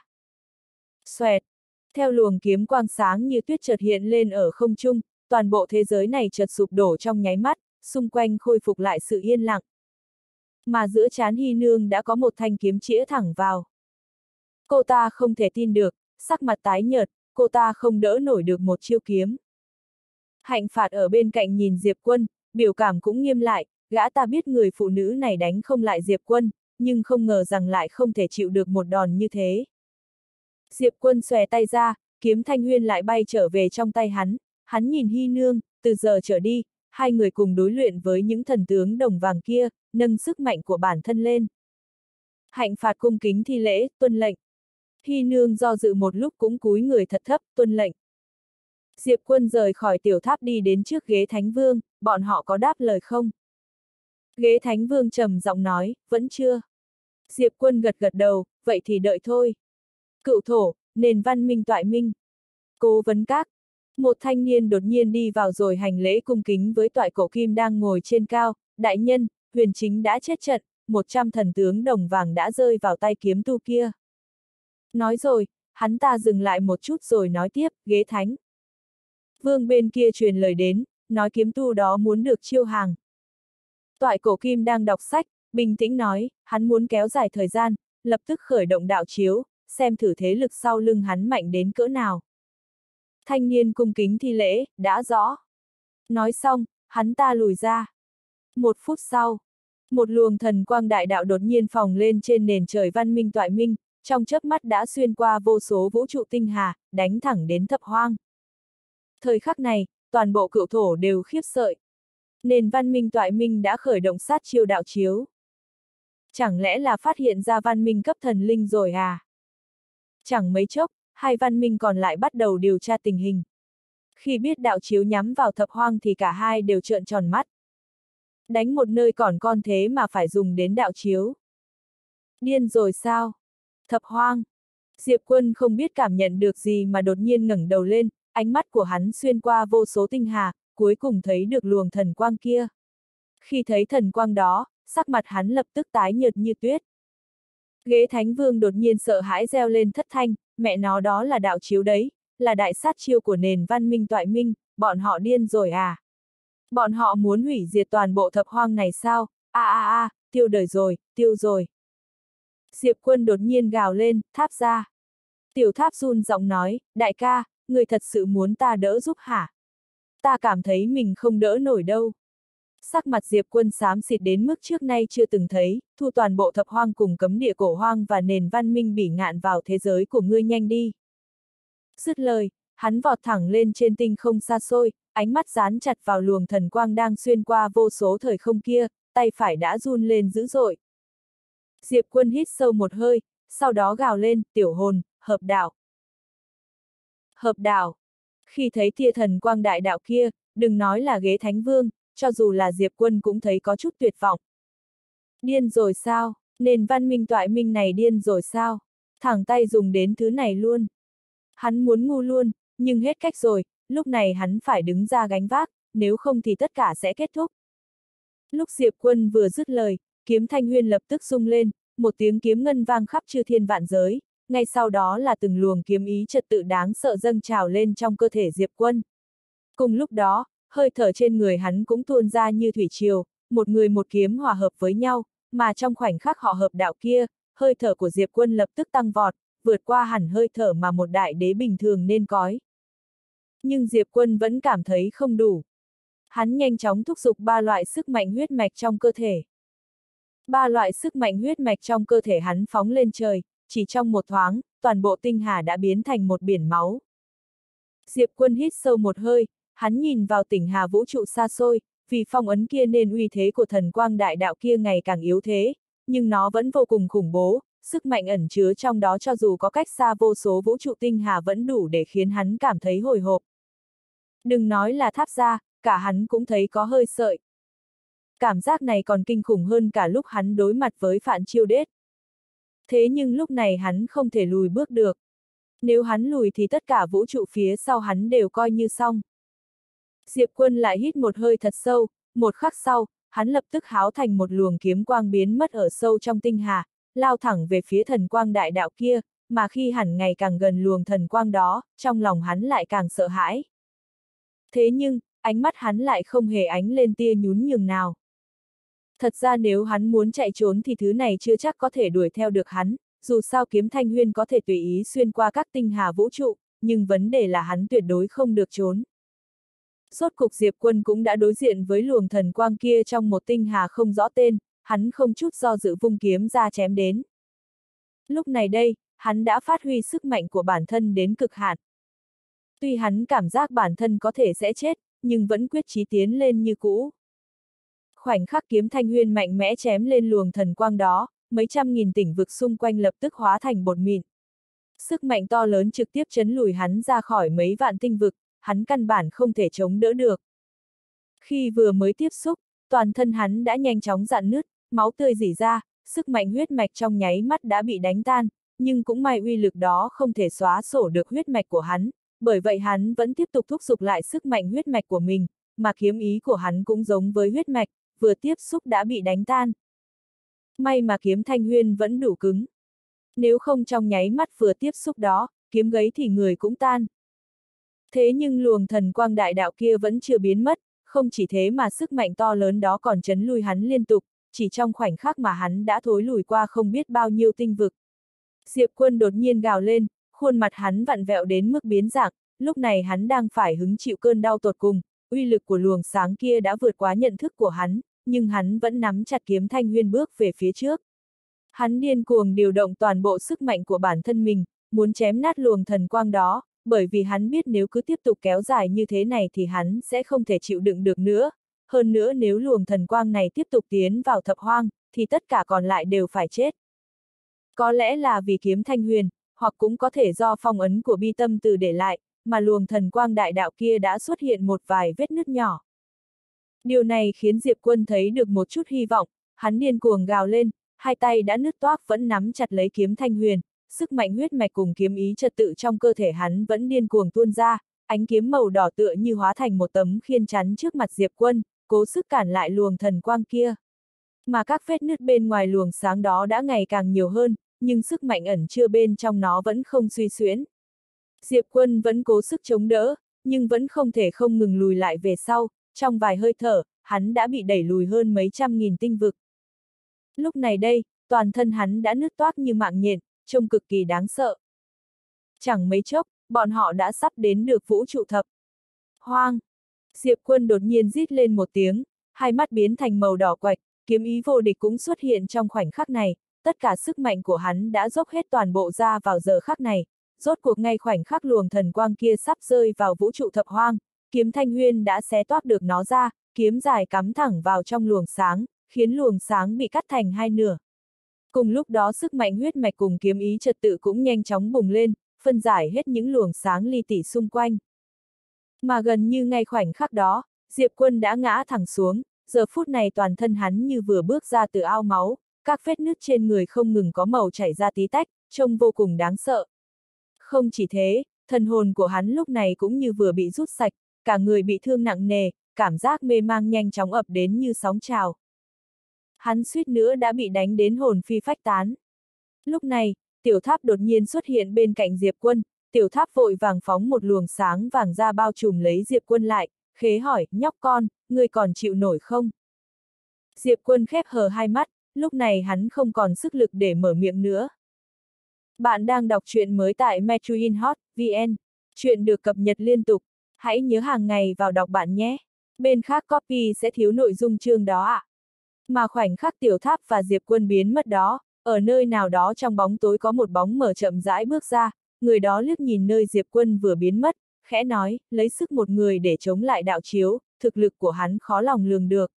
Xoẹt! Theo luồng kiếm quang sáng như tuyết chợt hiện lên ở không trung, toàn bộ thế giới này chợt sụp đổ trong nháy mắt, xung quanh khôi phục lại sự yên lặng. Mà giữa trán Hy Nương đã có một thanh kiếm chĩa thẳng vào. Cô ta không thể tin được, sắc mặt tái nhợt, cô ta không đỡ nổi được một chiêu kiếm. Hạnh Phạt ở bên cạnh nhìn Diệp Quân, biểu cảm cũng nghiêm lại, gã ta biết người phụ nữ này đánh không lại Diệp Quân, nhưng không ngờ rằng lại không thể chịu được một đòn như thế. Diệp Quân xòe tay ra, kiếm Thanh Huyên lại bay trở về trong tay hắn, hắn nhìn Hy Nương, từ giờ trở đi, hai người cùng đối luyện với những thần tướng đồng vàng kia, nâng sức mạnh của bản thân lên. Hạnh Phạt cung kính thi lễ, tuân lệnh. Hy Nương do dự một lúc cũng cúi người thật thấp, tuân lệnh. Diệp Quân rời khỏi tiểu tháp đi đến trước ghế Thánh Vương, bọn họ có đáp lời không? Ghế Thánh Vương trầm giọng nói, vẫn chưa. Diệp Quân gật gật đầu, vậy thì đợi thôi. Cựu thổ, nền văn minh Toại Minh. Cố vấn các. Một thanh niên đột nhiên đi vào rồi hành lễ cung kính với Toại Cổ Kim đang ngồi trên cao, đại nhân, Huyền Chính đã chết trận, một trăm thần tướng đồng vàng đã rơi vào tay kiếm tu kia. Nói rồi, hắn ta dừng lại một chút rồi nói tiếp, ghế thánh. Vương bên kia truyền lời đến, nói kiếm tu đó muốn được chiêu hàng. Toại Cổ Kim đang đọc sách, bình tĩnh nói, hắn muốn kéo dài thời gian, lập tức khởi động đạo chiếu, xem thử thế lực sau lưng hắn mạnh đến cỡ nào. Thanh niên cung kính thi lễ, đã rõ. Nói xong, hắn ta lùi ra. Một phút sau, một luồng thần quang đại đạo đột nhiên phóng lên trên nền trời văn minh Toại Minh, trong chớp mắt đã xuyên qua vô số vũ trụ tinh hà, đánh thẳng đến thập hoang. Thời khắc này, toàn bộ cựu thổ đều khiếp sợ. Nền văn minh Toại Minh đã khởi động sát chiêu đạo chiếu. Chẳng lẽ là phát hiện ra văn minh cấp thần linh rồi à? Chẳng mấy chốc, hai văn minh còn lại bắt đầu điều tra tình hình. Khi biết đạo chiếu nhắm vào thập hoang thì cả hai đều trợn tròn mắt. Đánh một nơi còn con thế mà phải dùng đến đạo chiếu. Điên rồi sao? Thập hoang. Diệp Quân không biết cảm nhận được gì mà đột nhiên ngẩng đầu lên, ánh mắt của hắn xuyên qua vô số tinh hà, cuối cùng thấy được luồng thần quang kia. Khi thấy thần quang đó, sắc mặt hắn lập tức tái nhợt như tuyết. Ghế Thánh Vương đột nhiên sợ hãi reo lên thất thanh, mẹ nó đó là đạo chiếu đấy, là đại sát chiêu của nền văn minh Toại Minh, bọn họ điên rồi à? Bọn họ muốn hủy diệt toàn bộ thập hoang này sao? A a a, tiêu đời rồi, tiêu rồi. Diệp Quân đột nhiên gào lên, tháp ra. Tiểu tháp run giọng nói, đại ca, người thật sự muốn ta đỡ giúp hả? Ta cảm thấy mình không đỡ nổi đâu. Sắc mặt Diệp Quân xám xịt đến mức trước nay chưa từng thấy, thu toàn bộ thập hoang cùng cấm địa cổ hoang và nền văn minh bỉ ngạn vào thế giới của ngươi nhanh đi. Dứt lời, hắn vọt thẳng lên trên tinh không xa xôi, ánh mắt dán chặt vào luồng thần quang đang xuyên qua vô số thời không kia, tay phải đã run lên dữ dội. Diệp Quân hít sâu một hơi, sau đó gào lên, tiểu hồn, hợp đạo. Hợp đạo. Khi thấy tia thần quang đại đạo kia, đừng nói là ghế Thánh Vương, cho dù là Diệp Quân cũng thấy có chút tuyệt vọng. Điên rồi sao? Nền văn minh Toại Minh này điên rồi sao? Thẳng tay dùng đến thứ này luôn. Hắn muốn ngu luôn, nhưng hết cách rồi, lúc này hắn phải đứng ra gánh vác, nếu không thì tất cả sẽ kết thúc. Lúc Diệp Quân vừa dứt lời, kiếm Thanh Huyên lập tức rung lên, một tiếng kiếm ngân vang khắp chư thiên vạn giới, ngay sau đó là từng luồng kiếm ý trật tự đáng sợ dâng trào lên trong cơ thể Diệp Quân. Cùng lúc đó, hơi thở trên người hắn cũng tuôn ra như thủy triều, một người một kiếm hòa hợp với nhau, mà trong khoảnh khắc họ hợp đạo kia, hơi thở của Diệp Quân lập tức tăng vọt, vượt qua hẳn hơi thở mà một đại đế bình thường nên cói. Nhưng Diệp Quân vẫn cảm thấy không đủ. Hắn nhanh chóng thúc giục ba loại sức mạnh huyết mạch trong cơ thể. Ba loại sức mạnh huyết mạch trong cơ thể hắn phóng lên trời, chỉ trong một thoáng, toàn bộ tinh hà đã biến thành một biển máu. Diệp Quân hít sâu một hơi, hắn nhìn vào tỉnh hà vũ trụ xa xôi, vì phong ấn kia nên uy thế của thần quang đại đạo kia ngày càng yếu thế, nhưng nó vẫn vô cùng khủng bố, sức mạnh ẩn chứa trong đó cho dù có cách xa vô số vũ trụ tinh hà vẫn đủ để khiến hắn cảm thấy hồi hộp. Đừng nói là tháp ra, cả hắn cũng thấy có hơi sợi. Cảm giác này còn kinh khủng hơn cả lúc hắn đối mặt với Phạn Chiêu Đết. Thế nhưng lúc này hắn không thể lùi bước được. Nếu hắn lùi thì tất cả vũ trụ phía sau hắn đều coi như xong. Diệp Quân lại hít một hơi thật sâu, một khắc sau, hắn lập tức háo thành một luồng kiếm quang biến mất ở sâu trong tinh hà, lao thẳng về phía thần quang đại đạo kia, mà khi hẳn ngày càng gần luồng thần quang đó, trong lòng hắn lại càng sợ hãi. Thế nhưng, ánh mắt hắn lại không hề ánh lên tia nhún nhường nào. Thật ra nếu hắn muốn chạy trốn thì thứ này chưa chắc có thể đuổi theo được hắn, dù sao kiếm Thanh Huyên có thể tùy ý xuyên qua các tinh hà vũ trụ, nhưng vấn đề là hắn tuyệt đối không được trốn. Rốt cục Diệp Quân cũng đã đối diện với luồng thần quang kia trong một tinh hà không rõ tên, hắn không chút do dự vung kiếm ra chém đến. Lúc này đây, hắn đã phát huy sức mạnh của bản thân đến cực hạn. Tuy hắn cảm giác bản thân có thể sẽ chết, nhưng vẫn quyết chí tiến lên như cũ. Khoảnh khắc kiếm Thanh Huyên mạnh mẽ chém lên luồng thần quang đó, mấy trăm nghìn tỉnh vực xung quanh lập tức hóa thành bột mịn. Sức mạnh to lớn trực tiếp chấn lùi hắn ra khỏi mấy vạn tinh vực, hắn căn bản không thể chống đỡ được. Khi vừa mới tiếp xúc, toàn thân hắn đã nhanh chóng rạn nứt, máu tươi rỉ ra, sức mạnh huyết mạch trong nháy mắt đã bị đánh tan, nhưng cũng may uy lực đó không thể xóa sổ được huyết mạch của hắn, bởi vậy hắn vẫn tiếp tục thúc giục lại sức mạnh huyết mạch của mình, mà kiếm ý của hắn cũng giống với huyết mạch, vừa tiếp xúc đã bị đánh tan. May mà kiếm Thanh Huyên vẫn đủ cứng. Nếu không trong nháy mắt vừa tiếp xúc đó, kiếm gấy thì người cũng tan. Thế nhưng luồng thần quang đại đạo kia vẫn chưa biến mất, không chỉ thế mà sức mạnh to lớn đó còn chấn lui hắn liên tục, chỉ trong khoảnh khắc mà hắn đã thối lùi qua không biết bao nhiêu tinh vực. Diệp Quân đột nhiên gào lên, khuôn mặt hắn vặn vẹo đến mức biến dạng, lúc này hắn đang phải hứng chịu cơn đau tột cùng, uy lực của luồng sáng kia đã vượt quá nhận thức của hắn, nhưng hắn vẫn nắm chặt kiếm Thanh Huyên bước về phía trước. Hắn điên cuồng điều động toàn bộ sức mạnh của bản thân mình, muốn chém nát luồng thần quang đó, bởi vì hắn biết nếu cứ tiếp tục kéo dài như thế này thì hắn sẽ không thể chịu đựng được nữa. Hơn nữa nếu luồng thần quang này tiếp tục tiến vào thập hoang, thì tất cả còn lại đều phải chết. Có lẽ là vì kiếm Thanh Huyền, hoặc cũng có thể do phong ấn của Bi Tâm Từ để lại, mà luồng thần quang đại đạo kia đã xuất hiện một vài vết nứt nhỏ. Điều này khiến Diệp Quân thấy được một chút hy vọng, hắn điên cuồng gào lên, hai tay đã nứt toác vẫn nắm chặt lấy kiếm Thanh Huyền, sức mạnh huyết mạch cùng kiếm ý trật tự trong cơ thể hắn vẫn điên cuồng tuôn ra, ánh kiếm màu đỏ tựa như hóa thành một tấm khiên chắn trước mặt Diệp Quân, cố sức cản lại luồng thần quang kia. Mà các vết nứt bên ngoài luồng sáng đó đã ngày càng nhiều hơn, nhưng sức mạnh ẩn chứa bên trong nó vẫn không suy xuyễn. Diệp Quân vẫn cố sức chống đỡ, nhưng vẫn không thể không ngừng lùi lại về sau, trong vài hơi thở, hắn đã bị đẩy lùi hơn mấy trăm nghìn tinh vực. Lúc này đây, toàn thân hắn đã nứt toác như mạng nhện, trông cực kỳ đáng sợ. Chẳng mấy chốc, bọn họ đã sắp đến được vũ trụ thập hoang. Diệp Quân đột nhiên rít lên một tiếng, hai mắt biến thành màu đỏ quạch, kiếm ý vô địch cũng xuất hiện trong khoảnh khắc này, tất cả sức mạnh của hắn đã dốc hết toàn bộ ra vào giờ khắc này, rốt cuộc ngay khoảnh khắc luồng thần quang kia sắp rơi vào vũ trụ thập hoang, kiếm Thanh Huyên đã xé toác được nó ra, kiếm dài cắm thẳng vào trong luồng sáng, khiến luồng sáng bị cắt thành hai nửa. Cùng lúc đó sức mạnh huyết mạch cùng kiếm ý trật tự cũng nhanh chóng bùng lên, phân giải hết những luồng sáng li tỉ xung quanh. Mà gần như ngay khoảnh khắc đó, Diệp Quân đã ngã thẳng xuống, giờ phút này toàn thân hắn như vừa bước ra từ ao máu, các vết nứt trên người không ngừng có màu chảy ra tí tách, trông vô cùng đáng sợ. Không chỉ thế, thần hồn của hắn lúc này cũng như vừa bị rút sạch, cả người bị thương nặng nề, cảm giác mê mang nhanh chóng ập đến như sóng trào. Hắn suýt nữa đã bị đánh đến hồn phi phách tán. Lúc này, tiểu tháp đột nhiên xuất hiện bên cạnh Diệp Quân, tiểu tháp vội vàng phóng một luồng sáng vàng ra bao trùm lấy Diệp Quân lại, khế hỏi, nhóc con, ngươi còn chịu nổi không? Diệp Quân khép hờ hai mắt, lúc này hắn không còn sức lực để mở miệng nữa. Bạn đang đọc truyện mới tại Metruinhot chấm vn, truyện được cập nhật liên tục, hãy nhớ hàng ngày vào đọc bạn nhé. Bên khác copy sẽ thiếu nội dung chương đó ạ. À. Mà khoảnh khắc tiểu tháp và Diệp Quân biến mất đó, ở nơi nào đó trong bóng tối có một bóng mở chậm rãi bước ra, người đó liếc nhìn nơi Diệp Quân vừa biến mất, khẽ nói, lấy sức một người để chống lại đạo chiếu, thực lực của hắn khó lòng lường được.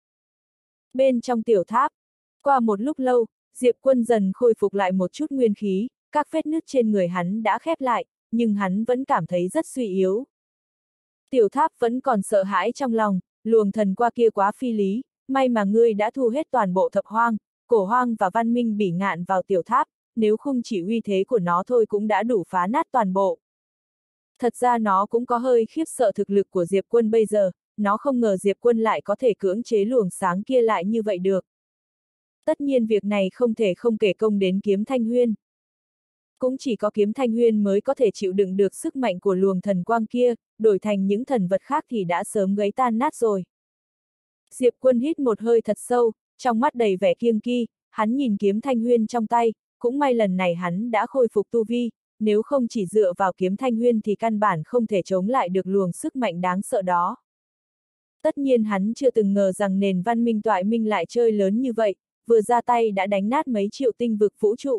Bên trong tiểu tháp, qua một lúc lâu, Diệp Quân dần khôi phục lại một chút nguyên khí, các vết nứt trên người hắn đã khép lại, nhưng hắn vẫn cảm thấy rất suy yếu. Tiểu tháp vẫn còn sợ hãi trong lòng, luồng thần qua kia quá phi lý, may mà ngươi đã thu hết toàn bộ thập hoang, cổ hoang và văn minh bỉ ngạn vào tiểu tháp, nếu không chỉ uy thế của nó thôi cũng đã đủ phá nát toàn bộ. Thật ra nó cũng có hơi khiếp sợ thực lực của Diệp Quân bây giờ, nó không ngờ Diệp Quân lại có thể cưỡng chế luồng sáng kia lại như vậy được. Tất nhiên việc này không thể không kể công đến Kiếm Thanh Huyên. Cũng chỉ có Kiếm Thanh Huyên mới có thể chịu đựng được sức mạnh của luồng thần quang kia, đổi thành những thần vật khác thì đã sớm gãy tan nát rồi. Diệp Quân hít một hơi thật sâu, trong mắt đầy vẻ kiêng kỵ, hắn nhìn Kiếm Thanh Huyên trong tay, cũng may lần này hắn đã khôi phục tu vi, nếu không chỉ dựa vào Kiếm Thanh Huyên thì căn bản không thể chống lại được luồng sức mạnh đáng sợ đó. Tất nhiên hắn chưa từng ngờ rằng nền văn minh toại minh lại chơi lớn như vậy, vừa ra tay đã đánh nát mấy triệu tinh vực vũ trụ.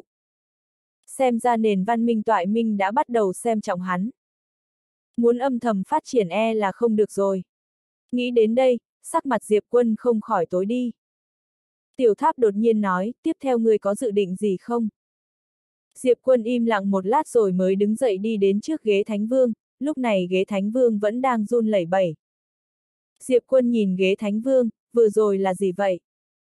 Xem ra nền văn minh toại minh đã bắt đầu xem trọng hắn. Muốn âm thầm phát triển e là không được rồi. Nghĩ đến đây, sắc mặt Diệp Quân không khỏi tối đi. Tiểu tháp đột nhiên nói, tiếp theo ngươi có dự định gì không? Diệp Quân im lặng một lát rồi mới đứng dậy đi đến trước ghế Thánh Vương, lúc này ghế Thánh Vương vẫn đang run lẩy bẩy. Diệp Quân nhìn ghế Thánh Vương, vừa rồi là gì vậy?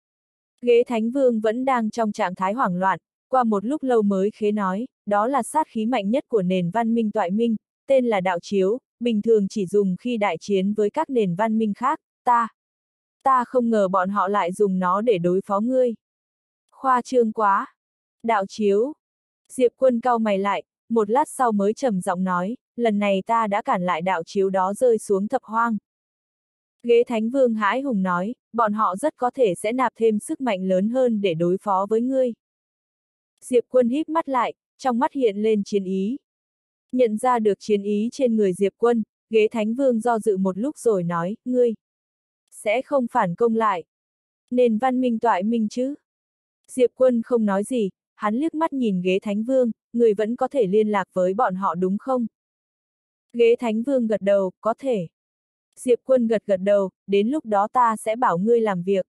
Ghế Thánh Vương vẫn đang trong trạng thái hoảng loạn, qua một lúc lâu mới khế nói, đó là sát khí mạnh nhất của nền văn minh toại minh, tên là đạo chiếu, bình thường chỉ dùng khi đại chiến với các nền văn minh khác, ta. Ta không ngờ bọn họ lại dùng nó để đối phó ngươi. Khoa trương quá. Đạo chiếu. Diệp Quân cau mày lại, một lát sau mới trầm giọng nói, lần này ta đã cản lại đạo chiếu đó rơi xuống thập hoang. Ghế Thánh Vương hãi hùng nói, bọn họ rất có thể sẽ nạp thêm sức mạnh lớn hơn để đối phó với ngươi. Diệp Quân híp mắt lại, trong mắt hiện lên chiến ý. Nhận ra được chiến ý trên người Diệp Quân, ghế Thánh Vương do dự một lúc rồi nói, ngươi sẽ không phản công lại. Nền văn minh toại minh chứ? Diệp Quân không nói gì, hắn liếc mắt nhìn ghế Thánh Vương, người vẫn có thể liên lạc với bọn họ đúng không? Ghế Thánh Vương gật đầu, có thể. Diệp Quân gật gật đầu, đến lúc đó ta sẽ bảo ngươi làm việc.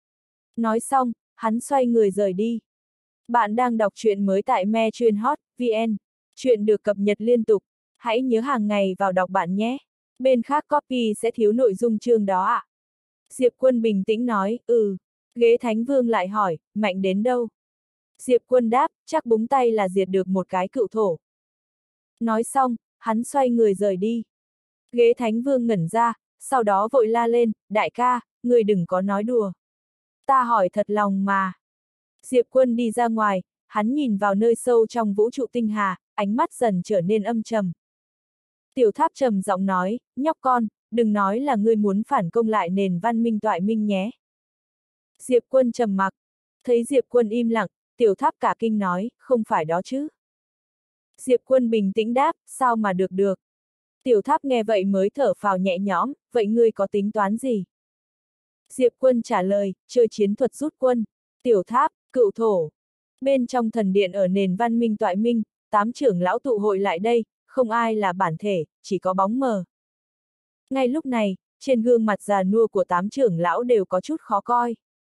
Nói xong, hắn xoay người rời đi. Bạn đang đọc truyện mới tại Metruinhot chấm vn, truyện được cập nhật liên tục, hãy nhớ hàng ngày vào đọc bạn nhé. Bên khác copy sẽ thiếu nội dung chương đó ạ. À? Diệp Quân bình tĩnh nói, ừ. Ghế Thánh Vương lại hỏi, mạnh đến đâu? Diệp Quân đáp, chắc búng tay là diệt được một cái cựu thổ. Nói xong, hắn xoay người rời đi. Ghế Thánh Vương ngẩn ra, sau đó vội la lên, đại ca, người đừng có nói đùa. Ta hỏi thật lòng mà. Diệp Quân đi ra ngoài, hắn nhìn vào nơi sâu trong vũ trụ tinh hà, ánh mắt dần trở nên âm trầm. Tiểu tháp trầm giọng nói, nhóc con, đừng nói là ngươi muốn phản công lại nền văn minh toại minh nhé. Diệp Quân trầm mặc, thấy Diệp Quân im lặng, tiểu tháp cả kinh nói, không phải đó chứ. Diệp Quân bình tĩnh đáp, sao mà được được. Tiểu tháp nghe vậy mới thở phào nhẹ nhõm, vậy ngươi có tính toán gì? Diệp Quân trả lời, chơi chiến thuật rút quân. Tiểu tháp, cựu thổ. Bên trong thần điện ở nền văn minh toại minh, tám trưởng lão tụ hội lại đây, không ai là bản thể, chỉ có bóng mờ. Ngay lúc này, trên gương mặt già nua của tám trưởng lão đều có chút khó coi.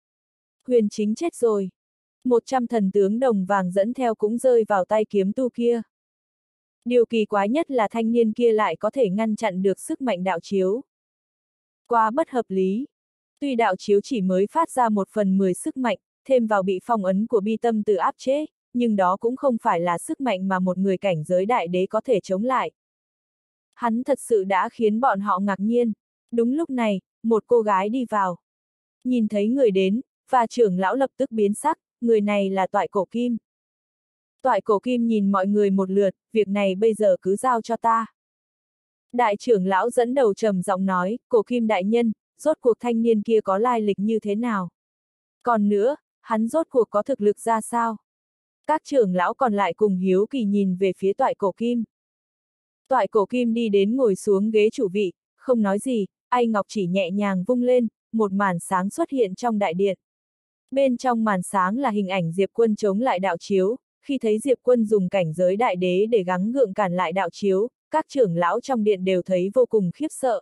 Huyền Chính chết rồi. Một trăm thần tướng đồng vàng dẫn theo cũng rơi vào tay kiếm tu kia. Điều kỳ quái nhất là thanh niên kia lại có thể ngăn chặn được sức mạnh đạo chiếu. Quá bất hợp lý. Tuy đạo chiếu chỉ mới phát ra một phần mười sức mạnh, thêm vào bị phong ấn của bi tâm từ áp chế, nhưng đó cũng không phải là sức mạnh mà một người cảnh giới đại đế có thể chống lại. Hắn thật sự đã khiến bọn họ ngạc nhiên. Đúng lúc này, một cô gái đi vào. Nhìn thấy người đến, và trưởng lão lập tức biến sắc, người này là Toại Cổ Kim. Toại Cổ Kim nhìn mọi người một lượt, việc này bây giờ cứ giao cho ta. Đại trưởng lão dẫn đầu trầm giọng nói, Cổ Kim đại nhân, rốt cuộc thanh niên kia có lai lịch như thế nào? Còn nữa, hắn rốt cuộc có thực lực ra sao? Các trưởng lão còn lại cùng hiếu kỳ nhìn về phía Toại Cổ Kim. Toại Cổ Kim đi đến ngồi xuống ghế chủ vị, không nói gì, ai ngọc chỉ nhẹ nhàng vung lên, một màn sáng xuất hiện trong đại điện. Bên trong màn sáng là hình ảnh Diệp Quân chống lại đạo chiếu, khi thấy Diệp Quân dùng cảnh giới đại đế để gắng gượng cản lại đạo chiếu, các trưởng lão trong điện đều thấy vô cùng khiếp sợ.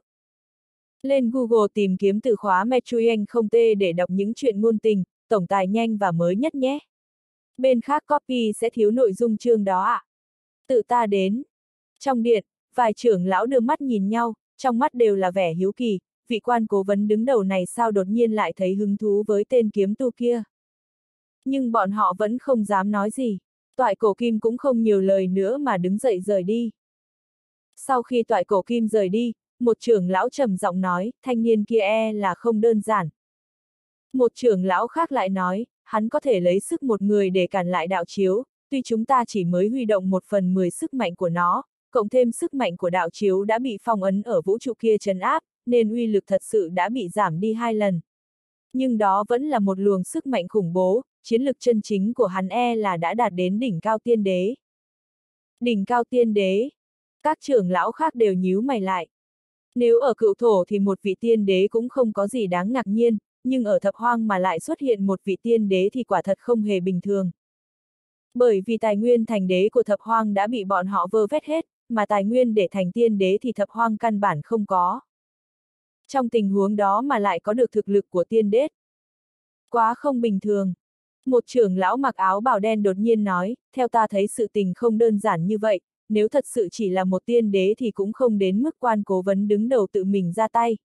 Lên Google tìm kiếm từ khóa Metruyên không tê để đọc những chuyện ngôn tình, tổng tài nhanh và mới nhất nhé. Bên khác copy sẽ thiếu nội dung chương đó ạ. À? Tự ta đến. Trong điện, vài trưởng lão đưa mắt nhìn nhau, trong mắt đều là vẻ hiếu kỳ, vị quan cố vấn đứng đầu này sao đột nhiên lại thấy hứng thú với tên kiếm tu kia. Nhưng bọn họ vẫn không dám nói gì. Toại Cổ Kim cũng không nhiều lời nữa mà đứng dậy rời đi. Sau khi Toại Cổ Kim rời đi, một trưởng lão trầm giọng nói, thanh niên kia e là không đơn giản. Một trưởng lão khác lại nói, hắn có thể lấy sức một người để cản lại đạo chiếu, tuy chúng ta chỉ mới huy động một phần mười sức mạnh của nó, cộng thêm sức mạnh của đạo chiếu đã bị phong ấn ở vũ trụ kia trấn áp, nên uy lực thật sự đã bị giảm đi hai lần. Nhưng đó vẫn là một luồng sức mạnh khủng bố, chiến lực chân chính của hắn e là đã đạt đến đỉnh cao tiên đế. Đỉnh cao tiên đế. Các trưởng lão khác đều nhíu mày lại. Nếu ở cựu thổ thì một vị tiên đế cũng không có gì đáng ngạc nhiên, nhưng ở thập hoang mà lại xuất hiện một vị tiên đế thì quả thật không hề bình thường. Bởi vì tài nguyên thành đế của thập hoang đã bị bọn họ vơ vét hết, mà tài nguyên để thành tiên đế thì thập hoang căn bản không có. Trong tình huống đó mà lại có được thực lực của tiên đế. Quá không bình thường. Một trưởng lão mặc áo bào đen đột nhiên nói, theo ta thấy sự tình không đơn giản như vậy, nếu thật sự chỉ là một tiên đế thì cũng không đến mức quan cố vấn đứng đầu tự mình ra tay.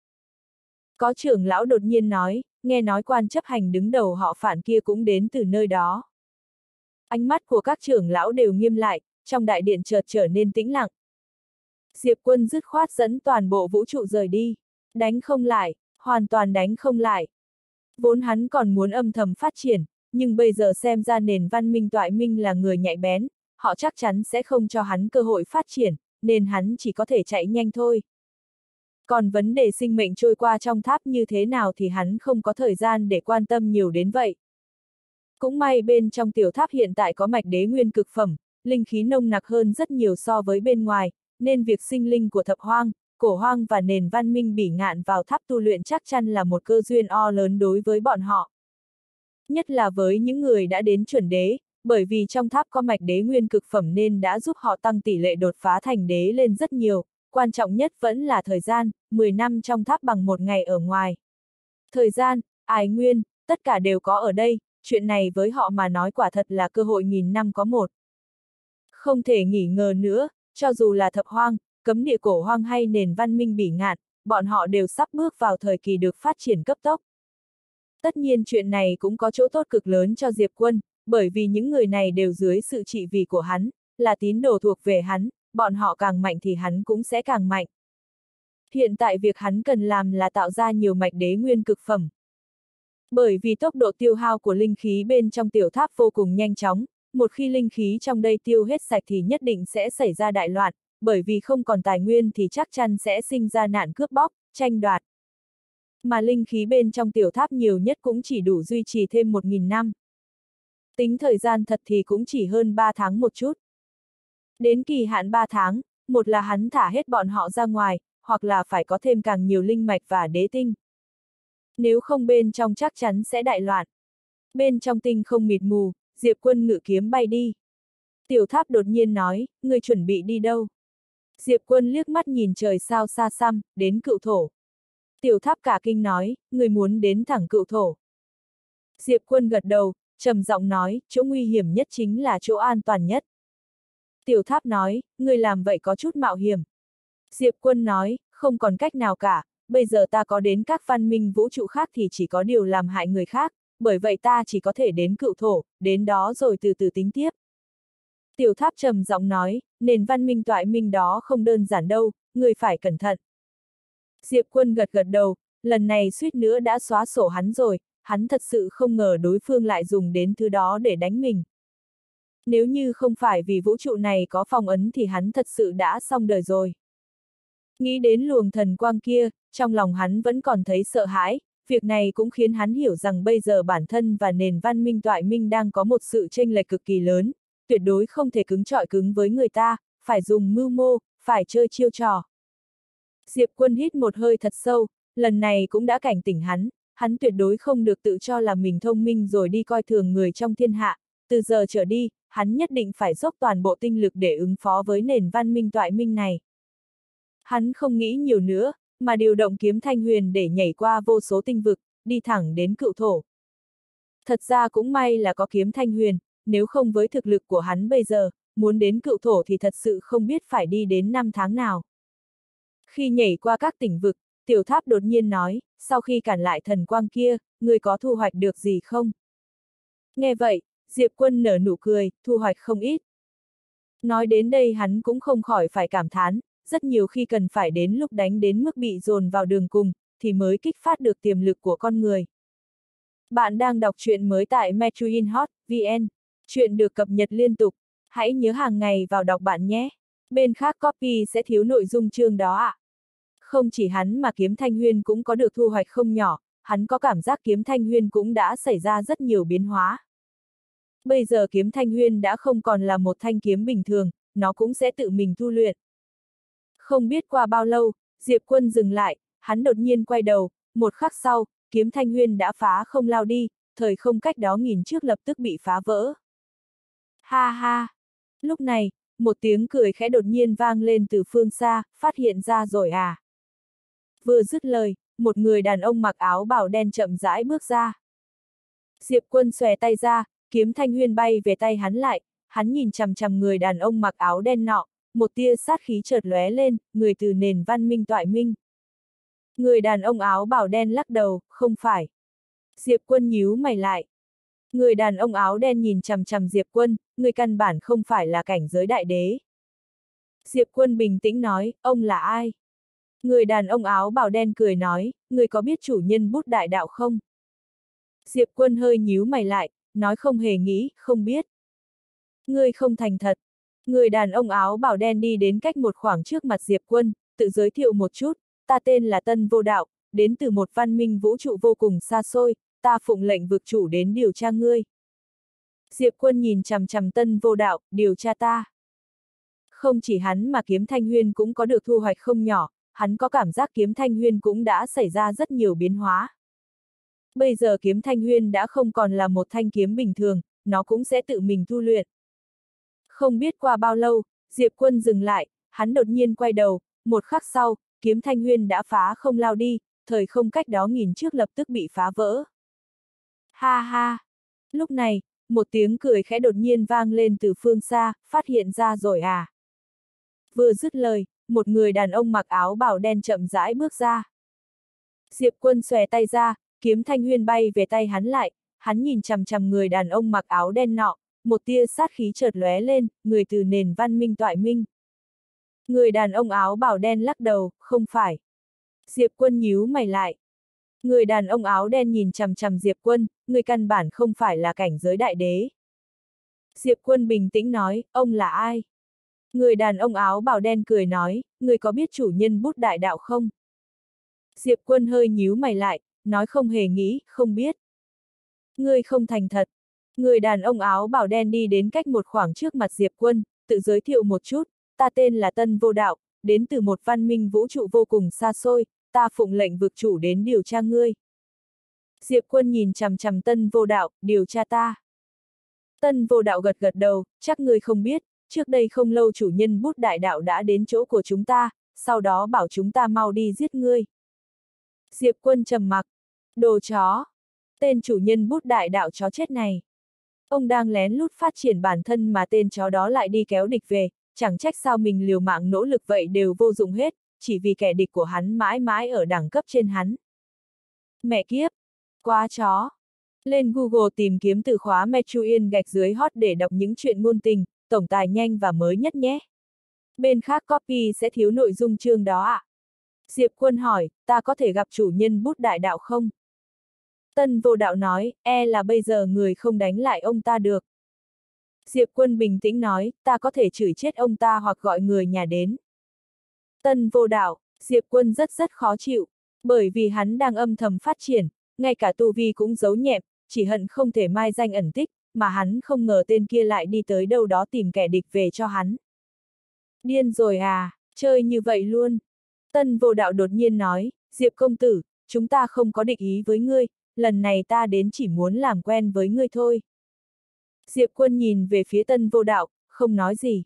Có trưởng lão đột nhiên nói, nghe nói quan chấp hành đứng đầu họ Phản kia cũng đến từ nơi đó. Ánh mắt của các trưởng lão đều nghiêm lại, trong đại điện chợt trở nên tĩnh lặng. Diệp Quân dứt khoát dẫn toàn bộ vũ trụ rời đi. Đánh không lại, hoàn toàn đánh không lại. Vốn hắn còn muốn âm thầm phát triển, nhưng bây giờ xem ra nền văn minh Toại Minh là người nhạy bén, họ chắc chắn sẽ không cho hắn cơ hội phát triển, nên hắn chỉ có thể chạy nhanh thôi. Còn vấn đề sinh mệnh trôi qua trong tháp như thế nào thì hắn không có thời gian để quan tâm nhiều đến vậy. Cũng may bên trong tiểu tháp hiện tại có mạch đế nguyên cực phẩm, linh khí nồng nặc hơn rất nhiều so với bên ngoài, nên việc sinh linh của thập hoang, cổ hoang và nền văn minh bỉ ngạn vào tháp tu luyện chắc chắn là một cơ duyên o lớn đối với bọn họ. Nhất là với những người đã đến chuẩn đế, bởi vì trong tháp có mạch đế nguyên cực phẩm nên đã giúp họ tăng tỷ lệ đột phá thành đế lên rất nhiều, quan trọng nhất vẫn là thời gian, mười năm trong tháp bằng một ngày ở ngoài. Thời gian, ái nguyên, tất cả đều có ở đây, chuyện này với họ mà nói quả thật là cơ hội nghìn năm có một. Không thể nghỉ ngờ nữa, cho dù là thập hoang, cấm địa cổ hoang hay nền văn minh bỉ ngạn, bọn họ đều sắp bước vào thời kỳ được phát triển cấp tốc. Tất nhiên chuyện này cũng có chỗ tốt cực lớn cho Diệp Quân, bởi vì những người này đều dưới sự trị vì của hắn, là tín đồ thuộc về hắn, bọn họ càng mạnh thì hắn cũng sẽ càng mạnh. Hiện tại việc hắn cần làm là tạo ra nhiều mạch đế nguyên cực phẩm. Bởi vì tốc độ tiêu hao của linh khí bên trong tiểu tháp vô cùng nhanh chóng, một khi linh khí trong đây tiêu hết sạch thì nhất định sẽ xảy ra đại loạn, bởi vì không còn tài nguyên thì chắc chắn sẽ sinh ra nạn cướp bóc, tranh đoạt. Mà linh khí bên trong tiểu tháp nhiều nhất cũng chỉ đủ duy trì thêm một nghìn năm. Tính thời gian thật thì cũng chỉ hơn ba tháng một chút. Đến kỳ hạn ba tháng, một là hắn thả hết bọn họ ra ngoài, hoặc là phải có thêm càng nhiều linh mạch và đế tinh. Nếu không bên trong chắc chắn sẽ đại loạn. Bên trong tinh không mịt mù, Diệp Quân ngự kiếm bay đi. Tiểu tháp đột nhiên nói, ngươi chuẩn bị đi đâu? Diệp Quân liếc mắt nhìn trời sao xa xăm, đến cựu thổ. Tiểu tháp cả kinh nói, ngươi muốn đến thẳng cựu thổ. Diệp Quân gật đầu, trầm giọng nói, chỗ nguy hiểm nhất chính là chỗ an toàn nhất. Tiểu tháp nói, ngươi làm vậy có chút mạo hiểm. Diệp Quân nói, không còn cách nào cả, bây giờ ta có đến các văn minh vũ trụ khác thì chỉ có điều làm hại người khác, bởi vậy ta chỉ có thể đến cựu thổ, đến đó rồi từ từ tính tiếp. Tiểu tháp trầm giọng nói, nền văn minh Toại Minh đó không đơn giản đâu, ngươi phải cẩn thận. Diệp Quân gật gật đầu, lần này suýt nữa đã xóa sổ hắn rồi, hắn thật sự không ngờ đối phương lại dùng đến thứ đó để đánh mình. Nếu như không phải vì vũ trụ này có phong ấn thì hắn thật sự đã xong đời rồi. Nghĩ đến luồng thần quang kia, trong lòng hắn vẫn còn thấy sợ hãi, việc này cũng khiến hắn hiểu rằng bây giờ bản thân và nền văn minh toại minh đang có một sự chênh lệch cực kỳ lớn, tuyệt đối không thể cứng trọi cứng với người ta, phải dùng mưu mô, phải chơi chiêu trò. Diệp Quân hít một hơi thật sâu, lần này cũng đã cảnh tỉnh hắn, hắn tuyệt đối không được tự cho là mình thông minh rồi đi coi thường người trong thiên hạ, từ giờ trở đi, hắn nhất định phải dốc toàn bộ tinh lực để ứng phó với nền văn minh toại minh này. Hắn không nghĩ nhiều nữa, mà điều động kiếm thanh huyền để nhảy qua vô số tinh vực, đi thẳng đến cựu thổ. Thật ra cũng may là có kiếm thanh huyền, nếu không với thực lực của hắn bây giờ, muốn đến cựu thổ thì thật sự không biết phải đi đến năm tháng nào. Khi nhảy qua các tỉnh vực, tiểu tháp đột nhiên nói, sau khi cản lại thần quang kia, người có thu hoạch được gì không? Nghe vậy, Diệp Quân nở nụ cười, thu hoạch không ít. Nói đến đây hắn cũng không khỏi phải cảm thán, rất nhiều khi cần phải đến lúc đánh đến mức bị dồn vào đường cùng, thì mới kích phát được tiềm lực của con người. Bạn đang đọc truyện mới tại Metruinhot chấm vn, truyện được cập nhật liên tục, hãy nhớ hàng ngày vào đọc bạn nhé. Bên khác copy sẽ thiếu nội dung chương đó ạ. À. Không chỉ hắn mà kiếm thanh huyên cũng có được thu hoạch không nhỏ, hắn có cảm giác kiếm thanh huyên cũng đã xảy ra rất nhiều biến hóa. Bây giờ kiếm thanh huyên đã không còn là một thanh kiếm bình thường, nó cũng sẽ tự mình tu luyện. Không biết qua bao lâu, Diệp Quân dừng lại, hắn đột nhiên quay đầu, một khắc sau, kiếm thanh huyên đã phá không lao đi, thời không cách đó nghìn trước lập tức bị phá vỡ. Ha ha! Lúc này, một tiếng cười khẽ đột nhiên vang lên từ phương xa, phát hiện ra rồi à? Vừa dứt lời, một người đàn ông mặc áo bào đen chậm rãi bước ra. Diệp Quân xòe tay ra, kiếm thanh huyên bay về tay hắn lại, hắn nhìn chằm chằm người đàn ông mặc áo đen nọ, một tia sát khí chợt lóe lên, người từ nền văn minh toại minh. Người đàn ông áo bào đen lắc đầu, không phải. Diệp Quân nhíu mày lại. Người đàn ông áo đen nhìn chằm chằm Diệp Quân, người căn bản không phải là cảnh giới đại đế. Diệp Quân bình tĩnh nói, ông là ai? Người đàn ông áo bào đen cười nói, người có biết chủ nhân bút đại đạo không? Diệp Quân hơi nhíu mày lại, nói không hề nghĩ, không biết. Ngươi không thành thật. Người đàn ông áo bào đen đi đến cách một khoảng trước mặt Diệp Quân, tự giới thiệu một chút, ta tên là Tân Vô Đạo, đến từ một văn minh vũ trụ vô cùng xa xôi, ta phụng lệnh vực chủ đến điều tra ngươi. Diệp Quân nhìn chằm chằm Tân Vô Đạo, điều tra ta. Không chỉ hắn mà kiếm thanh huyên cũng có được thu hoạch không nhỏ, hắn có cảm giác kiếm thanh huyên cũng đã xảy ra rất nhiều biến hóa. Bây giờ kiếm thanh huyên đã không còn là một thanh kiếm bình thường, nó cũng sẽ tự mình tu luyện. Không biết qua bao lâu, Diệp Quân dừng lại, hắn đột nhiên quay đầu, một khắc sau, kiếm thanh huyên đã phá không lao đi, thời không cách đó nghìn trước lập tức bị phá vỡ. Ha ha! Lúc này, một tiếng cười khẽ đột nhiên vang lên từ phương xa, phát hiện ra rồi à? Vừa dứt lời, một người đàn ông mặc áo bào đen chậm rãi bước ra. Diệp Quân xòe tay ra, kiếm thanh huyên bay về tay hắn lại, hắn nhìn chằm chằm người đàn ông mặc áo đen nọ, một tia sát khí chợt lóe lên, người từ nền văn minh toại minh. Người đàn ông áo bào đen lắc đầu, không phải. Diệp Quân nhíu mày lại. Người đàn ông áo đen nhìn chằm chằm Diệp Quân, người căn bản không phải là cảnh giới đại đế. Diệp Quân bình tĩnh nói, ông là ai? Người đàn ông áo bào đen cười nói, người có biết chủ nhân bút đại đạo không? Diệp Quân hơi nhíu mày lại, nói không hề nghĩ, không biết. Ngươi không thành thật. Người đàn ông áo bào đen đi đến cách một khoảng trước mặt Diệp Quân, tự giới thiệu một chút, ta tên là Tân Vô Đạo, đến từ một văn minh vũ trụ vô cùng xa xôi, ta phụng lệnh vực chủ đến điều tra ngươi. Diệp Quân nhìn chằm chằm Tân Vô Đạo, điều tra ta. Tân Vô Đạo gật gật đầu, chắc ngươi không biết, trước đây không lâu chủ nhân bút đại đạo đã đến chỗ của chúng ta, sau đó bảo chúng ta mau đi giết ngươi. Diệp Quân trầm mặc, đồ chó, tên chủ nhân bút đại đạo chó chết này. Ông đang lén lút phát triển bản thân mà tên chó đó lại đi kéo địch về, chẳng trách sao mình liều mạng nỗ lực vậy đều vô dụng hết, chỉ vì kẻ địch của hắn mãi mãi ở đẳng cấp trên hắn. Mẹ kiếp! Quá chó! Lên Google tìm kiếm từ khóa Metruian gạch dưới hot để đọc những chuyện ngôn tình, tổng tài nhanh và mới nhất nhé. Bên khác copy sẽ thiếu nội dung chương đó ạ. À. Diệp Quân hỏi, ta có thể gặp chủ nhân bút đại đạo không? Tân Vô Đạo nói, e là bây giờ người không đánh lại ông ta được. Diệp Quân bình tĩnh nói, ta có thể chửi chết ông ta hoặc gọi người nhà đến. Tân Vô Đạo, Diệp Quân rất rất khó chịu, bởi vì hắn đang âm thầm phát triển, ngay cả tu vi cũng giấu nhẹm, chỉ hận không thể mai danh ẩn tích, mà hắn không ngờ tên kia lại đi tới đâu đó tìm kẻ địch về cho hắn. Điên rồi à, chơi như vậy luôn. Tân Vô Đạo đột nhiên nói, Diệp công tử, chúng ta không có địch ý với ngươi, lần này ta đến chỉ muốn làm quen với ngươi thôi. Diệp Quân nhìn về phía Tân Vô Đạo, không nói gì.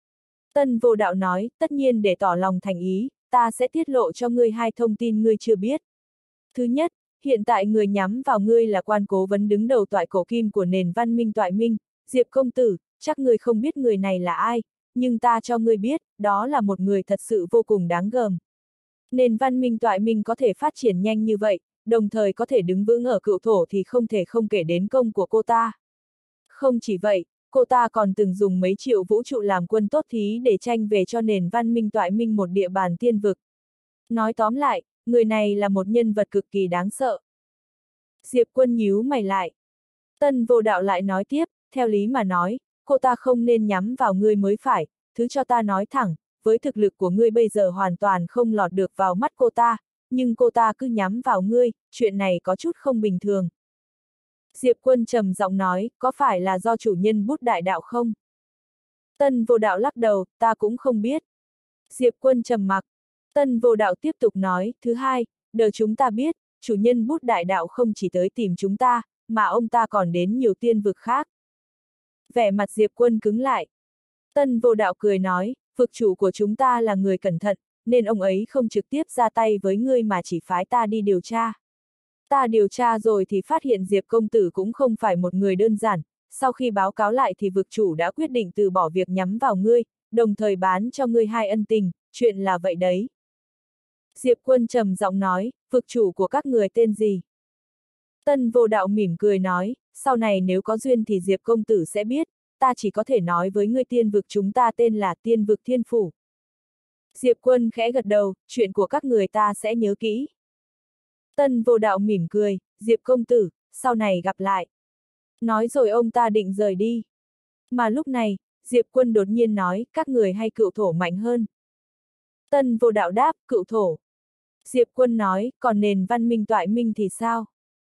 Tân Vô Đạo nói, tất nhiên để tỏ lòng thành ý, ta sẽ tiết lộ cho ngươi hai thông tin ngươi chưa biết. Thứ nhất, hiện tại người nhắm vào ngươi là quan cố vấn đứng đầu toại cổ kim của nền văn minh toại minh, Diệp công tử, chắc ngươi không biết người này là ai, nhưng ta cho ngươi biết, đó là một người thật sự vô cùng đáng gờm. Nền văn minh toại minh có thể phát triển nhanh như vậy, đồng thời có thể đứng vững ở cựu thổ thì không thể không kể đến công của cô ta. Không chỉ vậy, cô ta còn từng dùng mấy triệu vũ trụ làm quân tốt thí để tranh về cho nền văn minh toại minh một địa bàn tiên vực. Nói tóm lại, người này là một nhân vật cực kỳ đáng sợ. Diệp Quân nhíu mày lại. Tân Vô Đạo lại nói tiếp, theo lý mà nói, cô ta không nên nhắm vào ngươi mới phải, thứ cho ta nói thẳng, với thực lực của ngươi bây giờ hoàn toàn không lọt được vào mắt cô ta, nhưng cô ta cứ nhắm vào ngươi, chuyện này có chút không bình thường. Diệp Quân trầm giọng nói, có phải là do chủ nhân bút đại đạo không? Tân Vô Đạo lắc đầu, ta cũng không biết. Diệp Quân trầm mặc. Tân Vô Đạo tiếp tục nói, thứ hai, đợi chúng ta biết, chủ nhân bút đại đạo không chỉ tới tìm chúng ta, mà ông ta còn đến nhiều tiên vực khác. Vẻ mặt Diệp Quân cứng lại. Tân Vô Đạo cười nói, vực chủ của chúng ta là người cẩn thận, nên ông ấy không trực tiếp ra tay với ngươi mà chỉ phái ta đi điều tra. Ta điều tra rồi thì phát hiện Diệp công tử cũng không phải một người đơn giản, sau khi báo cáo lại thì vực chủ đã quyết định từ bỏ việc nhắm vào ngươi, đồng thời bán cho ngươi hai ân tình, chuyện là vậy đấy. Diệp Quân trầm giọng nói, vực chủ của các người tên gì? Tân Vô Đạo mỉm cười nói, sau này nếu có duyên thì Diệp công tử sẽ biết, ta chỉ có thể nói với ngươi tiên vực chúng ta tên là Tiên vực Thiên Phủ. Diệp Quân khẽ gật đầu, chuyện của các người ta sẽ nhớ kỹ. Tân Vô Đạo mỉm cười, Diệp công tử, sau này gặp lại. Nói rồi ông ta định rời đi. Mà lúc này, Diệp Quân đột nhiên nói, các người hay cựu thổ mạnh hơn. Tân Vô Đạo đáp, cựu thổ. Diệp Quân nói, còn nền văn minh toại minh thì sao?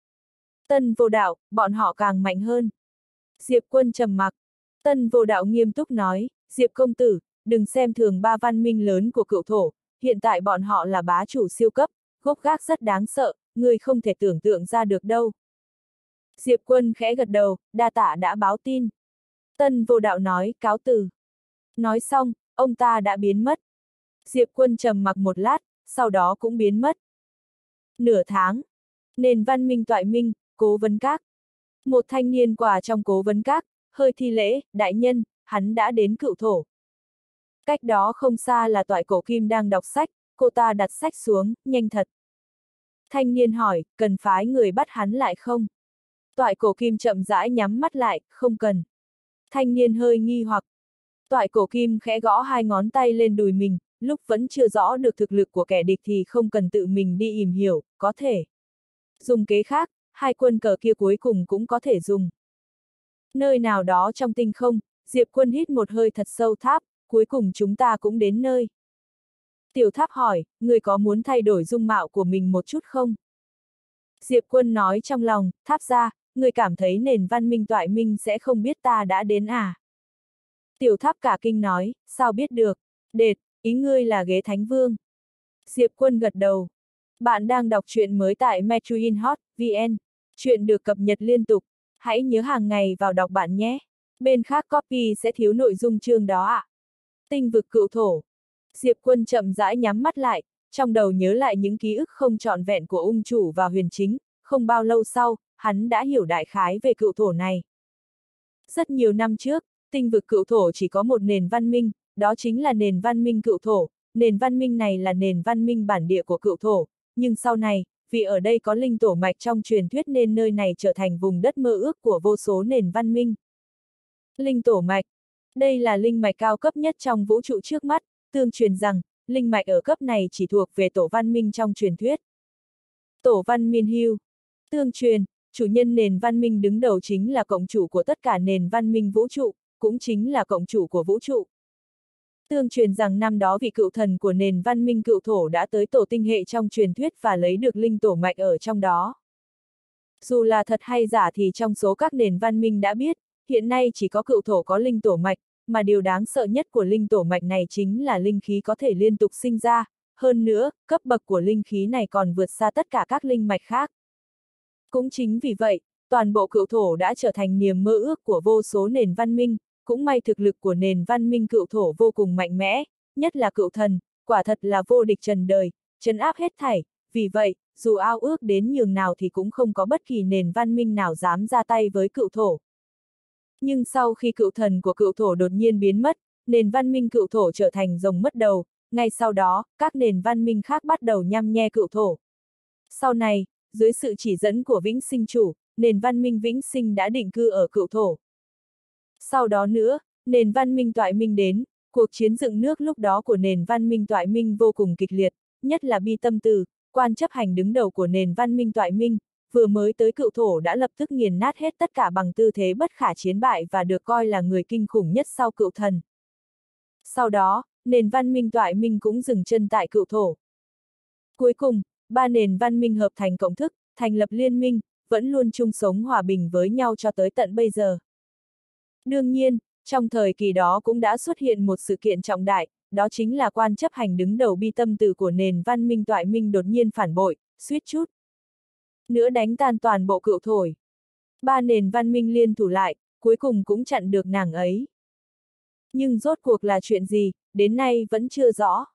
Tân Vô Đạo, bọn họ càng mạnh hơn. Diệp Quân trầm mặc. Tân Vô Đạo nghiêm túc nói, Diệp công tử, đừng xem thường ba văn minh lớn của cựu thổ, hiện tại bọn họ là bá chủ siêu cấp, gốc gác rất đáng sợ, người không thể tưởng tượng ra được đâu. Diệp Quân khẽ gật đầu, đa tạ đã báo tin. Tân Vô Đạo nói, cáo từ. Nói xong, ông ta đã biến mất. Diệp Quân trầm mặc một lát, sau đó cũng biến mất. Nửa tháng. Nền văn minh toại minh, cố vấn các. Một thanh niên quả trong cố vấn các, hơi thi lễ, đại nhân, hắn đã đến cựu thổ. Cách đó không xa là toại cổ kim đang đọc sách, cô ta đặt sách xuống, nhanh thật. Thanh niên hỏi, cần phái người bắt hắn lại không? Toại cổ kim chậm rãi nhắm mắt lại, không cần. Thanh niên hơi nghi hoặc. Toại cổ kim khẽ gõ hai ngón tay lên đùi mình, lúc vẫn chưa rõ được thực lực của kẻ địch thì không cần tự mình đi tìm hiểu, có thể. Dùng kế khác, hai quân cờ kia cuối cùng cũng có thể dùng. Nơi nào đó trong tinh không, Diệp Quân hít một hơi thật sâu tháp, cuối cùng chúng ta cũng đến nơi. Tiểu Tháp hỏi, người có muốn thay đổi dung mạo của mình một chút không? Diệp Quân nói trong lòng, Tháp ra, người cảm thấy nền văn minh toại minh sẽ không biết ta đã đến à? Tiểu Tháp cả kinh nói, sao biết được? Đệt, ý ngươi là ghế thánh vương. Diệp Quân gật đầu. Bạn đang đọc truyện mới tại Metruin Hot chấm vn. Chuyện được cập nhật liên tục. Hãy nhớ hàng ngày vào đọc bạn nhé. Bên khác copy sẽ thiếu nội dung chương đó ạ. À? Tinh vực cựu thổ. Diệp Quân chậm rãi nhắm mắt lại, trong đầu nhớ lại những ký ức không trọn vẹn của ung chủ và huyền chính, không bao lâu sau, hắn đã hiểu đại khái về cựu thổ này. Rất nhiều năm trước, tinh vực cựu thổ chỉ có một nền văn minh, đó chính là nền văn minh cựu thổ, nền văn minh này là nền văn minh bản địa của cựu thổ, nhưng sau này, vì ở đây có linh tổ mạch trong truyền thuyết nên nơi này trở thành vùng đất mơ ước của vô số nền văn minh. Linh tổ mạch. Đây là linh mạch cao cấp nhất trong vũ trụ trước mắt, tương truyền rằng, linh mạch ở cấp này chỉ thuộc về tổ văn minh trong truyền thuyết. Tổ văn minh hưu. Tương truyền, chủ nhân nền văn minh đứng đầu chính là cộng chủ của tất cả nền văn minh vũ trụ, cũng chính là cộng chủ của vũ trụ. Tương truyền rằng năm đó vị cựu thần của nền văn minh cựu thổ đã tới tổ tinh hệ trong truyền thuyết và lấy được linh tổ mạch ở trong đó. Dù là thật hay giả thì trong số các nền văn minh đã biết, hiện nay chỉ có cựu thổ có linh tổ mạch, mà điều đáng sợ nhất của linh tổ mạch này chính là linh khí có thể liên tục sinh ra, hơn nữa, cấp bậc của linh khí này còn vượt xa tất cả các linh mạch khác. Cũng chính vì vậy, toàn bộ cựu thổ đã trở thành niềm mơ ước của vô số nền văn minh, cũng may thực lực của nền văn minh cựu thổ vô cùng mạnh mẽ, nhất là cựu thần, quả thật là vô địch trần đời, trấn áp hết thảy, vì vậy, dù ao ước đến nhường nào thì cũng không có bất kỳ nền văn minh nào dám ra tay với cựu thổ. Nhưng sau khi cựu thần của cựu thổ đột nhiên biến mất, nền văn minh cựu thổ trở thành rồng mất đầu, ngay sau đó, các nền văn minh khác bắt đầu nhăm nhe cựu thổ. Sau này, dưới sự chỉ dẫn của Vĩnh Sinh chủ, nền văn minh Vĩnh Sinh đã định cư ở cựu thổ. Sau đó nữa, nền văn minh Toại Minh đến, cuộc chiến dựng nước lúc đó của nền văn minh Toại Minh vô cùng kịch liệt, nhất là Bi Tâm Từ, quan chấp hành đứng đầu của nền văn minh Toại Minh, vừa mới tới cựu thổ đã lập tức nghiền nát hết tất cả bằng tư thế bất khả chiến bại và được coi là người kinh khủng nhất sau cựu thần. Sau đó, nền văn minh Toại Minh cũng dừng chân tại cựu thổ. Cuối cùng, ba nền văn minh hợp thành cộng thức, thành lập liên minh, vẫn luôn chung sống hòa bình với nhau cho tới tận bây giờ. Đương nhiên, trong thời kỳ đó cũng đã xuất hiện một sự kiện trọng đại, đó chính là quan chấp hành đứng đầu Bi Tâm Từ của nền văn minh Toại Minh đột nhiên phản bội, suýt chút nữa đánh tan toàn bộ cựu thổi. Ba nền văn minh liên thủ lại, cuối cùng cũng chặn được nàng ấy. Nhưng rốt cuộc là chuyện gì, đến nay vẫn chưa rõ.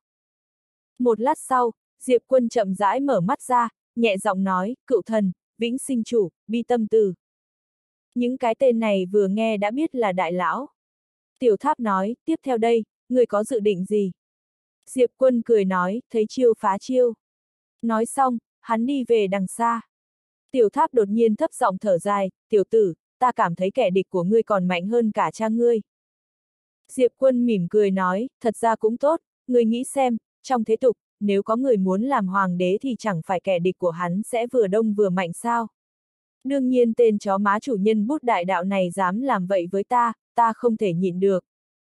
Một lát sau, Diệp Quân chậm rãi mở mắt ra, nhẹ giọng nói, cựu thần, Vĩnh Sinh chủ, Bi Tâm Từ. Những cái tên này vừa nghe đã biết là đại lão. Tiểu Tháp nói, tiếp theo đây, người có dự định gì? Diệp Quân cười nói, thấy chiêu phá chiêu. Nói xong, hắn đi về đằng xa. Tiểu Tháp đột nhiên thấp giọng thở dài, tiểu tử, ta cảm thấy kẻ địch của ngươi còn mạnh hơn cả cha ngươi. Diệp Quân mỉm cười nói, thật ra cũng tốt, ngươi nghĩ xem, trong thế tục, nếu có người muốn làm hoàng đế thì chẳng phải kẻ địch của hắn sẽ vừa đông vừa mạnh sao. Đương nhiên tên chó má chủ nhân bút đại đạo này dám làm vậy với ta, ta không thể nhịn được.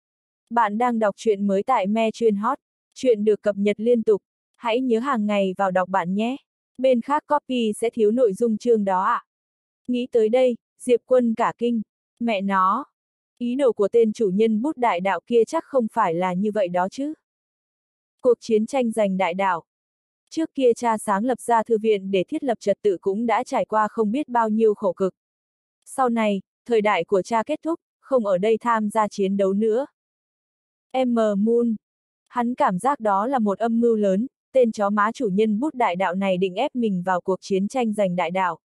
Bạn đang đọc truyện mới tại Me Chuyên Hot, chuyện được cập nhật liên tục, hãy nhớ hàng ngày vào đọc bạn nhé. Bên khác copy sẽ thiếu nội dung chương đó ạ. À? Nghĩ tới đây, Diệp Quân cả kinh, mẹ nó. Ý đồ của tên chủ nhân bút đại đạo kia chắc không phải là như vậy đó chứ. Cuộc chiến tranh giành đại đạo. Trước kia cha sáng lập ra thư viện để thiết lập trật tự cũng đã trải qua không biết bao nhiêu khổ cực. Sau này, thời đại của cha kết thúc, không ở đây tham gia chiến đấu nữa. M. Moon. Hắn cảm giác đó là một âm mưu lớn, tên chó má chủ nhân bút đại đạo này định ép mình vào cuộc chiến tranh giành đại đạo.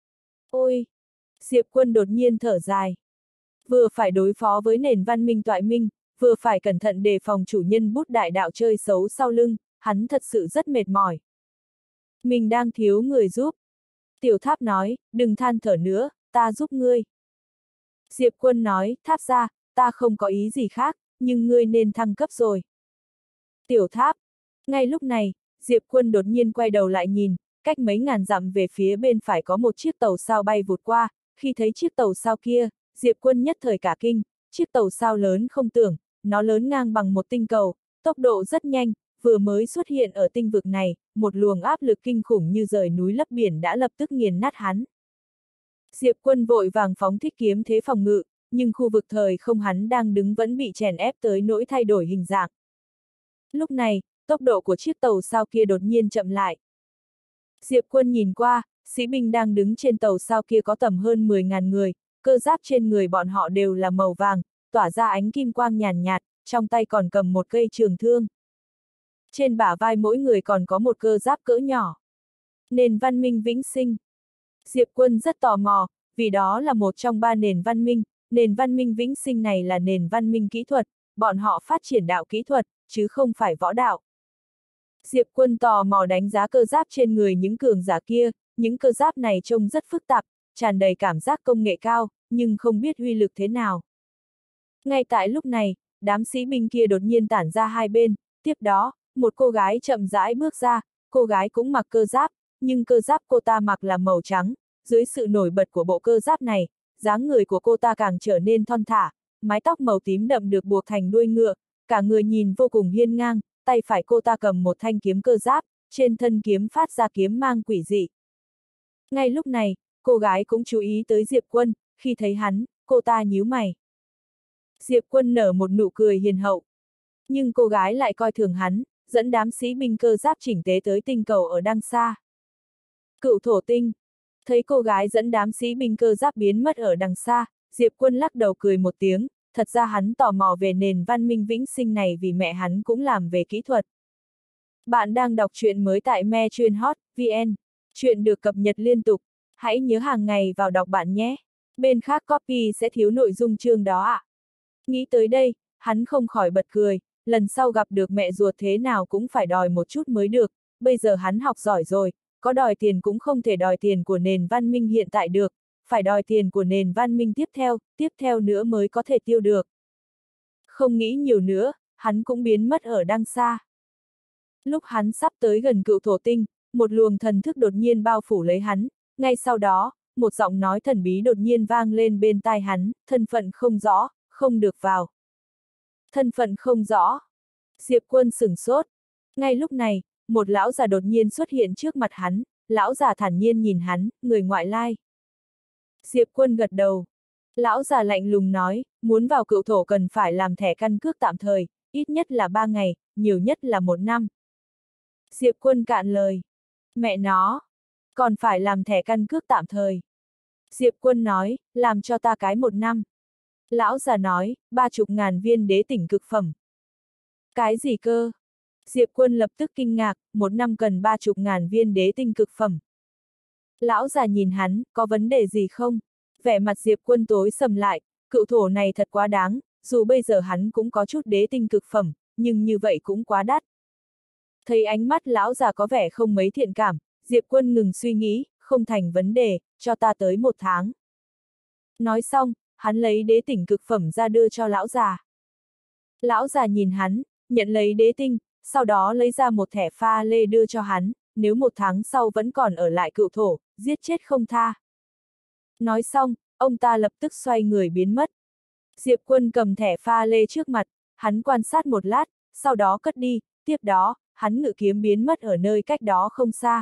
Ôi! Diệp Quân đột nhiên thở dài. Vừa phải đối phó với nền văn minh Toại Minh, vừa phải cẩn thận đề phòng chủ nhân bút đại đạo chơi xấu sau lưng, hắn thật sự rất mệt mỏi. Mình đang thiếu người giúp. Tiểu Tháp nói, đừng than thở nữa, ta giúp ngươi. Diệp Quân nói, Tháp ra, ta không có ý gì khác, nhưng ngươi nên thăng cấp rồi. Tiểu Tháp. Ngay lúc này, Diệp Quân đột nhiên quay đầu lại nhìn, cách mấy ngàn dặm về phía bên phải có một chiếc tàu sao bay vụt qua, khi thấy chiếc tàu sao kia, Diệp Quân nhất thời cả kinh, chiếc tàu sao lớn không tưởng, nó lớn ngang bằng một tinh cầu, tốc độ rất nhanh, vừa mới xuất hiện ở tinh vực này, một luồng áp lực kinh khủng như rời núi lấp biển đã lập tức nghiền nát hắn. Diệp Quân vội vàng phóng thích kiếm thế phòng ngự, nhưng khu vực thời không hắn đang đứng vẫn bị chèn ép tới nỗi thay đổi hình dạng. Lúc này, tốc độ của chiếc tàu sao kia đột nhiên chậm lại. Diệp Quân nhìn qua, sĩ binh đang đứng trên tàu sao kia có tầm hơn mười nghìn người, cơ giáp trên người bọn họ đều là màu vàng, tỏa ra ánh kim quang nhàn nhạt, trong tay còn cầm một cây trường thương. Trên bả vai mỗi người còn có một cơ giáp cỡ nhỏ. Nền văn minh Vĩnh Sinh. Diệp Quân rất tò mò, vì đó là một trong ba nền văn minh, nền văn minh Vĩnh Sinh này là nền văn minh kỹ thuật, bọn họ phát triển đạo kỹ thuật, chứ không phải võ đạo. Diệp Quân tò mò đánh giá cơ giáp trên người những cường giả kia, những cơ giáp này trông rất phức tạp, tràn đầy cảm giác công nghệ cao, nhưng không biết uy lực thế nào. Ngay tại lúc này, đám sĩ binh kia đột nhiên tản ra hai bên, tiếp đó, Một cô gái chậm rãi bước ra, cô gái cũng mặc cơ giáp, nhưng cơ giáp cô ta mặc là màu trắng, dưới sự nổi bật của bộ cơ giáp này, dáng người của cô ta càng trở nên thon thả, mái tóc màu tím đậm được buộc thành đuôi ngựa, cả người nhìn vô cùng hiên ngang, tay phải cô ta cầm một thanh kiếm cơ giáp, trên thân kiếm phát ra kiếm mang quỷ dị. Ngay lúc này, cô gái cũng chú ý tới Diệp Quân, khi thấy hắn, cô ta nhíu mày. Diệp Quân nở một nụ cười hiền hậu. Nhưng cô gái lại coi thường hắn, dẫn đám sĩ binh cơ giáp chỉnh tế tới tinh cầu ở đằng xa. Cựu thổ tinh. Thấy cô gái dẫn đám sĩ binh cơ giáp biến mất ở đằng xa, Diệp Quân lắc đầu cười một tiếng, thật ra hắn tò mò về nền văn minh vĩnh sinh này vì mẹ hắn cũng làm về kỹ thuật. Bạn đang đọc truyện mới tại me chuyện hot chấm vn. Chuyện được cập nhật liên tục. Hãy nhớ hàng ngày vào đọc bạn nhé. Bên khác copy sẽ thiếu nội dung chương đó ạ. À? Nghĩ tới đây, hắn không khỏi bật cười, lần sau gặp được mẹ ruột thế nào cũng phải đòi một chút mới được, bây giờ hắn học giỏi rồi, có đòi tiền cũng không thể đòi tiền của nền văn minh hiện tại được, phải đòi tiền của nền văn minh tiếp theo, tiếp theo nữa mới có thể tiêu được. Không nghĩ nhiều nữa, hắn cũng biến mất ở đằng xa. Lúc hắn sắp tới gần cựu thổ tinh, một luồng thần thức đột nhiên bao phủ lấy hắn, ngay sau đó, một giọng nói thần bí đột nhiên vang lên bên tai hắn, thân phận không rõ, không được vào. Thân phận không rõ. Diệp Quân sửng sốt. Ngay lúc này, một lão già đột nhiên xuất hiện trước mặt hắn, lão già thản nhiên nhìn hắn, người ngoại lai. Diệp Quân gật đầu. Lão già lạnh lùng nói, muốn vào cựu thổ cần phải làm thẻ căn cước tạm thời, ít nhất là ba ngày, nhiều nhất là một năm. Diệp Quân cạn lời. Mẹ nó, còn phải làm thẻ căn cước tạm thời. Diệp Quân nói, làm cho ta cái một năm. Lão già nói, ba chục ngàn viên đế tỉnh cực phẩm. Cái gì cơ? Diệp Quân lập tức kinh ngạc, một năm cần ba chục ngàn viên đế tinh cực phẩm. Lão già nhìn hắn, có vấn đề gì không? Vẻ mặt Diệp Quân tối sầm lại, cựu thổ này thật quá đáng, dù bây giờ hắn cũng có chút đế tinh cực phẩm, nhưng như vậy cũng quá đắt. Thấy ánh mắt lão già có vẻ không mấy thiện cảm, Diệp Quân ngừng suy nghĩ, không thành vấn đề, cho ta tới một tháng. Nói xong, hắn lấy đế tỉnh cực phẩm ra đưa cho lão già. Lão già nhìn hắn, nhận lấy đế tinh, sau đó lấy ra một thẻ pha lê đưa cho hắn, nếu một tháng sau vẫn còn ở lại cựu thổ, giết chết không tha. Nói xong, ông ta lập tức xoay người biến mất. Diệp Quân cầm thẻ pha lê trước mặt, hắn quan sát một lát, sau đó cất đi, tiếp đó, hắn ngự kiếm biến mất ở nơi cách đó không xa.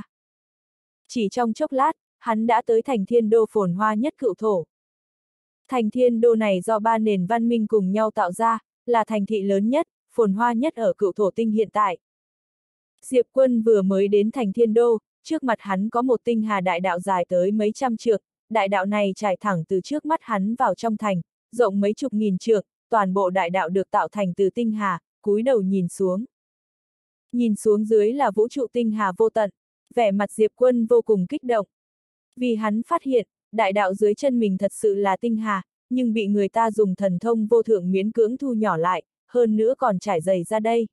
Chỉ trong chốc lát, hắn đã tới thành thiên đô phồn hoa nhất cựu thổ. Thành thiên đô này do ba nền văn minh cùng nhau tạo ra, là thành thị lớn nhất, phồn hoa nhất ở cựu thổ tinh hiện tại. Diệp Quân vừa mới đến thành thiên đô, trước mặt hắn có một tinh hà đại đạo dài tới mấy trăm trượng, đại đạo này trải thẳng từ trước mắt hắn vào trong thành, rộng mấy chục nghìn trượng, toàn bộ đại đạo được tạo thành từ tinh hà, cúi đầu nhìn xuống. Nhìn xuống dưới là vũ trụ tinh hà vô tận, vẻ mặt Diệp Quân vô cùng kích động. Vì hắn phát hiện, đại đạo dưới chân mình thật sự là tinh hà, nhưng bị người ta dùng thần thông vô thượng miễn cưỡng thu nhỏ lại, hơn nữa còn trải dày ra đây.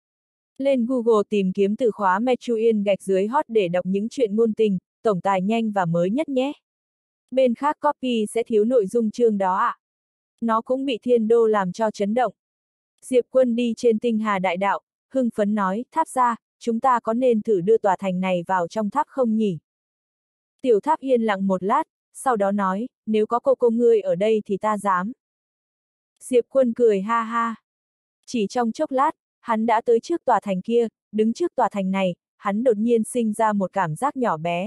Lên Google tìm kiếm từ khóa Mechuyen gạch dưới hot để đọc những chuyện ngôn tình, tổng tài nhanh và mới nhất nhé. Bên khác copy sẽ thiếu nội dung chương đó ạ. À. Nó cũng bị thiên đô làm cho chấn động. Diệp Quân đi trên tinh hà đại đạo, hưng phấn nói, tháp ra, chúng ta có nên thử đưa tòa thành này vào trong tháp không nhỉ? Tiểu tháp yên lặng một lát, sau đó nói, nếu có cô cô ngươi ở đây thì ta dám. Diệp Quân cười ha ha. Chỉ trong chốc lát, hắn đã tới trước tòa thành kia, đứng trước tòa thành này, hắn đột nhiên sinh ra một cảm giác nhỏ bé.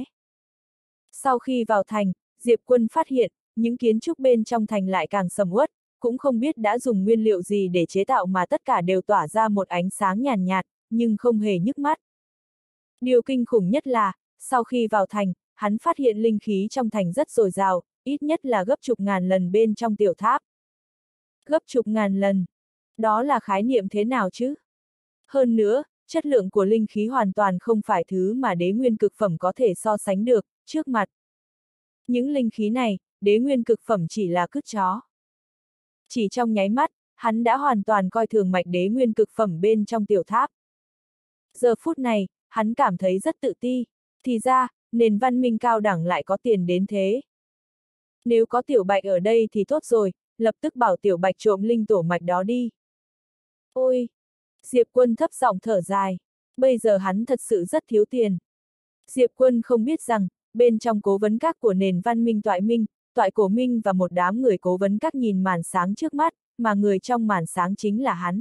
Sau khi vào thành, Diệp Quân phát hiện, những kiến trúc bên trong thành lại càng sầm uất, cũng không biết đã dùng nguyên liệu gì để chế tạo mà tất cả đều tỏa ra một ánh sáng nhàn nhạt, nhưng không hề nhức mắt. Điều kinh khủng nhất là, sau khi vào thành, hắn phát hiện linh khí trong thành rất dồi dào, ít nhất là gấp chục ngàn lần bên trong tiểu tháp. Gấp chục ngàn lần. Đó là khái niệm thế nào chứ? Hơn nữa, chất lượng của linh khí hoàn toàn không phải thứ mà đế nguyên cực phẩm có thể so sánh được, trước mặt. Những linh khí này, đế nguyên cực phẩm chỉ là cứt chó. Chỉ trong nháy mắt, hắn đã hoàn toàn coi thường mạch đế nguyên cực phẩm bên trong tiểu tháp. Giờ phút này, hắn cảm thấy rất tự ti, thì ra, nền văn minh cao đẳng lại có tiền đến thế. Nếu có tiểu bạch ở đây thì tốt rồi, lập tức bảo tiểu bạch trộm linh tổ mạch đó đi. Ôi! Diệp Quân thấp giọng thở dài. Bây giờ hắn thật sự rất thiếu tiền. Diệp Quân không biết rằng, bên trong cố vấn các của nền văn minh Toại Minh, Toại Cổ Minh và một đám người cố vấn các nhìn màn sáng trước mắt, mà người trong màn sáng chính là hắn.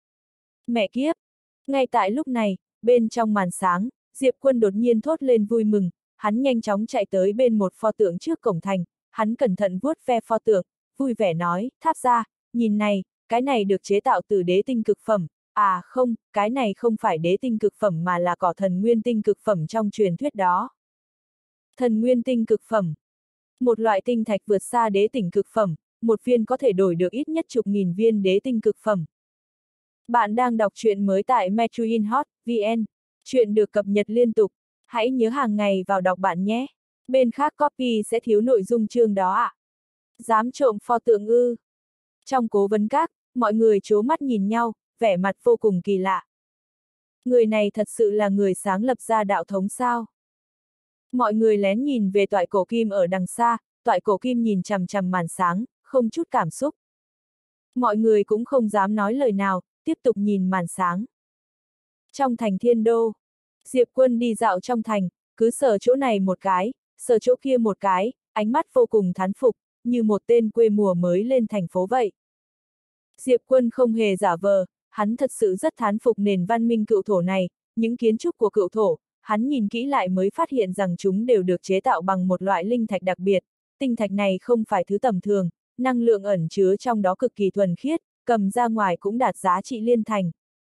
Mẹ kiếp! Ngay tại lúc này, bên trong màn sáng, Diệp Quân đột nhiên thốt lên vui mừng, hắn nhanh chóng chạy tới bên một pho tượng trước cổng thành, hắn cẩn thận vuốt ve pho tượng, vui vẻ nói, Tháp gia, nhìn này, cái này được chế tạo từ đế tinh cực phẩm, à không, cái này không phải đế tinh cực phẩm mà là cỏ thần nguyên tinh cực phẩm trong truyền thuyết đó. Thần nguyên tinh cực phẩm. Một loại tinh thạch vượt xa đế tinh cực phẩm, một viên có thể đổi được ít nhất chục nghìn viên đế tinh cực phẩm. Bạn đang đọc truyện mới tại Metruinhot chấm vn, truyện được cập nhật liên tục, hãy nhớ hàng ngày vào đọc bạn nhé. Bên khác copy sẽ thiếu nội dung chương đó ạ. À? Dám trộm pho tượng ư? Trong cố vấn các, mọi người trố mắt nhìn nhau, vẻ mặt vô cùng kỳ lạ. Người này thật sự là người sáng lập ra đạo thống sao? Mọi người lén nhìn về Toại Cổ Kim ở đằng xa, Toại Cổ Kim nhìn chằm chằm màn sáng, không chút cảm xúc. Mọi người cũng không dám nói lời nào, tiếp tục nhìn màn sáng. Trong thành Thiên Đô, Diệp Quân đi dạo trong thành, cứ sờ chỗ này một cái, sờ chỗ kia một cái, ánh mắt vô cùng thán phục, như một tên quê mùa mới lên thành phố vậy. Diệp Quân không hề giả vờ, hắn thật sự rất thán phục nền văn minh cựu thổ này, những kiến trúc của cựu thổ, hắn nhìn kỹ lại mới phát hiện rằng chúng đều được chế tạo bằng một loại linh thạch đặc biệt, tinh thạch này không phải thứ tầm thường, năng lượng ẩn chứa trong đó cực kỳ thuần khiết, cầm ra ngoài cũng đạt giá trị liên thành.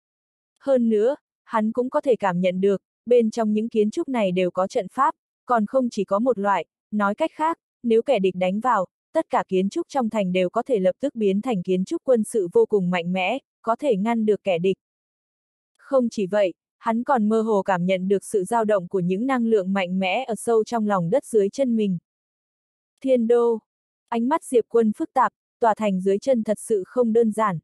Hơn nữa, hắn cũng có thể cảm nhận được, bên trong những kiến trúc này đều có trận pháp, còn không chỉ có một loại, nói cách khác, nếu kẻ địch đánh vào, tất cả kiến trúc trong thành đều có thể lập tức biến thành kiến trúc quân sự vô cùng mạnh mẽ, có thể ngăn được kẻ địch. Không chỉ vậy, hắn còn mơ hồ cảm nhận được sự dao động của những năng lượng mạnh mẽ ở sâu trong lòng đất dưới chân mình. Thiên Đô. Ánh mắt Diệp Quân phức tạp, tòa thành dưới chân thật sự không đơn giản.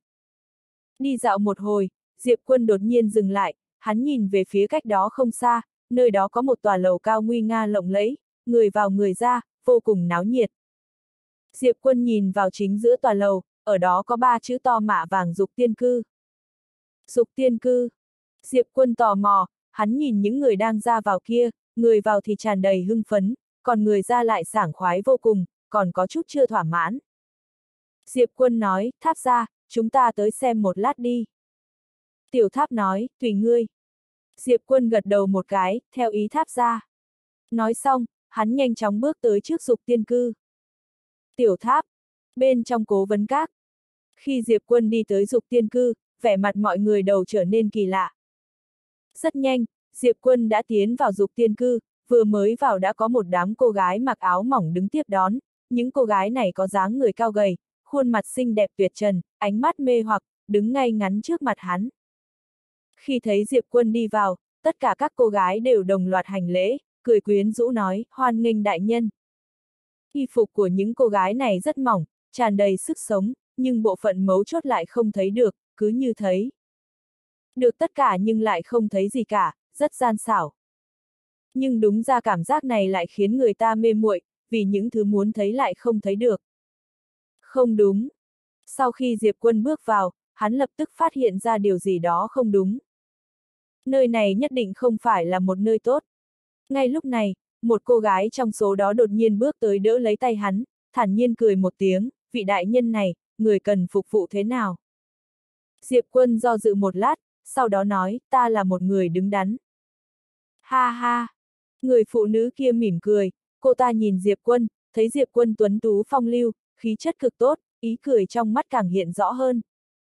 Đi dạo một hồi, Diệp Quân đột nhiên dừng lại, hắn nhìn về phía cách đó không xa, nơi đó có một tòa lầu cao nguy nga lộng lẫy, người vào người ra, vô cùng náo nhiệt. Diệp Quân nhìn vào chính giữa tòa lầu, ở đó có ba chữ to mạ vàng Dục Tiên Cư. Dục Tiên Cư. Diệp Quân tò mò, hắn nhìn những người đang ra vào kia, người vào thì tràn đầy hưng phấn, còn người ra lại sảng khoái vô cùng, còn có chút chưa thỏa mãn. Diệp Quân nói, Tháp gia, chúng ta tới xem một lát đi. Tiểu Tháp nói, tùy ngươi. Diệp Quân gật đầu một cái, theo ý Tháp gia. Nói xong, hắn nhanh chóng bước tới trước Dục Tiên Cư. Tiểu Tháp, bên trong cố vấn các. Khi Diệp Quân đi tới Dục Tiên Cư, vẻ mặt mọi người đầu trở nên kỳ lạ. Rất nhanh, Diệp Quân đã tiến vào Dục Tiên Cư, vừa mới vào đã có một đám cô gái mặc áo mỏng đứng tiếp đón, những cô gái này có dáng người cao gầy, khuôn mặt xinh đẹp tuyệt trần, ánh mắt mê hoặc, đứng ngay ngắn trước mặt hắn. Khi thấy Diệp Quân đi vào, tất cả các cô gái đều đồng loạt hành lễ, cười quyến rũ nói, hoan nghênh đại nhân. Y phục của những cô gái này rất mỏng, tràn đầy sức sống, nhưng bộ phận mấu chốt lại không thấy được, cứ như thấy. Được tất cả nhưng lại không thấy gì cả, rất gian xảo. Nhưng đúng ra cảm giác này lại khiến người ta mê muội, vì những thứ muốn thấy lại không thấy được. Không đúng. Sau khi Diệp Quân bước vào, hắn lập tức phát hiện ra điều gì đó không đúng. Nơi này nhất định không phải là một nơi tốt. Ngay lúc này, một cô gái trong số đó đột nhiên bước tới đỡ lấy tay hắn, thản nhiên cười một tiếng, vị đại nhân này, người cần phục vụ thế nào? Diệp Quân do dự một lát, sau đó nói, ta là một người đứng đắn. Ha ha! Người phụ nữ kia mỉm cười, cô ta nhìn Diệp Quân, thấy Diệp Quân tuấn tú phong lưu, khí chất cực tốt, ý cười trong mắt càng hiện rõ hơn.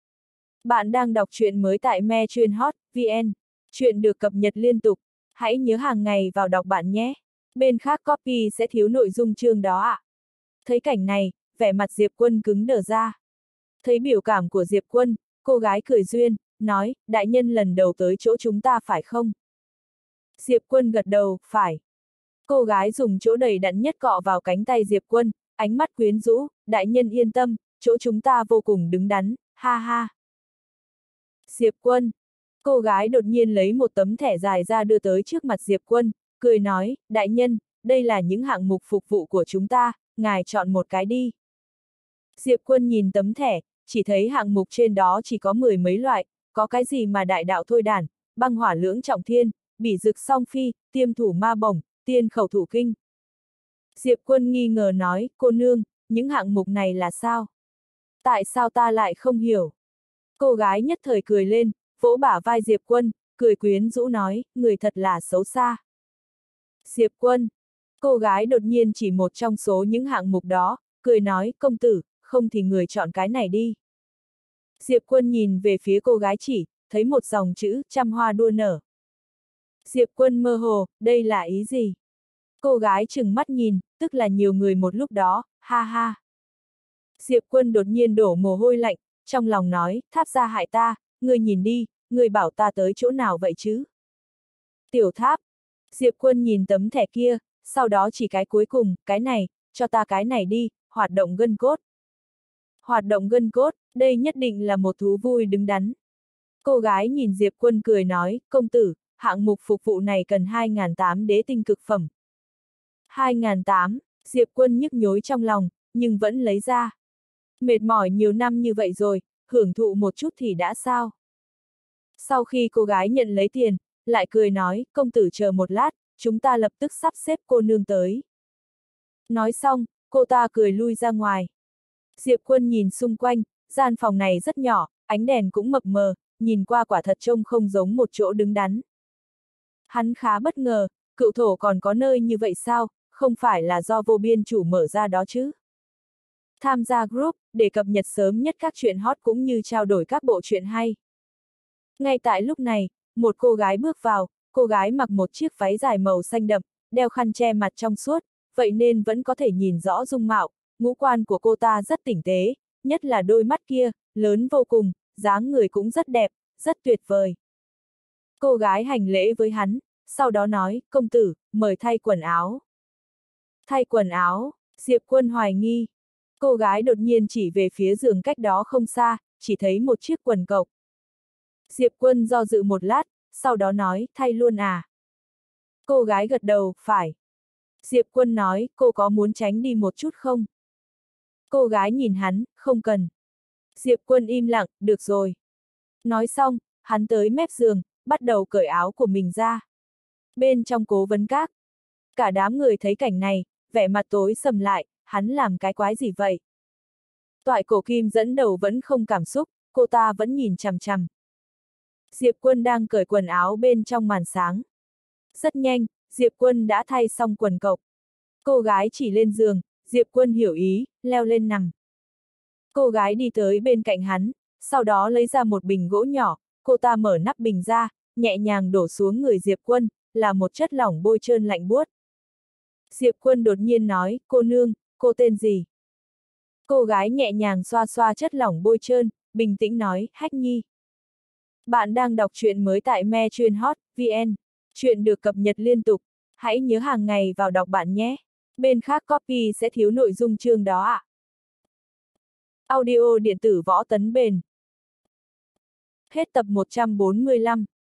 Bạn đang đọc truyện mới tại Metruinhot chấm vn, truyện được cập nhật liên tục, hãy nhớ hàng ngày vào đọc bạn nhé. Bên khác copy sẽ thiếu nội dung chương đó ạ. À. Thấy cảnh này, vẻ mặt Diệp Quân cứng đờ ra. Thấy biểu cảm của Diệp Quân, cô gái cười duyên, nói, đại nhân lần đầu tới chỗ chúng ta phải không? Diệp Quân gật đầu, phải. Cô gái dùng chỗ đầy đặn nhất cọ vào cánh tay Diệp Quân, ánh mắt quyến rũ, đại nhân yên tâm, chỗ chúng ta vô cùng đứng đắn, ha ha. Diệp Quân. Cô gái đột nhiên lấy một tấm thẻ dài ra đưa tới trước mặt Diệp Quân, cười nói, đại nhân, đây là những hạng mục phục vụ của chúng ta, ngài chọn một cái đi. Diệp Quân nhìn tấm thẻ, chỉ thấy hạng mục trên đó chỉ có mười mấy loại, có cái gì mà đại đạo thôi đản, băng hỏa lưỡng trọng thiên, bỉ dực song phi, tiêm thủ ma bổng, tiên khẩu thủ kinh. Diệp Quân nghi ngờ nói, cô nương, những hạng mục này là sao? Tại sao ta lại không hiểu? Cô gái nhất thời cười lên, vỗ bả vai Diệp Quân, cười quyến rũ nói, người thật là xấu xa. Diệp Quân, cô gái đột nhiên chỉ một trong số những hạng mục đó, cười nói, công tử, không thì người chọn cái này đi. Diệp Quân nhìn về phía cô gái chỉ, thấy một dòng chữ, trăm hoa đua nở. Diệp Quân mơ hồ, đây là ý gì? Cô gái trừng mắt nhìn, tức là nhiều người một lúc đó, ha ha. Diệp Quân đột nhiên đổ mồ hôi lạnh, trong lòng nói, tháp gia hại ta, ngươi nhìn đi, ngươi bảo ta tới chỗ nào vậy chứ? Tiểu tháp. Diệp Quân nhìn tấm thẻ kia, sau đó chỉ cái cuối cùng, cái này, cho ta cái này đi, hoạt động gân cốt. Hoạt động gân cốt, đây nhất định là một thú vui đứng đắn. Cô gái nhìn Diệp Quân cười nói, công tử, hạng mục phục vụ này cần hai nghìn tám đế tinh cực phẩm. hai nghìn tám, Diệp Quân nhức nhối trong lòng, nhưng vẫn lấy ra. Mệt mỏi nhiều năm như vậy rồi, hưởng thụ một chút thì đã sao? Sau khi cô gái nhận lấy tiền, lại cười nói, công tử chờ một lát, chúng ta lập tức sắp xếp cô nương tới. Nói xong, cô ta cười lui ra ngoài. Diệp Quân nhìn xung quanh, gian phòng này rất nhỏ, ánh đèn cũng mập mờ, nhìn qua quả thật trông không giống một chỗ đứng đắn. Hắn khá bất ngờ, cựu thổ còn có nơi như vậy sao, không phải là do vô biên chủ mở ra đó chứ? Tham gia group, để cập nhật sớm nhất các chuyện hot cũng như trao đổi các bộ truyện hay. Ngay tại lúc này, một cô gái bước vào, cô gái mặc một chiếc váy dài màu xanh đậm, đeo khăn che mặt trong suốt, vậy nên vẫn có thể nhìn rõ dung mạo, ngũ quan của cô ta rất tinh tế, nhất là đôi mắt kia, lớn vô cùng, dáng người cũng rất đẹp, rất tuyệt vời. Cô gái hành lễ với hắn, sau đó nói, công tử, mời thay quần áo. Thay quần áo, Diệp Quân hoài nghi. Cô gái đột nhiên chỉ về phía giường cách đó không xa, chỉ thấy một chiếc quần cộc. Diệp Quân do dự một lát, sau đó nói, thay luôn à? Cô gái gật đầu, phải. Diệp Quân nói, cô có muốn tránh đi một chút không? Cô gái nhìn hắn, không cần. Diệp Quân im lặng, được rồi. Nói xong, hắn tới mép giường, bắt đầu cởi áo của mình ra. Bên trong cố vấn các, cả đám người thấy cảnh này, vẻ mặt tối sầm lại, hắn làm cái quái gì vậy? Toại Cổ Kim dẫn đầu vẫn không cảm xúc, cô ta vẫn nhìn chằm chằm. Diệp Quân đang cởi quần áo bên trong màn sáng. Rất nhanh, Diệp Quân đã thay xong quần cộc. Cô gái chỉ lên giường, Diệp Quân hiểu ý, leo lên nằm. Cô gái đi tới bên cạnh hắn, sau đó lấy ra một bình gỗ nhỏ, cô ta mở nắp bình ra, nhẹ nhàng đổ xuống người Diệp Quân, là một chất lỏng bôi trơn lạnh buốt. Diệp Quân đột nhiên nói, cô nương, cô tên gì? Cô gái nhẹ nhàng xoa xoa chất lỏng bôi trơn, bình tĩnh nói, Hách Nhi. Bạn đang đọc truyện mới tại me truyện hot chấm vn. Chuyện được cập nhật liên tục. Hãy nhớ hàng ngày vào đọc bạn nhé. Bên khác copy sẽ thiếu nội dung chương đó ạ. À. Audio điện tử Võ Tấn Bền. Hết tập một trăm bốn mươi lăm.